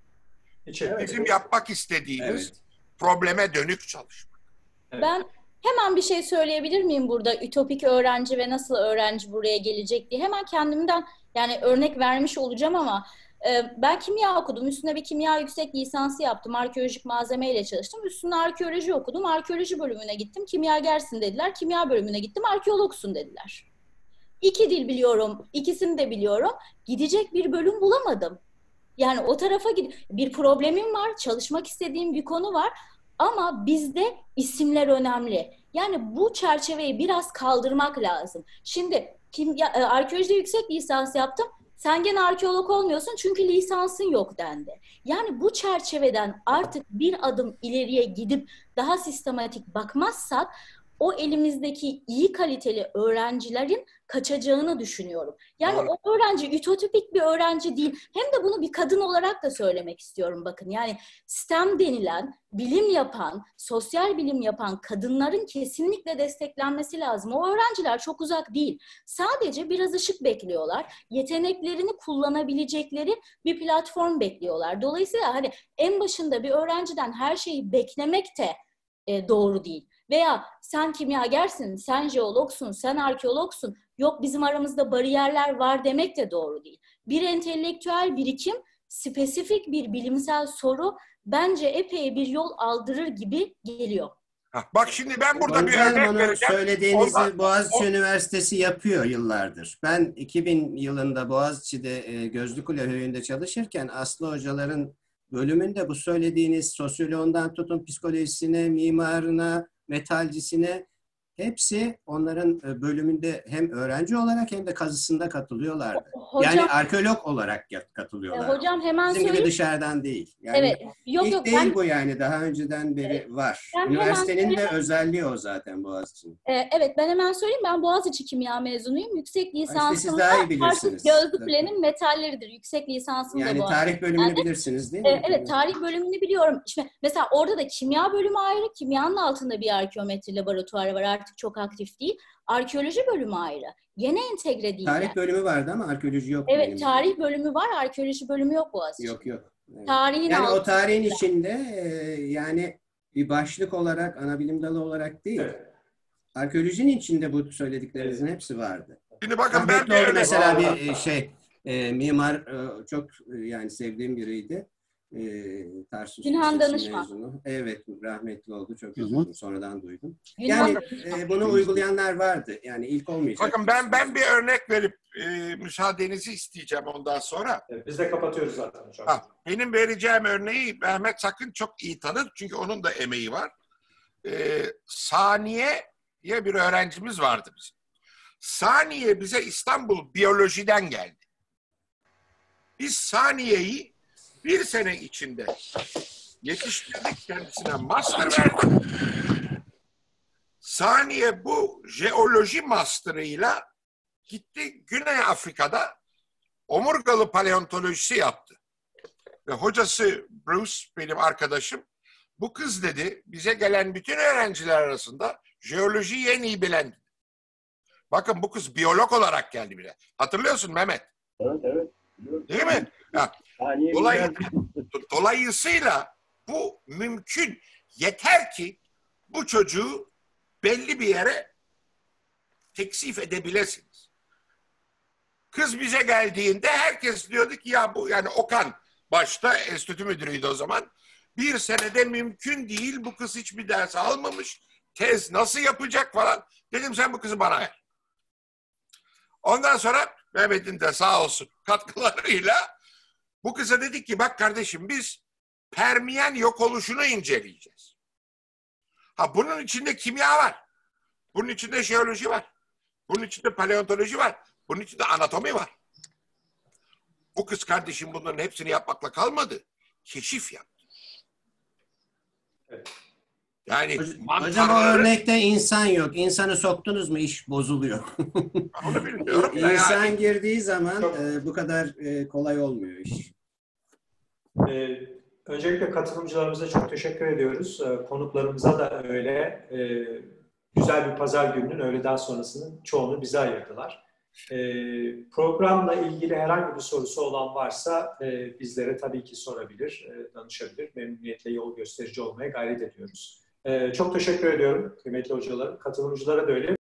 Speaker 1: İçeri.
Speaker 2: Bizim yapmak istediğimiz
Speaker 3: Evet.
Speaker 2: probleme dönük çalışmak.
Speaker 6: Ben hemen bir şey söyleyebilir miyim burada? Ütopik öğrenci ve nasıl öğrenci buraya gelecek diye. Hemen kendimden yani örnek vermiş olacağım ama e, ben kimya okudum. Üstüne bir kimya yüksek lisansı yaptım. Arkeolojik malzemeyle çalıştım. Üstüne arkeoloji okudum. Arkeoloji bölümüne gittim. Kimyagersin dediler. Kimya bölümüne gittim. Arkeologsun dediler. İki dil biliyorum. İkisini de biliyorum. Gidecek bir bölüm bulamadım. Yani o tarafa gid bir problemim var. Çalışmak istediğim bir konu var. Ama bizde isimler önemli. Yani bu çerçeveyi biraz kaldırmak lazım. Şimdi kimya, arkeolojide yüksek lisans yaptım. Sen gene arkeolog olmuyorsun çünkü lisansın yok dendi. Yani bu çerçeveden artık bir adım ileriye gidip daha sistematik bakmazsak o elimizdeki iyi kaliteli öğrencilerin kaçacağını düşünüyorum. Yani
Speaker 2: Doğru.
Speaker 6: o öğrenci ütopik bir öğrenci değil. Hem de bunu bir kadın olarak da söylemek istiyorum bakın. Yani STEM denilen, bilim yapan, sosyal bilim yapan kadınların kesinlikle desteklenmesi lazım. O öğrenciler çok uzak değil. Sadece biraz ışık bekliyorlar. Yeteneklerini kullanabilecekleri bir platform bekliyorlar. Dolayısıyla hani en başında bir öğrenciden her şeyi beklemek de e, doğru değil. Veya sen kimyagersin, sen jeologsun, sen arkeologsun, yok bizim aramızda bariyerler var demek de doğru değil. Bir entelektüel birikim, spesifik bir bilimsel soru bence epey bir yol aldırır gibi geliyor.
Speaker 2: Hah, bak şimdi ben burada bir
Speaker 3: Hocam,
Speaker 2: örnek
Speaker 3: onu
Speaker 2: vereceğim.
Speaker 3: söylediğinizi
Speaker 2: Ondan-
Speaker 3: Boğaziçi
Speaker 2: o-
Speaker 3: Üniversitesi yapıyor yıllardır. Ben iki bin yılında Boğaziçi'de e, Gözlükule Höyü'nde çalışırken Aslı hocaların bölümünde bu söylediğiniz sosyoloğundan tutun psikolojisine, mimarına, metalcisine hepsi onların e, bölümünde hem öğrenci olarak hem de kazısında katılıyorlardı.
Speaker 6: Hocam,
Speaker 3: yani arkeolog olarak
Speaker 6: e,
Speaker 3: katılıyorlar.
Speaker 6: hocam hemen
Speaker 3: Bizim gibi
Speaker 6: söyleyeyim.
Speaker 3: dışarıdan değil. Yani
Speaker 6: Evet. Yok
Speaker 3: ilk
Speaker 6: yok
Speaker 3: değil
Speaker 6: ben
Speaker 3: bu yani. Daha önceden beri var.
Speaker 6: Ben hemen
Speaker 3: Üniversitenin de özelliği o zaten Boğaziçi'nin.
Speaker 6: e, evet ben hemen söyleyeyim. Ben Boğaziçi Kimya mezunuyum. Yüksek
Speaker 3: siz
Speaker 6: lisansımda
Speaker 3: daha iyi
Speaker 6: artık
Speaker 3: bilirsiniz.
Speaker 6: Gözlüklerin metalleridir. Yüksek lisansım da
Speaker 3: Yani
Speaker 6: bu.
Speaker 3: tarih bölümünü
Speaker 6: Yani,
Speaker 3: bilirsiniz değil mi?
Speaker 6: E, evet, tarih bölümünü biliyorum. İşte mesela orada da kimya bölümü ayrı, kimyanın altında bir arkeometri laboratuvarı var. Artık çok aktif değil. Arkeoloji bölümü ayrı. Gene entegre değil.
Speaker 3: Tarih
Speaker 6: yani.
Speaker 3: bölümü vardı ama arkeoloji yok.
Speaker 6: Evet,
Speaker 3: benim
Speaker 6: tarih bölümü var, arkeoloji bölümü yok Boğaziçi'de.
Speaker 3: Yok yok. Evet.
Speaker 6: Tarihin
Speaker 3: Yani o
Speaker 6: altında.
Speaker 3: tarihin içinde e, yani bir başlık olarak, ana bilim dalı olarak değil.
Speaker 1: Evet.
Speaker 3: Arkeolojinin içinde bu söylediklerinizin hepsi vardı.
Speaker 2: Şimdi bakın ben
Speaker 3: Rahmetli
Speaker 2: bir
Speaker 3: oldu
Speaker 2: örnek
Speaker 3: mesela
Speaker 1: var.
Speaker 3: bir e, şey e, mimar e, çok e, yani sevdiğim biriydi. E, Tarsus
Speaker 6: Günhan
Speaker 3: Lisesi
Speaker 6: Danışman.
Speaker 3: mezunu. Evet, rahmetli oldu. Çok üzüldüm. Sonradan duydum.
Speaker 6: Günhan
Speaker 3: Yani e, bunu uygulayanlar vardı. Yani ilk olmayacak.
Speaker 2: Bakın ben ben bir örnek verip e, müsaadenizi isteyeceğim ondan sonra.
Speaker 1: Evet, biz de kapatıyoruz zaten hocam.
Speaker 2: Ha, benim vereceğim örneği Mehmet Sakın çok iyi tanır çünkü onun da emeği var. E, Saniye diye bir öğrencimiz vardı bizim. Saniye bize İstanbul Biyoloji'den geldi. Biz Saniye'yi bir sene içinde yetiştirdik, kendisine master verdik. Saniye bu jeoloji master'ıyla gitti Güney Afrika'da omurgalı paleontolojisi yaptı. Ve hocası Bruce, benim arkadaşım, bu kız dedi bize gelen bütün öğrenciler arasında jeolojiyi en iyi bilen. Bakın bu kız biyolog olarak geldi bile. Hatırlıyorsun Mehmet?
Speaker 7: Evet evet. Biliyorum.
Speaker 2: Değil mi? Ha,
Speaker 7: Saniye
Speaker 2: Dolay,
Speaker 7: güzel.
Speaker 2: dolayısıyla bu mümkün. Yeter ki bu çocuğu belli bir yere teksif edebilesiniz. Kız bize geldiğinde herkes diyordu ki ya bu yani Okan başta enstitü müdürüydü o zaman. Bir senede mümkün değil, bu kız hiçbir ders almamış. Tez nasıl yapacak falan. Dedim sen bu kızı bana ver. Ondan sonra Mehmet'in de sağ olsun katkılarıyla bu kıza dedik ki bak kardeşim biz Permiyen yok oluşunu inceleyeceğiz. Ha bunun içinde kimya var. Bunun içinde jeoloji var. Bunun içinde paleontoloji var. Bunun içinde anatomi var. Bu kız kardeşim bunların hepsini yapmakla kalmadı. Keşif yaptı.
Speaker 1: Evet.
Speaker 2: Yani
Speaker 3: Hocam o örnekte insan yok. İnsanı soktunuz mu iş bozuluyor.
Speaker 2: Onu bilmiyorum.
Speaker 3: İnsan
Speaker 2: yani.
Speaker 3: girdiği zaman e, bu kadar e, kolay olmuyor iş.
Speaker 1: Ee, öncelikle katılımcılarımıza çok teşekkür ediyoruz. Ee, konuklarımıza da öyle. E, güzel bir pazar gününün öğleden sonrasının çoğunu bize ayırdılar. E, programla ilgili herhangi bir sorusu olan varsa e, bizlere tabii ki sorabilir, e, danışabilir. Memnuniyetle yol gösterici olmaya gayret ediyoruz. E, çok teşekkür ediyorum kıymetli hocalarım. Katılımcılara da öyle.